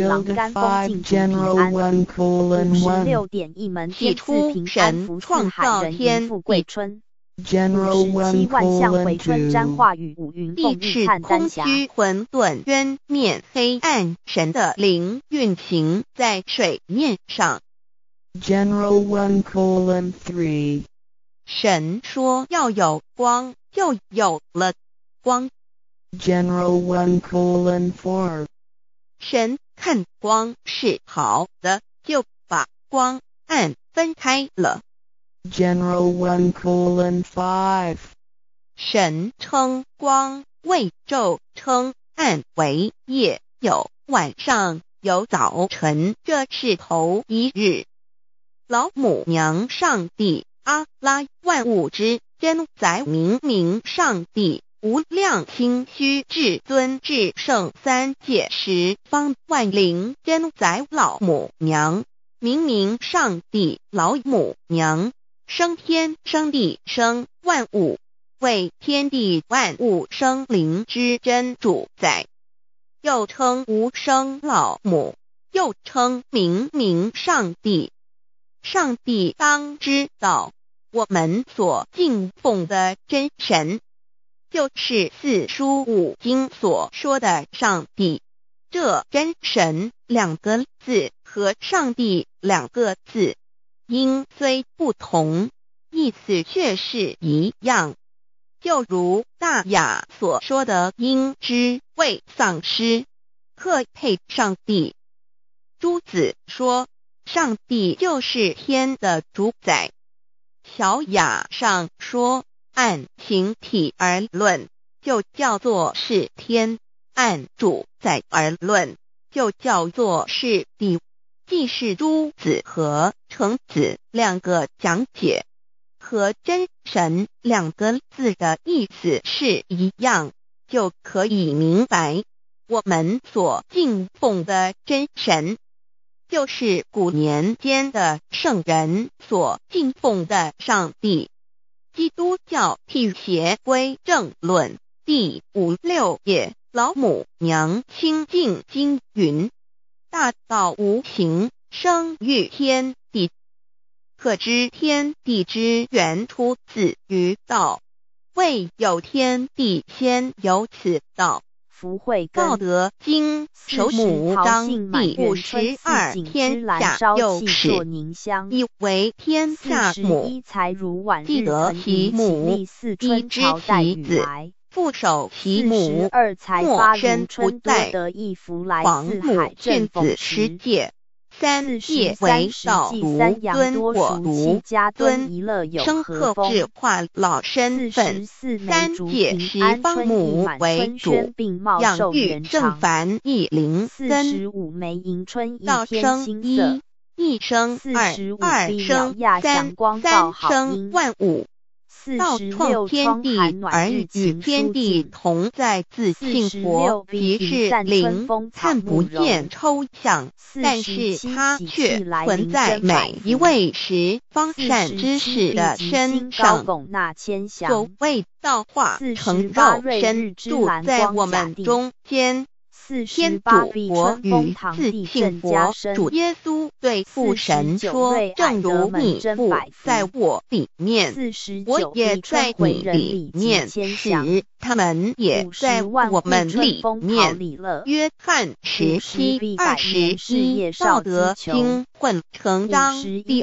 分。起初神创造天地。 57万象回春沾化雨五云凤地是空虚混沌渊面黑暗，神的灵运行在水面上。 General 1:3 神说要有光，就有了光。 General 1:4 神看光是好的，就把光暗分开了。 General 1:5 神称光为昼，称暗为夜，有晚上，有早晨，这是头一日。老母娘上帝阿拉，万物之真宰明明上帝，无量清虚至尊至圣三界十方万灵真宰老母娘，明明上帝老母娘，生天生地生万物，为天地万物生灵之真主宰，又称无生老母，又称明明上帝。上帝当知道，我们所敬奉的真神，就是四书五经所说的上帝。这真神两个字和上帝两个字，音虽不同，意思却是一样。就如大雅所说的鹰之谓丧尸，可配上帝。朱子说，上帝就是天的主宰。小雅上说，按形体而论，就叫做是天；按主宰而论，就叫做是地。既是朱子和程子两个讲解，和真神两个字的意思是一样，就可以明白，我们所敬奉的真神，就是古年间的圣人所敬奉的上帝。基督教辟邪归正论第56页，老母娘清净经云：大道无形，生育天地，可知天地之源出自于道，未有天地，先有此道。道德经首母章第52，天下幼始，以为天下母，既得其母，以知其子，父守其母，莫身不在。皇母训子十戒，三戒为道独尊我独尊，生克制化老身份。三戒十方母为主，养育正凡一灵根。道生一，一生二，二生三，三生万物。道创天地而与天地同在，自性佛，即是灵，看不见抽象，但是它却存在每一位十方善知识的身上。所谓道化成肉身，住在我们中间。 天主活于自信佛，主耶稣对父神说：正如你父在我里面，我也在你里面时，他们也在我们里面。约翰17:21，道德经混成章第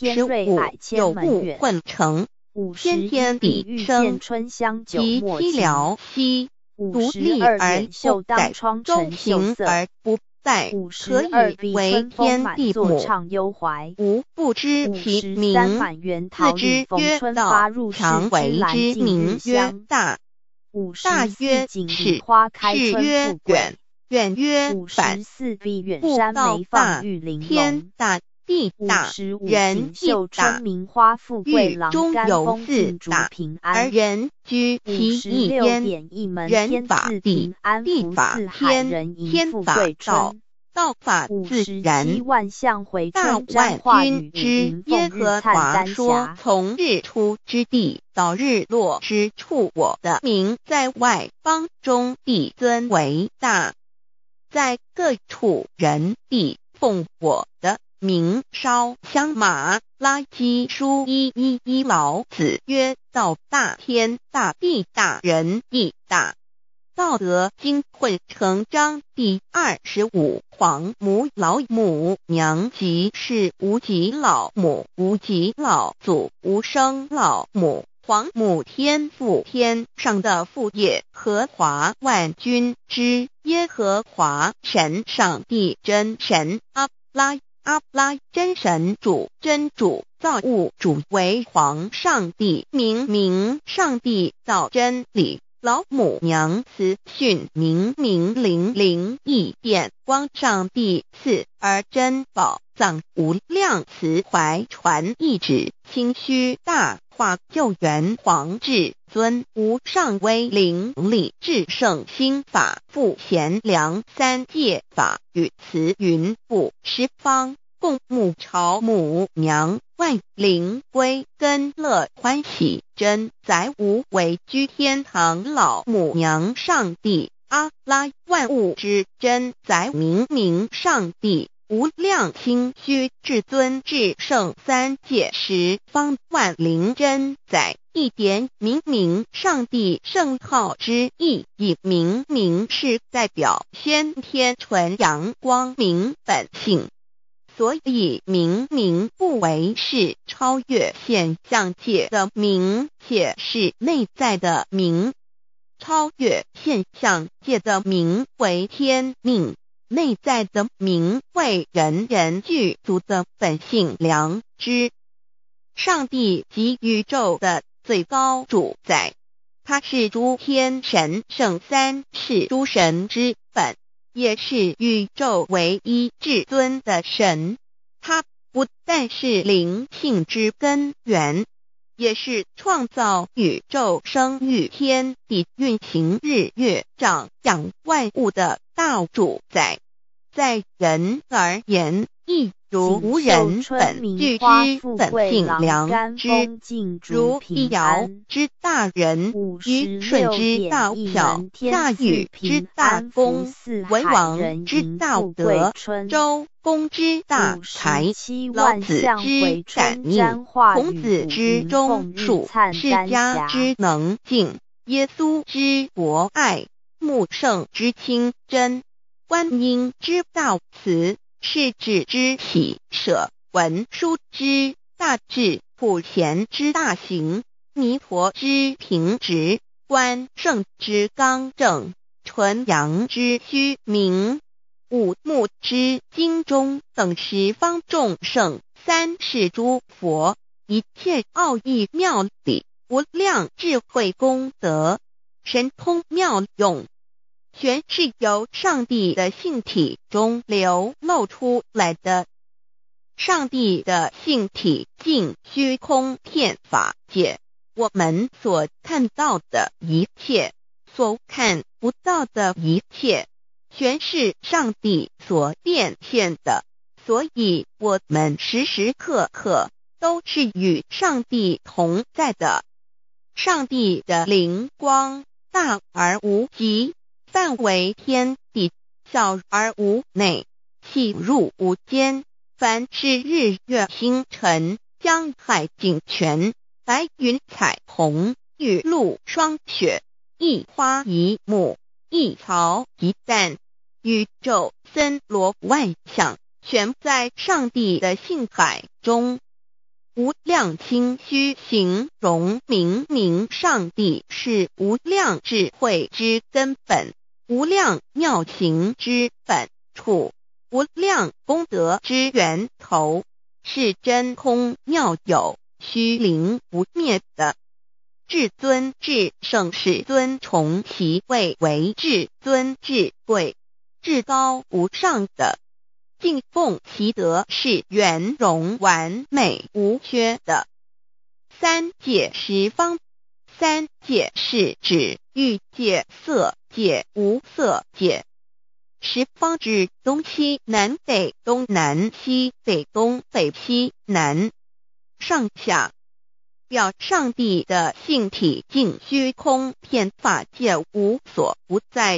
25，有物混成，先天地生，极其辽兮，独立而不改，周行而不殆，可以为天地母。吾不知其名，自之曰道，常为之名曰大。大曰始，是曰远，远曰反。故道大，天大，地大，人亦大。狱中有四大，而人居其一焉。人法地，地法天，天法道，道法自然。大万军之耶和华说：从日出之地到日落之处，我的名在外邦中必尊为大。在各处人必奉我的名烧香马拉基书1:11，老子曰：道大，天大，地大，人亦大。道德经混成章第25，皇母老母娘即是无极老母，无极老祖，无生老母。皇母天父，天上的父，耶和华万军之耶和华神，上帝真神，阿拉真神主，真主，造物主，为皇上帝，明上帝造真理。老母娘慈训，明灵异变光，上帝赐而真宝藏，无量慈怀传一旨，清虚大化，救援皇至尊，无上威灵力，至圣心法，复贤良三界法，与慈云布十方，共沐朝母娘，万灵归根乐欢喜，真载无为居天堂，老母娘上帝，阿拉万物之真载，明上帝，无量清虚至尊至圣三界十方，万灵真载，一点明上帝圣号之意，以明是代表先天纯阳光明本性。所以明不为是超越现象界的明，且是内在的明。超越现象界的明为天命，内在的明为人具足的本性良知。上帝即宇宙的最高主宰，他是诸天神圣三世诸神之本，也是宇宙唯一至尊的神。他不但是灵性之根源，也是创造宇宙生育天地运行日月长养万物的大主宰。在人而言，亦如无人本具之本性良知，如一尧之大仁，虞舜之大巧，夏禹之大功，文王之大德，周公之大才，老子之感应，孔子之忠恕，释迦之能静，耶稣之博爱，穆圣之清真，观音之大慈，世子之喜舍，文殊之大智，普贤之大行，弥陀之平直，观圣之刚正，纯阳之虚明，五目之精中，等十方众圣，三世诸佛，一切奥义妙理，无量智慧功德，神通妙用，全是由上帝的性体中流露出来的。上帝的性体尽虚空遍法界，我们所看到的一切，所看不到的一切，全是上帝所变现的，所以我们时时刻刻都是与上帝同在的。上帝的灵光大而无极，范围天地， 小而无内，细入无间。凡是日月星辰，江海景泉，白云彩虹，雨露霜雪，一花一木，一草一蛋，宇宙森罗万象，全在上帝的性海中。无量清虚形容明明上帝是无量智慧之根本，无量妙行之本处，无量功德之源头，是真空妙有，虚灵不灭的。至尊至圣世尊崇其位为至尊至贵，至高无上的。敬奉其德是圆融完美无缺的。三界十方，三界是指欲界、色界、无色界。十方指东西南北东南西北东北西南上下，表上帝的性体尽虚空遍法界无所不在。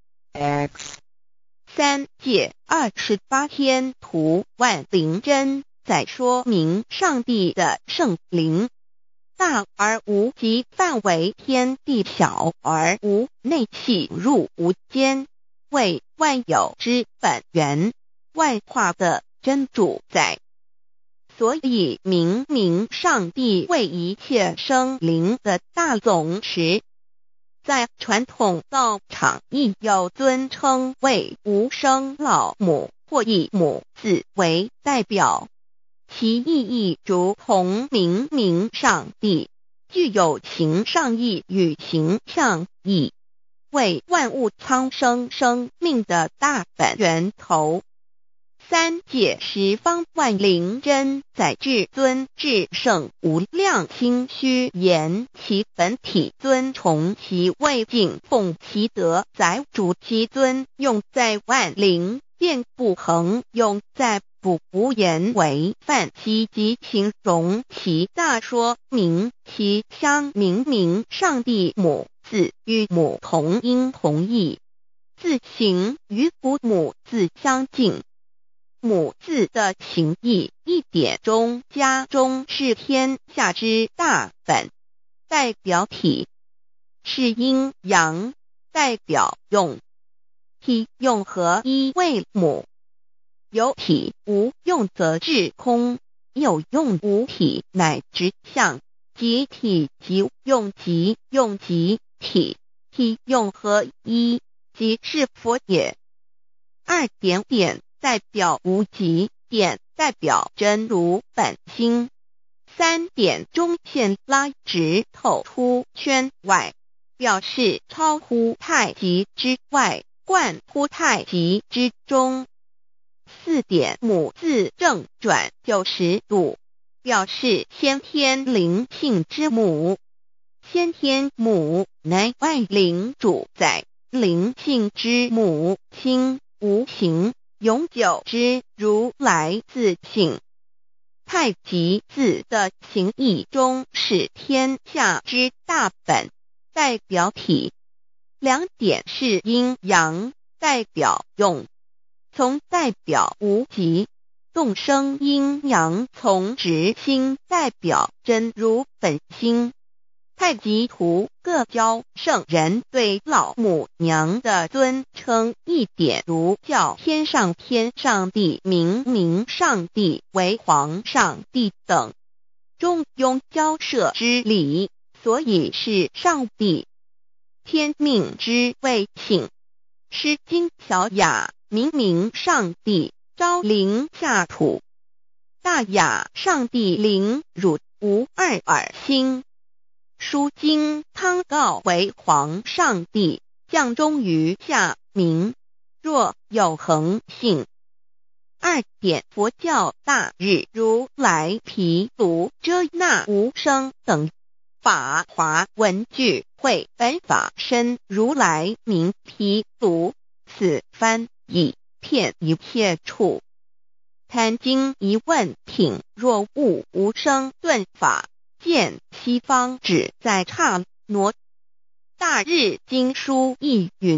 X 三界28天图万灵真，在说明上帝的圣灵。大而无极范围天地，小而无内细入无间，为万有之本源，万化的真主宰。所以明明上帝为一切生灵的大总持。在传统道场亦有尊称为无生老母，或以母字为代表，其意义如同明明上帝，具有形上义与形象义，为万物苍生生命的大本源头。三界十方万灵真，在至尊至圣无量清虚言其本体尊崇其位敬奉其德载主其尊，用在万灵便不恒用在不无言为范积极形容其大，说明其相明明上帝母字与母同音同义，字形与父母字相近。母字的情义一点中加中是天下之大本，代表体是阴阳，代表用，体用合一为母。有体无用则至空，有用无体乃直相，即体即用即用即体，体用合一即是佛也。二点点代表无极，点代表真如本心。三点中线拉直透出圈外，表示超乎太极之外，贯乎太极之中。四点母字正转90度，表示先天灵性之母。先天母乃万灵主宰，灵性之母心无形，永久之如来自性。太极字的形义中是天下之大本，代表体。两点是阴阳，代表用，从代表无极，动生阴阳从直心，代表真如本心。太极图各教圣人对老母娘的尊称，一点如叫天上天上帝、明明上帝为皇上帝等，中庸交涉之理，所以是上帝。天命之谓性，诗经小雅明明上帝昭灵下土，大雅上帝灵汝无二耳心。书经汤告为皇上帝，降中于下民，若有恒性。二点佛教大日如来毗卢遮那无生等法华文具会本法身如来名毗卢，此翻译片一切处。贪经一问品，若悟无生顿法，见西方只在刹那。大日经书亦云，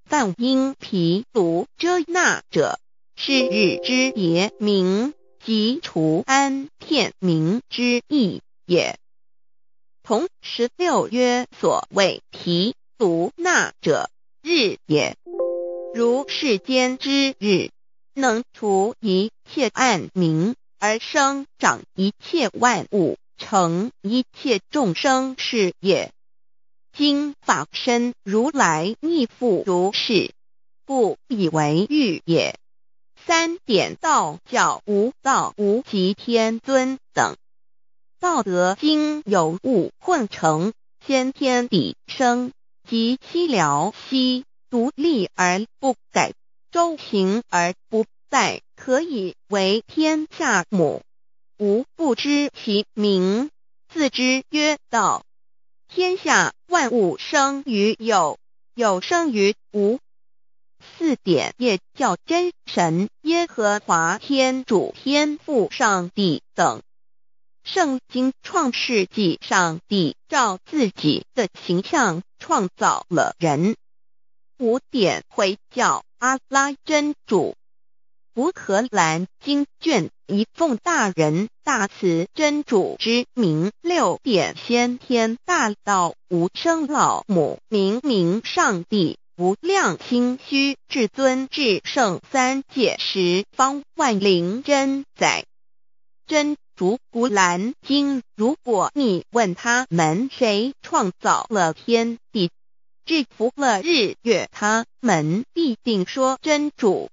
犯因毗卢遮那者，是日之别名，即除安片名之意也。同16曰所谓毗卢那者，日也。如世间之日，能除一切暗明，而生长一切万物，成一切众生是也。今法身如来亦复如是，故以为喻也。3点道教无道无极天尊等，道德经有物混成，先天地生，即悉了悉，独立而不改，周行而不殆，可以为天下母。吾不知其名，自之曰道。天下万物生于有，有生于无。4点业教真神耶和华天主天父上帝等。圣经创世纪，上帝照自己的形象创造了人。5点回教阿拉真主。乌克兰经卷一奉大人大慈真主之名。6点先天大道无生老母明明上帝无量心虚至尊至圣三界十方万灵真载。真主古兰经，如果你问他们谁创造了天地，制服了日月，他们必定说真主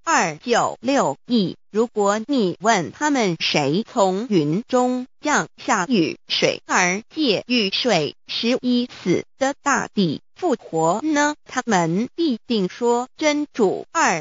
296亿。如果你问他们谁从云中降下雨水而借雨水使已死的大地复活呢，他们必定说真主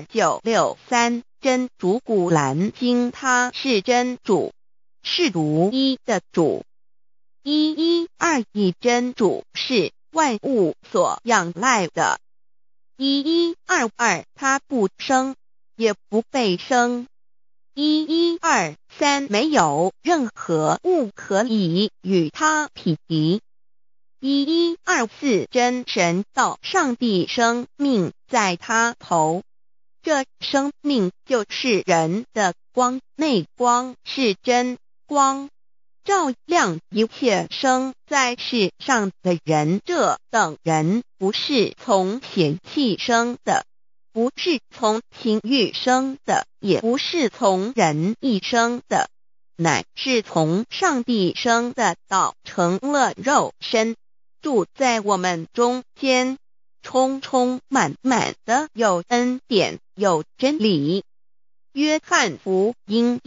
2963。真主古兰经，他是真主，是独一的主。112亿真主是万物所仰赖的。1122他不生，也不被生。1123没有任何物可以与他匹敌。1124真神道上帝生命在他头，这生命就是人的光，内光是真光，照亮一切生在世上的人。这等人不是从血气生的，不是从情欲生的，也不是从人意生的，乃是从上帝生的道成了肉身，住在我们中间，充充满满的有恩典有真理。约翰福音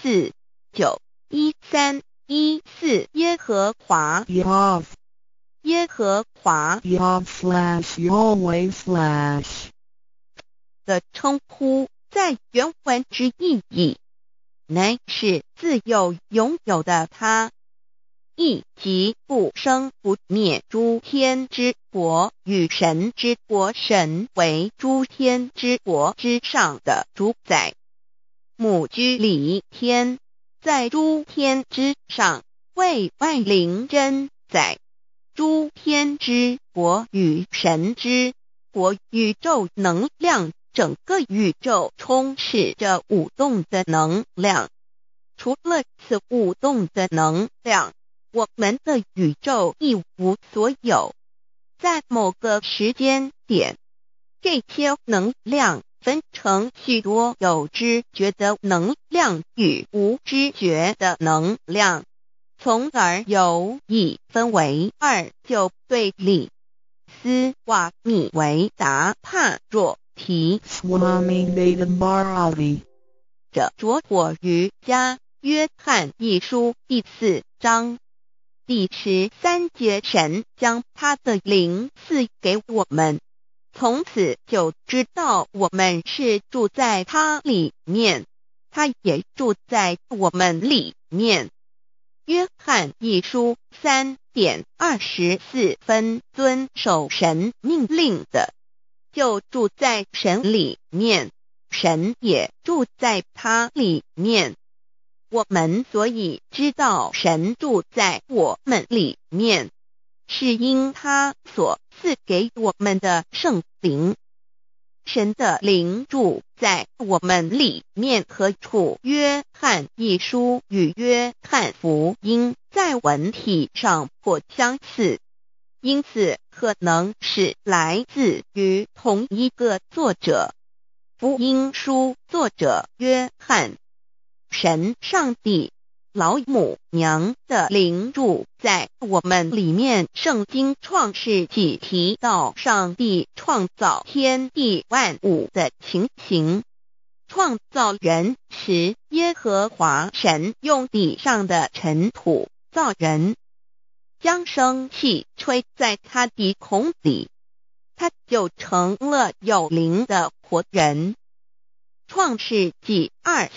1491314耶和华 Yav 耶和华 Yav/Yahweh/ 的称呼，在原文之意义，乃是自有拥有的他，亦即不生不灭诸天之国与神之国，神为诸天之国之上的主宰，母居里天，在诸天之上，为万灵真载。诸天之国与神之国，宇宙能量，整个宇宙充斥着舞动的能量。除了此舞动的能量，我们的宇宙一无所有。在某个时间点，这些能量分成许多有知觉的能量与无知觉的能量，从而有意分为2就对立。斯瓦米维达帕若提 Swami Vedabharati 者着火于家约翰一书第4章第13节，神将他的灵赐给我们，从此就知道我们是住在他里面，他也住在我们里面。约翰一书3:24遵守神命令的，就住在神里面，神也住在他里面。我们所以知道神住在我们里面，是因他所赐给我们的圣灵。 神的灵住在我们里面。何处？约翰一书与约翰福音在文体上颇相似，因此可能是来自于同一个作者。福音书作者约翰，神上帝老母娘的灵住在我们里面。圣经创世纪提到上帝创造天地万物的情形。创造人时，耶和华神用地上的尘土造人，将生气吹在他鼻孔里，他就成了有灵的活人。创世纪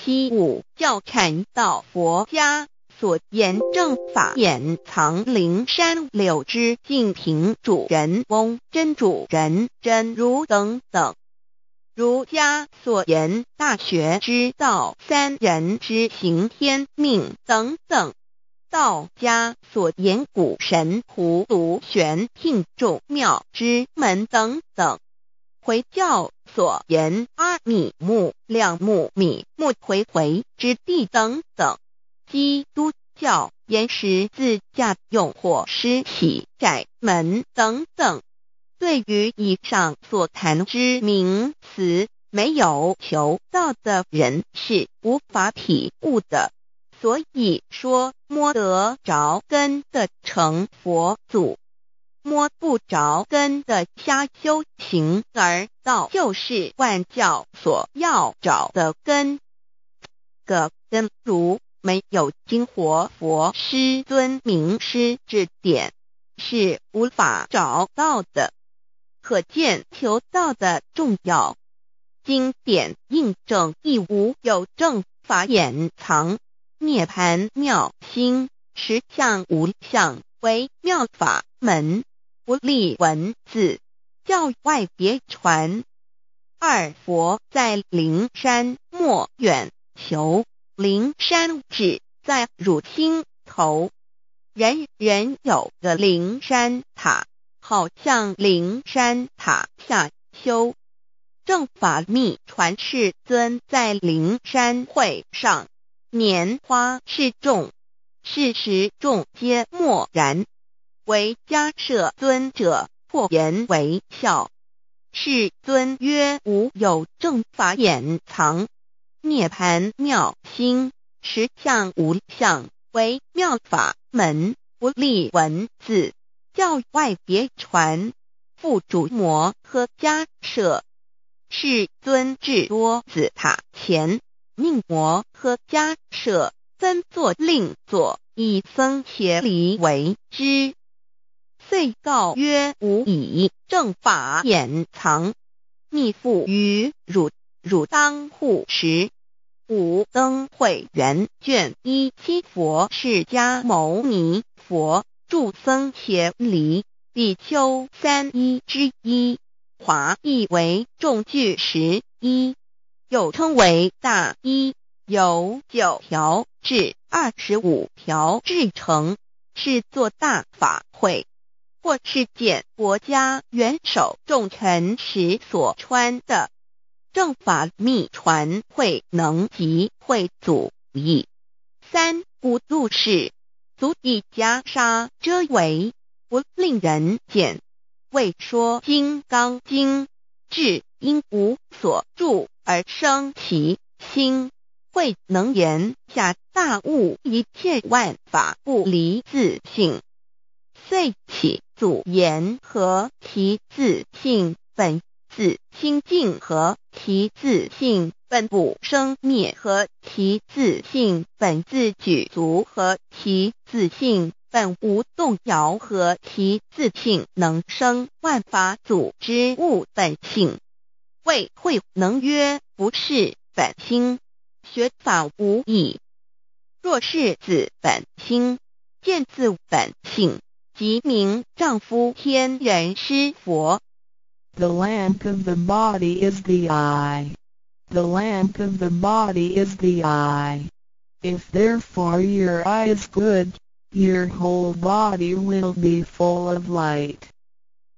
275教阐到佛家所言正法掩藏灵山柳之净瓶主人翁真主人真如等等。儒家所言大学之道三人之行天命等等。道家所言古神荼毒玄牝众妙之门等等。回教所言阿米木两木米木回回之地等等。基督教言十字架用火施洗窄门等等。对于以上所谈之名词，没有求道的人是无法体悟的。所以说摸得着根的成佛祖，摸不着根的瞎修行，而道就是万教所要找的根。个根如没有经活佛师尊名师指点，是无法找到的。可见求道的重要。经典印证亦无有正法掩藏，涅盘妙心，实相无相，为妙法门，不立文字，教外别传。二佛在灵山莫远求，灵山只在汝心头。人人有个灵山塔，好像灵山塔下修。正法密传世尊在灵山会上，拈花示众，是时众皆默然，唯迦摄尊者破颜为笑。世尊曰：无有正法掩藏，涅盘妙心，实相无相，为妙法门，不立文字，教外别传。复主摩诃迦摄。世尊至多子塔前，命摩诃迦摄分作令作，以僧伽梨为之。遂告曰：吾以正法掩藏，逆复于汝，汝当护持。五灯会元卷17佛释迦牟尼佛著僧伽梨比丘31之一。华译为众句11，又称为大一，由9条至25条制成，是作大法会，或是见国家元首重臣时所穿的。正法密传会能及会祖义。三无度世，足以袈裟遮为，不令人见。为说金刚经，至因无所住而生其心，慧能言下大悟一切万法不离自性。遂起祖言和其自性本自清净和其自性本不生灭和其自性本自具足和其自性本无动摇和其自性能生万法组之物本性。谓慧能曰：不是本心，学法无益。若是自本心，见自本性，即名丈夫天人师佛。 The lamp of the body is the eye. The lamp of the body is the eye. If therefore your eye is good, your whole body will be full of light.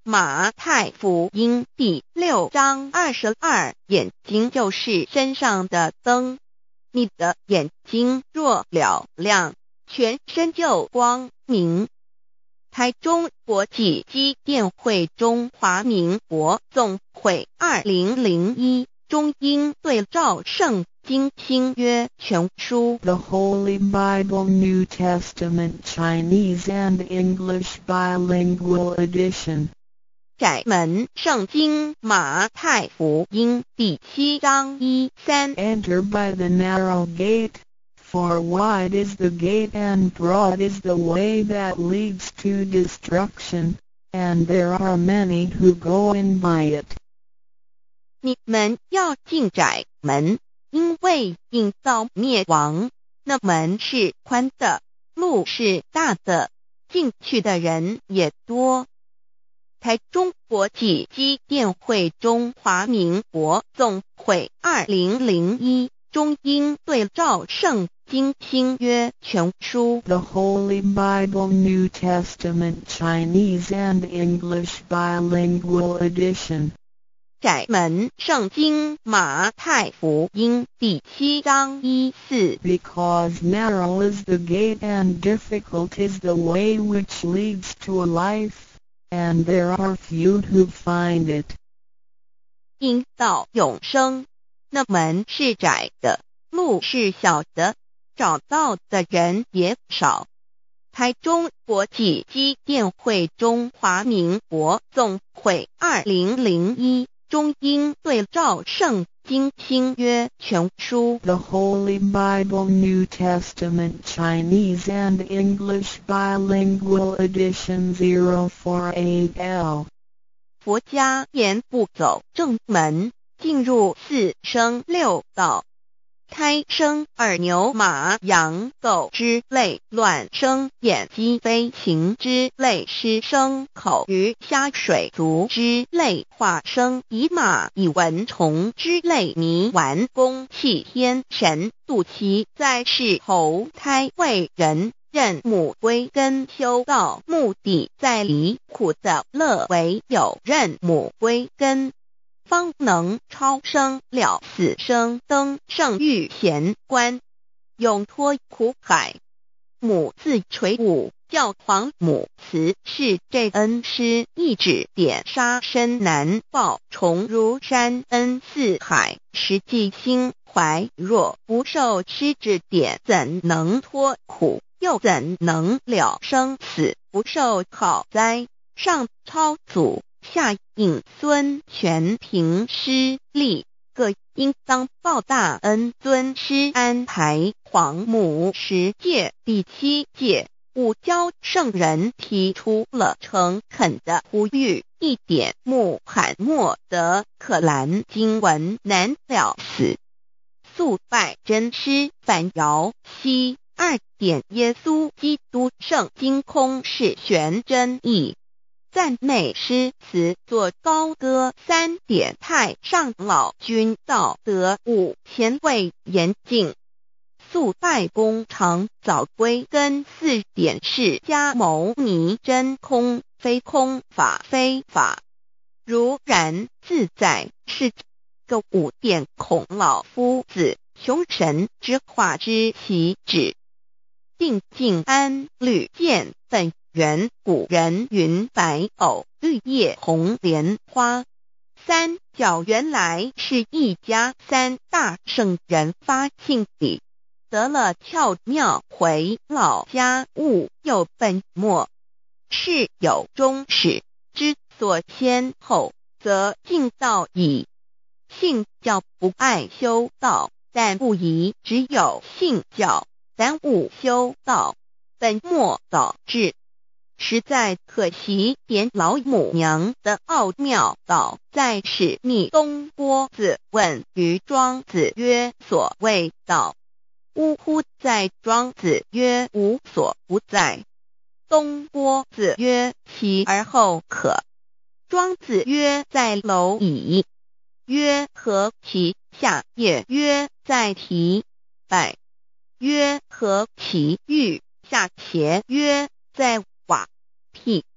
马太福音第6章22，眼睛就是身上的灯。你的眼睛若了亮，全身就光明。台中国际机电会中华民国总会2001中英对照圣经新约全书 The Holy Bible New Testament Chinese and English Bilingual Edition. 窄门圣经马太福音第7章1-3 Enter by the narrow gate, for wide is the gate and broad is the way that leads to destruction, and there are many who go in by it. 你们要进窄门，因为引到灭亡。那门是宽的，路是大的，进去的人也多。台中国际机电会中华民国总会2001中英对照圣经新约全书 The Holy Bible New Testament Chinese and English Bilingual Edition. 窄门圣经马太福音第7章1-4 Because narrow is the gate and difficult is the way which leads to life, and there are few who find it. 引到永生，那门是窄的，路是小的，找到的人也少。台中国际机电会中华民国总会2001中英对照圣经新约全书 The Holy Bible New Testament Chinese and English Bilingual Edition 048L. 佛家言不走正门，进入4生6道。胎生耳牛马羊狗之类，卵生眼鸡飞禽之类，湿生口鱼虾水族之类，化生以马以蚊虫之类，泥丸公气天神，肚脐在世投胎为人，任母归根修道，目的在离苦的乐为有任母归根，方能超生了死生登圣域贤官，永脱苦海。母自垂武，教皇母慈是这恩师，一指点杀身难报，重如山恩似海，实际心怀，若不受师指点，怎能脱苦，又怎能了生死，不受考灾。上超祖，下引孙全凭师力，各应当报大恩。尊师安排皇母10诫，第7诫，五教圣人提出了诚恳的呼吁，一点穆罕默德可兰经文难了死。肃拜真师反摇西2点耶稣基督圣经空是玄真义。赞美诗词作高歌3点太上老君道德5前卫严谨。肃拜公常早归根4点释迦牟尼真空非空法非法如然自在是个5点孔老夫子穷神之化之习指。定静安律见本源古人云白藕绿叶红莲花。三角原来是一家3大圣人发庆礼，得了窍妙回老家务有本末，是有终始之所先后，则敬道矣。信教不爱修道，但不宜只有信教，耽误修道，本末倒置。实在可惜，点老母娘的奥妙道在使逆东郭子问于庄子曰：所谓道，呜呼！在庄子曰：无所不在。东郭子曰：其而后可。庄子曰：在蝼蚁。曰：何其下？也曰：在蹄。百。曰：何其欲？下且曰：在瓦辟。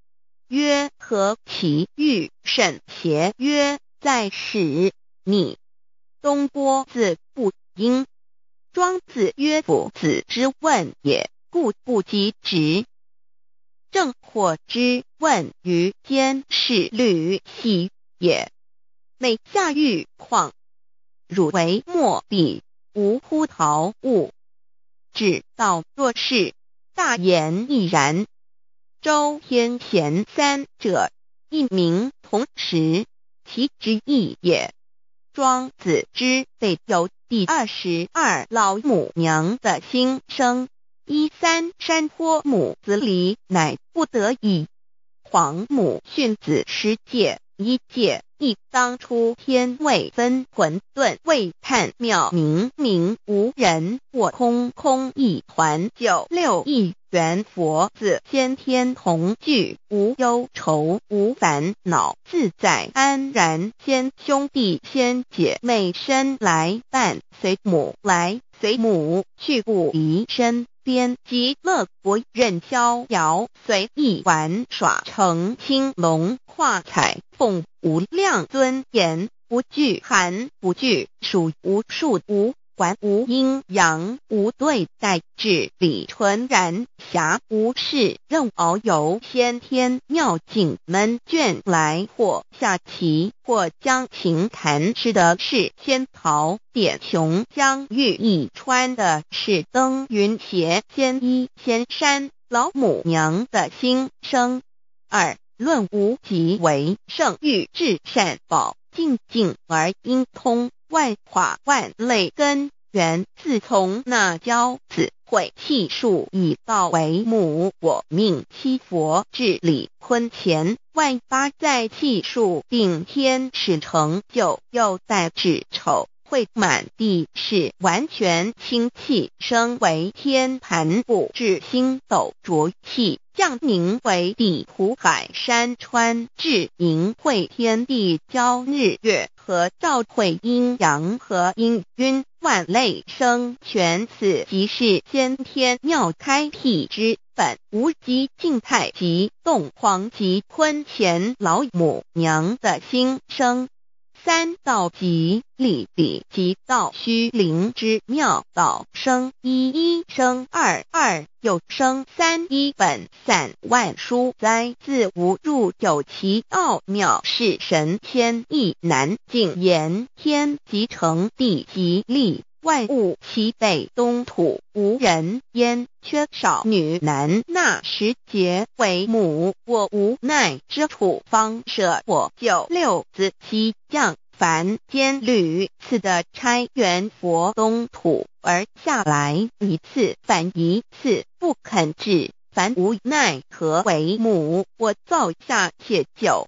曰何其欲甚邪曰在使逆。东郭子不应。庄子曰夫子之问也，故不及直。正或之问于间是履兮也。每下欲况，汝为莫彼，无乎陶物。指道若是，大言亦然。周天贤三者，一名同时，其之义也。庄子之备有第22老母娘的心声。13山坡母子离，乃不得已。黄母训子10戒，1戒亦当初天未分，混沌未探，渺冥冥无人，我空空一团。96亿元佛子先天同具，无忧愁无烦恼，自在安然。先兄弟先姐妹生来伴，随母来随母去，不离身边。极乐国任逍遥，随意玩耍，成青龙化彩凤，无量尊严，不惧寒不惧暑，无数无管，无阴阳，无对待，至理纯然，暇无事任遨游。先天妙境门卷来，或下棋，或将琴弹，吃的是仙桃点琼浆，玉一穿的是登云鞋，仙衣仙山。老母娘的心声。2论无极为圣欲至善宝，静静而应通，万化万类根源。自从那骄子会气数以道为母，我命七佛治理坤乾，万八在气数，并天使成就，又在指丑会满地是完全清气，升为天盘部，至星斗浊气，降凝为地土海山川，至盈会天地交日月和照会阴阳和阴晕，万类生全。此即是先天妙开辟之本，无极静态及动黄及坤乾老母娘的心声。3道即理理即道虚灵之妙道生一生二又生3，一本散万殊哉，自无入有其奥妙，是神千亿难尽言。天即成，地即立，万物其北东土，无人焉，缺少女男。那时节为母，我无奈之处方舍我96子西降凡间屡次的差援佛东土，而下来一次反一次，不肯治，凡无奈何为母。我造下且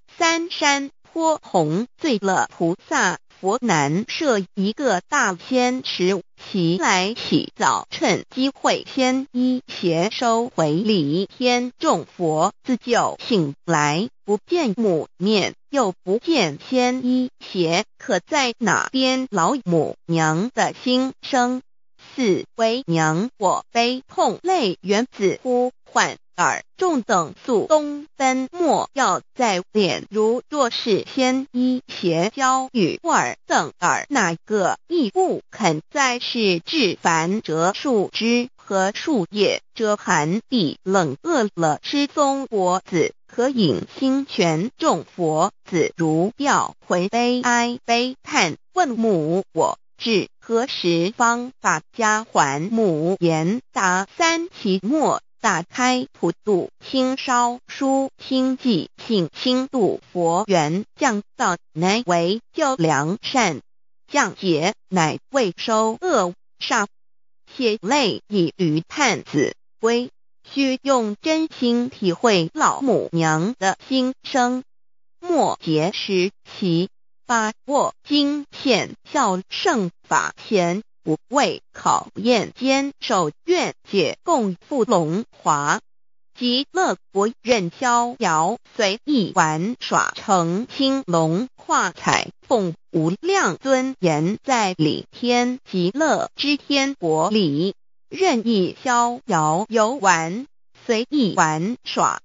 93山坡弘罪乐菩萨佛南设一个大仙池，其来起早，趁机会先一邪收回礼。天众佛自就醒来，不见母面，又不见先一邪，可在哪边？老母娘的心声。4为娘我悲痛泪源自呼唤耳，众等宿东奔，莫要在脸。如若是先一邪教与尔等耳，哪个亦不肯在是至凡折树枝和树叶，遮寒地冷，饿了吃松果子，可饮清泉。众佛子如吊回悲哀悲叹，问母我至何时方把家还母？言答3期末，打开普度清烧书清寂性清度佛缘，降道乃为救良善，降劫乃为收恶煞。血泪以于叹子归，须用真心体会老母娘的心声。末节时期，把握经现效圣法前，不畏考验，坚守愿解，共赴龙华。极乐国任逍遥，随意玩耍，成青龙化彩凤，无量尊严，在理天极乐之天国里，任意逍遥游玩，随意玩耍。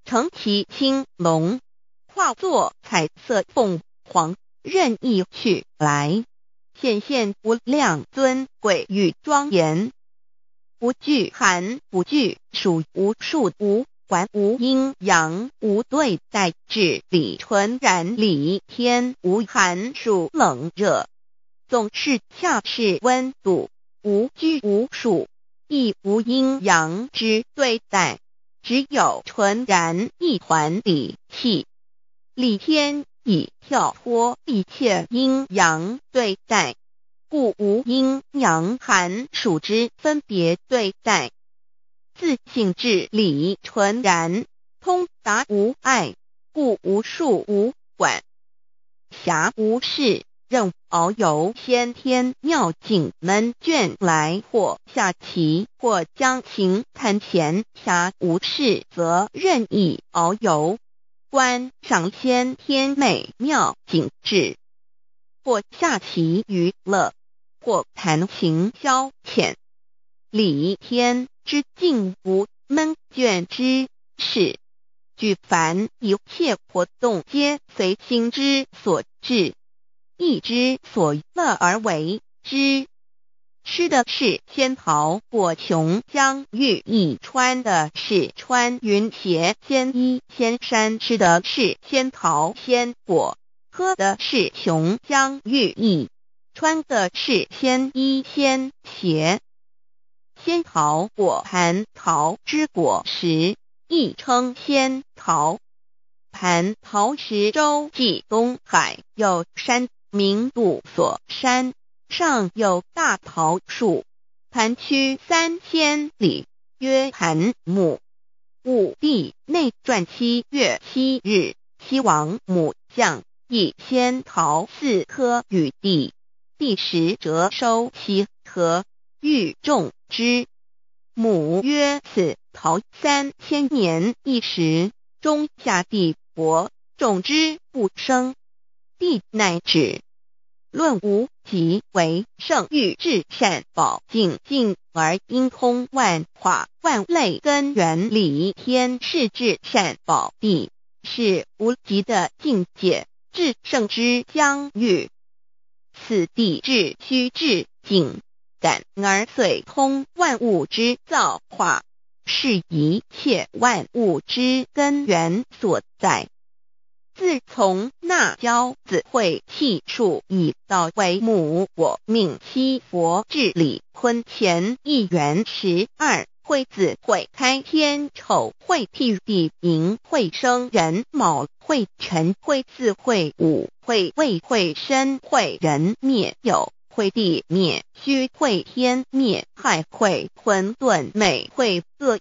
乘其青龙，化作彩色凤凰，任意去来，显现无量尊贵与庄严。不惧寒，不惧暑，无数无还，无阴阳，无对待，至理纯然理天，无寒暑冷热，总是恰是温度，无拘无束，亦无阴阳之对待，只有纯然一环理气。理天已跳脱一切阴阳对待，故无阴阳寒暑之分别对待，自性至理纯然，通达无碍，故无束无管，暇无事，任遨游先天妙境，门卷来或下棋，或将琴弹弦，暇无事则任意遨游，观赏先天美妙景致，或下棋娱乐，或弹琴消遣。理天之境无闷倦之事，举凡一切活动皆随心之所至，意之所乐而为之。吃的是仙桃果琼浆玉液，穿的是穿云鞋仙衣仙衫，吃的是仙桃仙果，喝的是琼浆玉液，穿的是仙衣仙鞋。仙桃果蟠桃之果实，亦称仙桃。蟠桃实洲际东海有山，名杜所山，上有大桃树，盘曲3000里，曰盘木。武帝内传7月7日，西王母将以仙桃4颗与帝，帝时折收其核，欲种之。母曰：此桃3000年一时，终下地薄，种之不生。帝乃止。论无极为圣域至善宝净净而因通万化万类根源理天是至善宝地，是无极的境界，至圣之疆域。此地至虚至境，感而遂通万物之造化，是一切万物之根源所在。自从那骄子会气数以道为母，我命七佛治理坤乾一元12，会子会开天丑，会替地寅，会生人卯，会辰会巳，会午，会未，会申，会人灭酉，会地灭戌，会天灭亥，会混沌昧，会各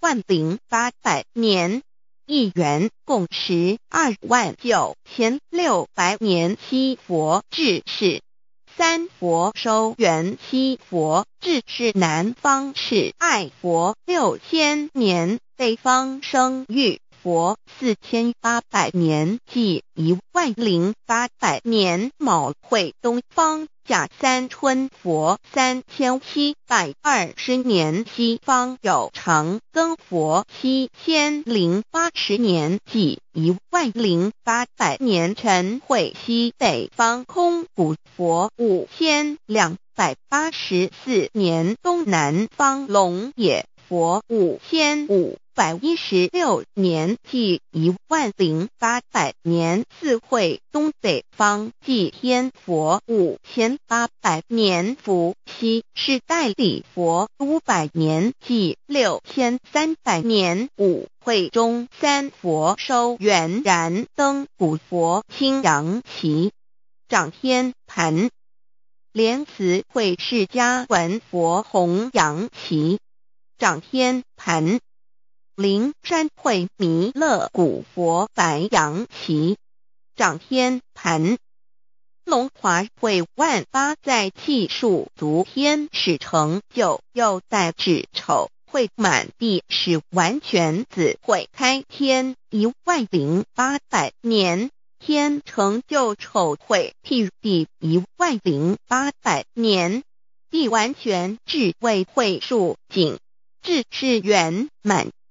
10800年。一元共129600年，七佛治世。三佛收元，七佛治世。南方是爱佛6000年，北方生育佛4800年，即10800年。卯会东方甲三春佛3720年，西方有长庚佛7080年，即10800年。辰会西北方空谷佛5284年，东南方龙野佛5516年，即10800年。四会东北方祭天佛5800年，伏羲是代理佛500年，即6300年。五会中三佛收元，燃灯古佛青阳旗，掌天盘。莲慈会释迦文佛红阳旗，掌天盘。灵山会弥勒古佛白羊旗，掌天盘。龙华会万八在气数足天使成就，又代指丑会满地使完全子会开天10800年，天成就丑会替地10800年，地完全至为会数景，至是圆满。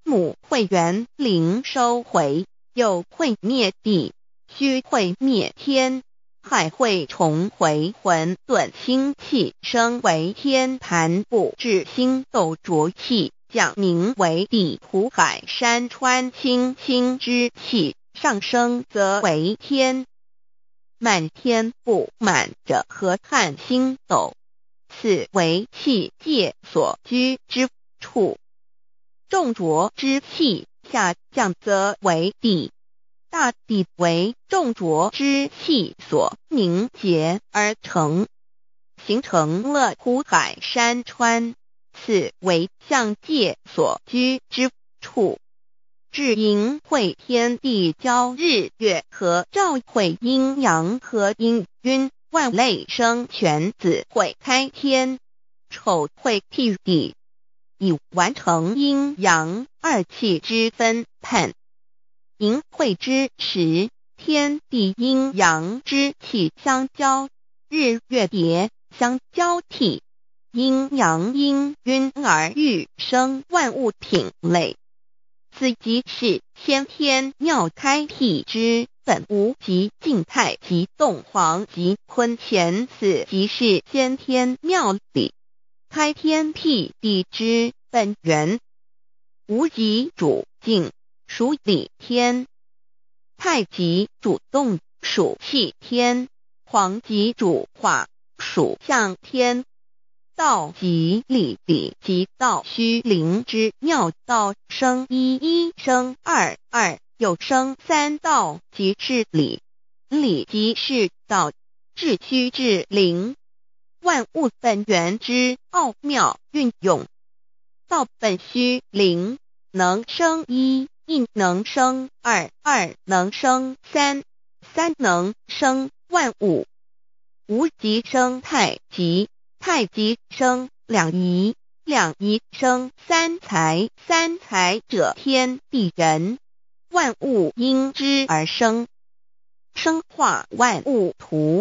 母会园灵收回，又会灭地，须会灭天，还会重回混沌星气，升为天盘部，至星斗浊气，降名为地土海山川星星之气，上升则为天。满天不满者河汉星斗，此为气界所居之处。重浊之气下降则为地，大地为重浊之气所凝结而成，形成了土海山川，此为象界所居之处。至阴会天地交日月和照会阴阳和阴晕，万类生全子会开天，丑会替地，以完成阴阳二气之分判。寅会之时，天地阴阳之气相交，日月叠相交替，阴阳阴晕而欲生万物品类。此即是先天妙开辟之本无极静态及动黄及坤乾，此即是先天妙理开天辟地之本源。无极主静，属理天；太极主动，属气天；黄极主化，属象天。道即理，理即道虚灵之妙道，生一，一生二，二又生三道，即是理。理即是道，至虚至灵，万物本源之奥妙运用。道本虚灵，能生一，一能生二，二能生三，三能生万物。无极生太极，太极生两仪，两仪生三才，三才者天地人，万物因之而生，生化万物图。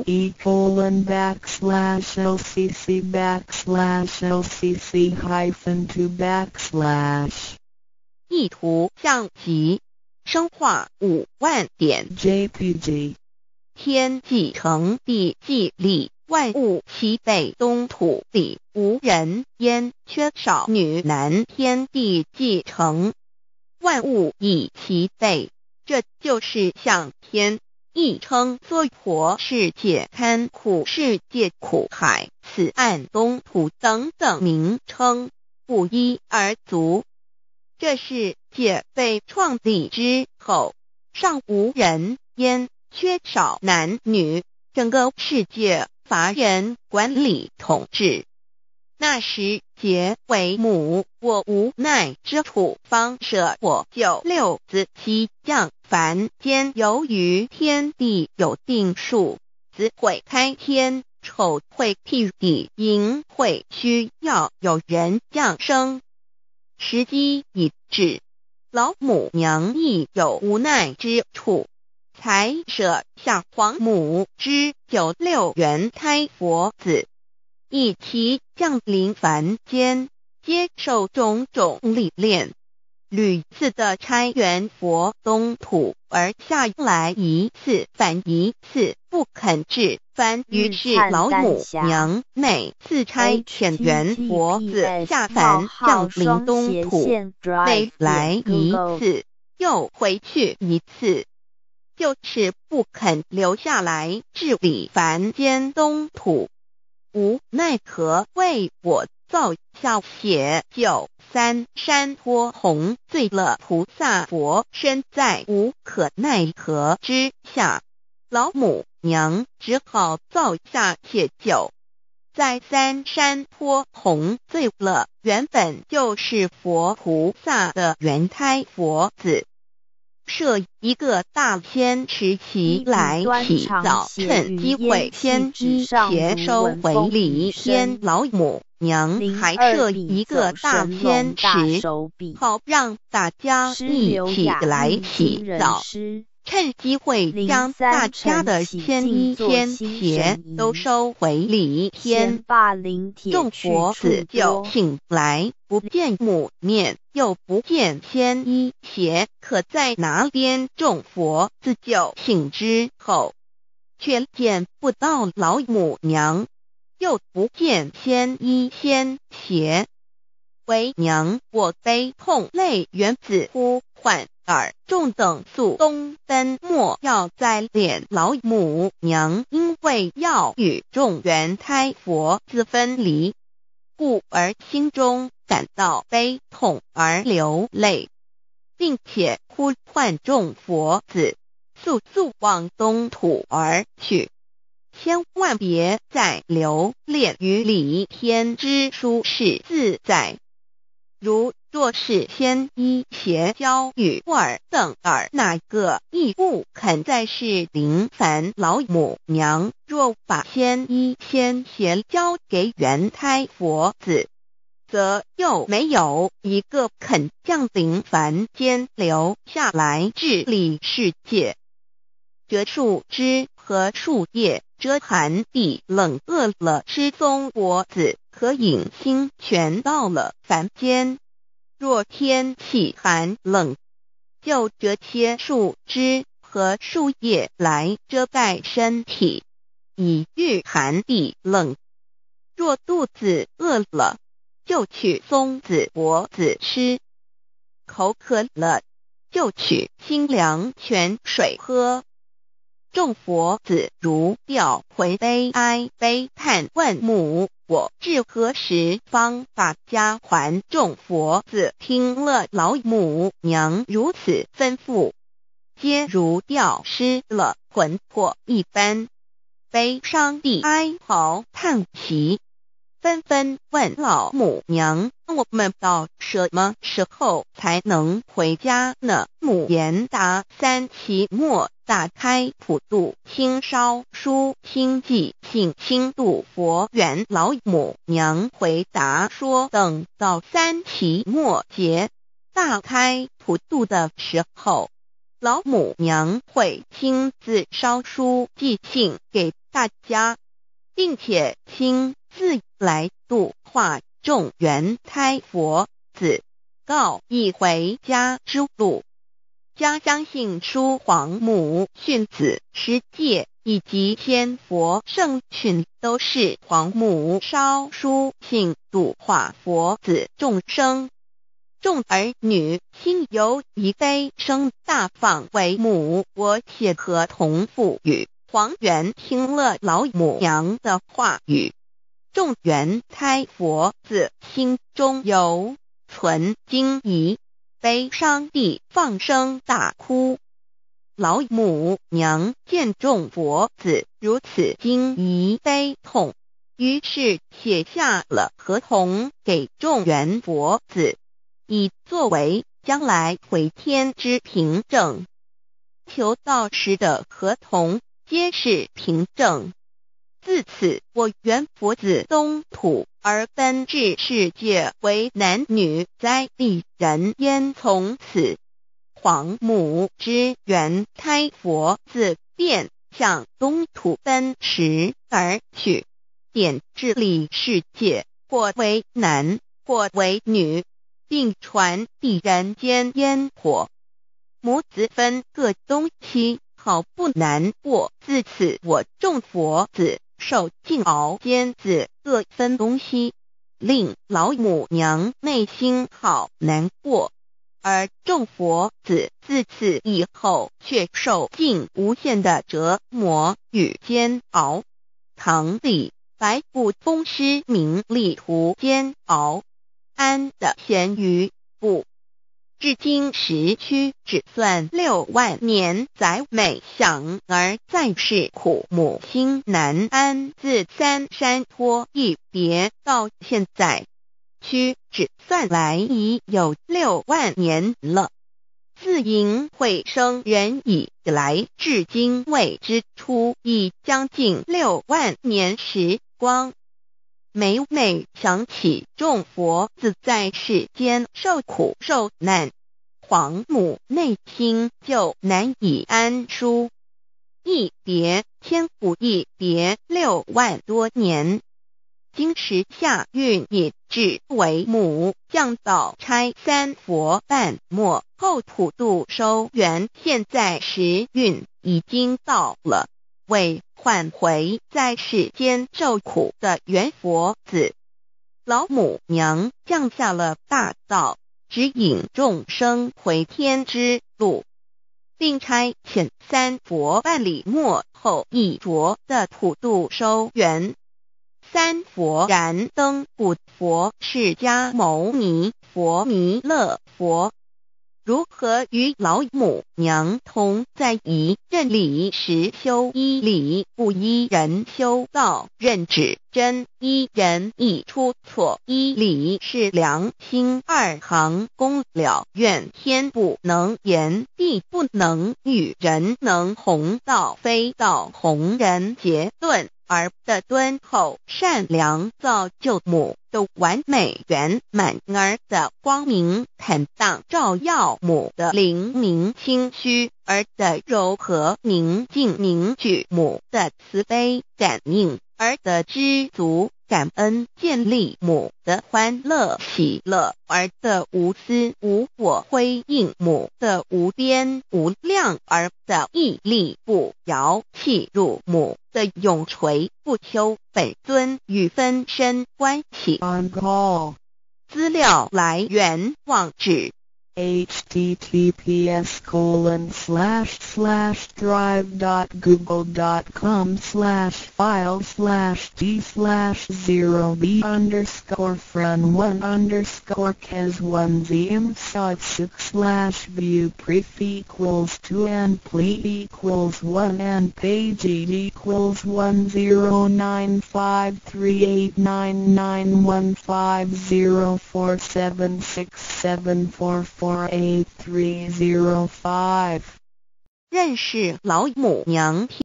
://LCC_LCC_2 意图象棋，生化5万点 JPG。 天既成地既立，万物其备，东土里无人焉，缺少女男，天地既成，万物以其备，这就是象天。亦称娑婆世界、堪苦世界、苦海、此岸、东土等等名称，不一而足。这世界被创立之后，尚无人焉，缺少男女，整个世界乏人管理统治。那时桀为母，我无奈之处方舍我9六子期降凡间，由于天地有定数，子会开天，丑会替地，寅会需要有人降生。时机已至，老母娘亦有无奈之处，才舍下皇母之9六元胎佛子，一起降临凡间，接受种种历练，屡次的差援佛东土，而下来一次反一次，不肯置凡。于是老母娘每次差遣援佛子下凡降临东土，每来一次又回去一次，就是不肯留下来治理凡间东土。无奈何为我造下血救3山托洪罪了菩萨佛，身在无可奈何之下，老母娘只好造下血救，在3山托洪罪了原本就是佛菩萨的原胎佛子，设一个大仙池期来洗澡，趁机会先一邪收回礼。先老母娘还设一个大仙池，好让大家一起来洗澡。 趁机会将大家的千衣千鞋都收回里天。众佛子就醒来，不见母面，又不见千衣鞋，可在哪边？众佛子就醒之后，却见不到老母娘，又不见千衣千鞋。为娘，我悲痛泪源自呼唤耳，众等速东奔，莫要再怜老母娘，因为要与众元胎佛子分离，故而心中感到悲痛而流泪，并且呼唤众佛子速速往东土而去，千万别再留恋于里天之舒适自在。若是千衣鞋交与尔等儿，哪个亦不肯再是临凡老母娘？若把千衣千鞋交给元胎佛子，则又没有一个肯降临凡间留下来治理世界。这树枝和树叶遮寒地冷，饿了吃松果子，可饮清泉到了凡间。若天气寒冷，就折些树枝和树叶来遮盖身体，以御寒地冷。若肚子饿了，就取松子果子吃；口渴了，就取清凉泉水喝。众佛子如调回悲哀悲叹，问母我至何时方把家还？众佛子听了老母娘如此吩咐，皆如吊失了魂魄一般，悲伤地哀嚎叹息，纷纷问老母娘：我们到什么时候才能回家呢？母言答：三期末大开普度，清烧书清寂，信清度佛缘。老母娘回答说：等到三期末节大开普度的时候，老母娘会亲自烧书寄信给大家，并且亲自来度化众元胎佛子，告一回家之路。家相信书皇母训子师戒以及天佛圣训，都是皇母烧书信度化佛子众生。众儿女心有一悲生大放为母，我且合同赋予。皇元听了老母娘的话语，众元胎佛子心中有存惊疑，悲伤地放声大哭。老母娘见众佛子如此惊疑悲痛，于是写下了合同给众元佛子，以作为将来回天之凭证。求道时的合同皆是凭证。自此，我元佛子东土而奔至世界为男女在地人焉。从此，皇母之元胎佛子便向东土奔驰而去，点治理世界，或为男，或为女，并传递人间烟火。母子分各东西，好不难过。自此，我众佛子受尽熬煎子各分东西，令老母娘内心好难过。而众佛子自此以后却受尽无限的折磨与煎熬。唐李白骨风师名利图煎熬，安的咸鱼不。至今时区只算6万年，载美享而在世苦，母心难安。自三山托一别到现在，区只算来已有6万年了。自寅会生人以来，至今未知出，已将近6万年时光。每每想起众佛子在世间受苦受难， 皇母内心就难以安舒。一别千古一别6万多年，今时夏运引至为母，降道差3佛半没后普度收圆，现在时运已经到了，为换回在世间受苦的圆佛子。老母娘降下了大道，指引众生回天之路，并差遣3佛半里末后一着的普度收圆。3佛燃灯古佛释迦牟尼佛弥勒佛，如何与老母娘同在一任理时修一理，不依人修道，任指真一人一出错，一理是良心2行公了愿，天不能言，地不能语，人能弘道，非道弘人结论。而的敦厚善良造就母的完美圆满，儿的光明坦荡照耀母的灵明清虚，儿的柔和宁静凝聚母的慈悲感应，儿的知足感恩建立母的欢乐喜乐，儿的无私无我辉映母的无边无量，儿的屹立不摇契入母的永垂不朽本尊与分身关系。 On call. 资料来源网址 https://drive.google.com/files/d/0b_d/view pref=2 and page =1093389915047674483005。 认识老母娘。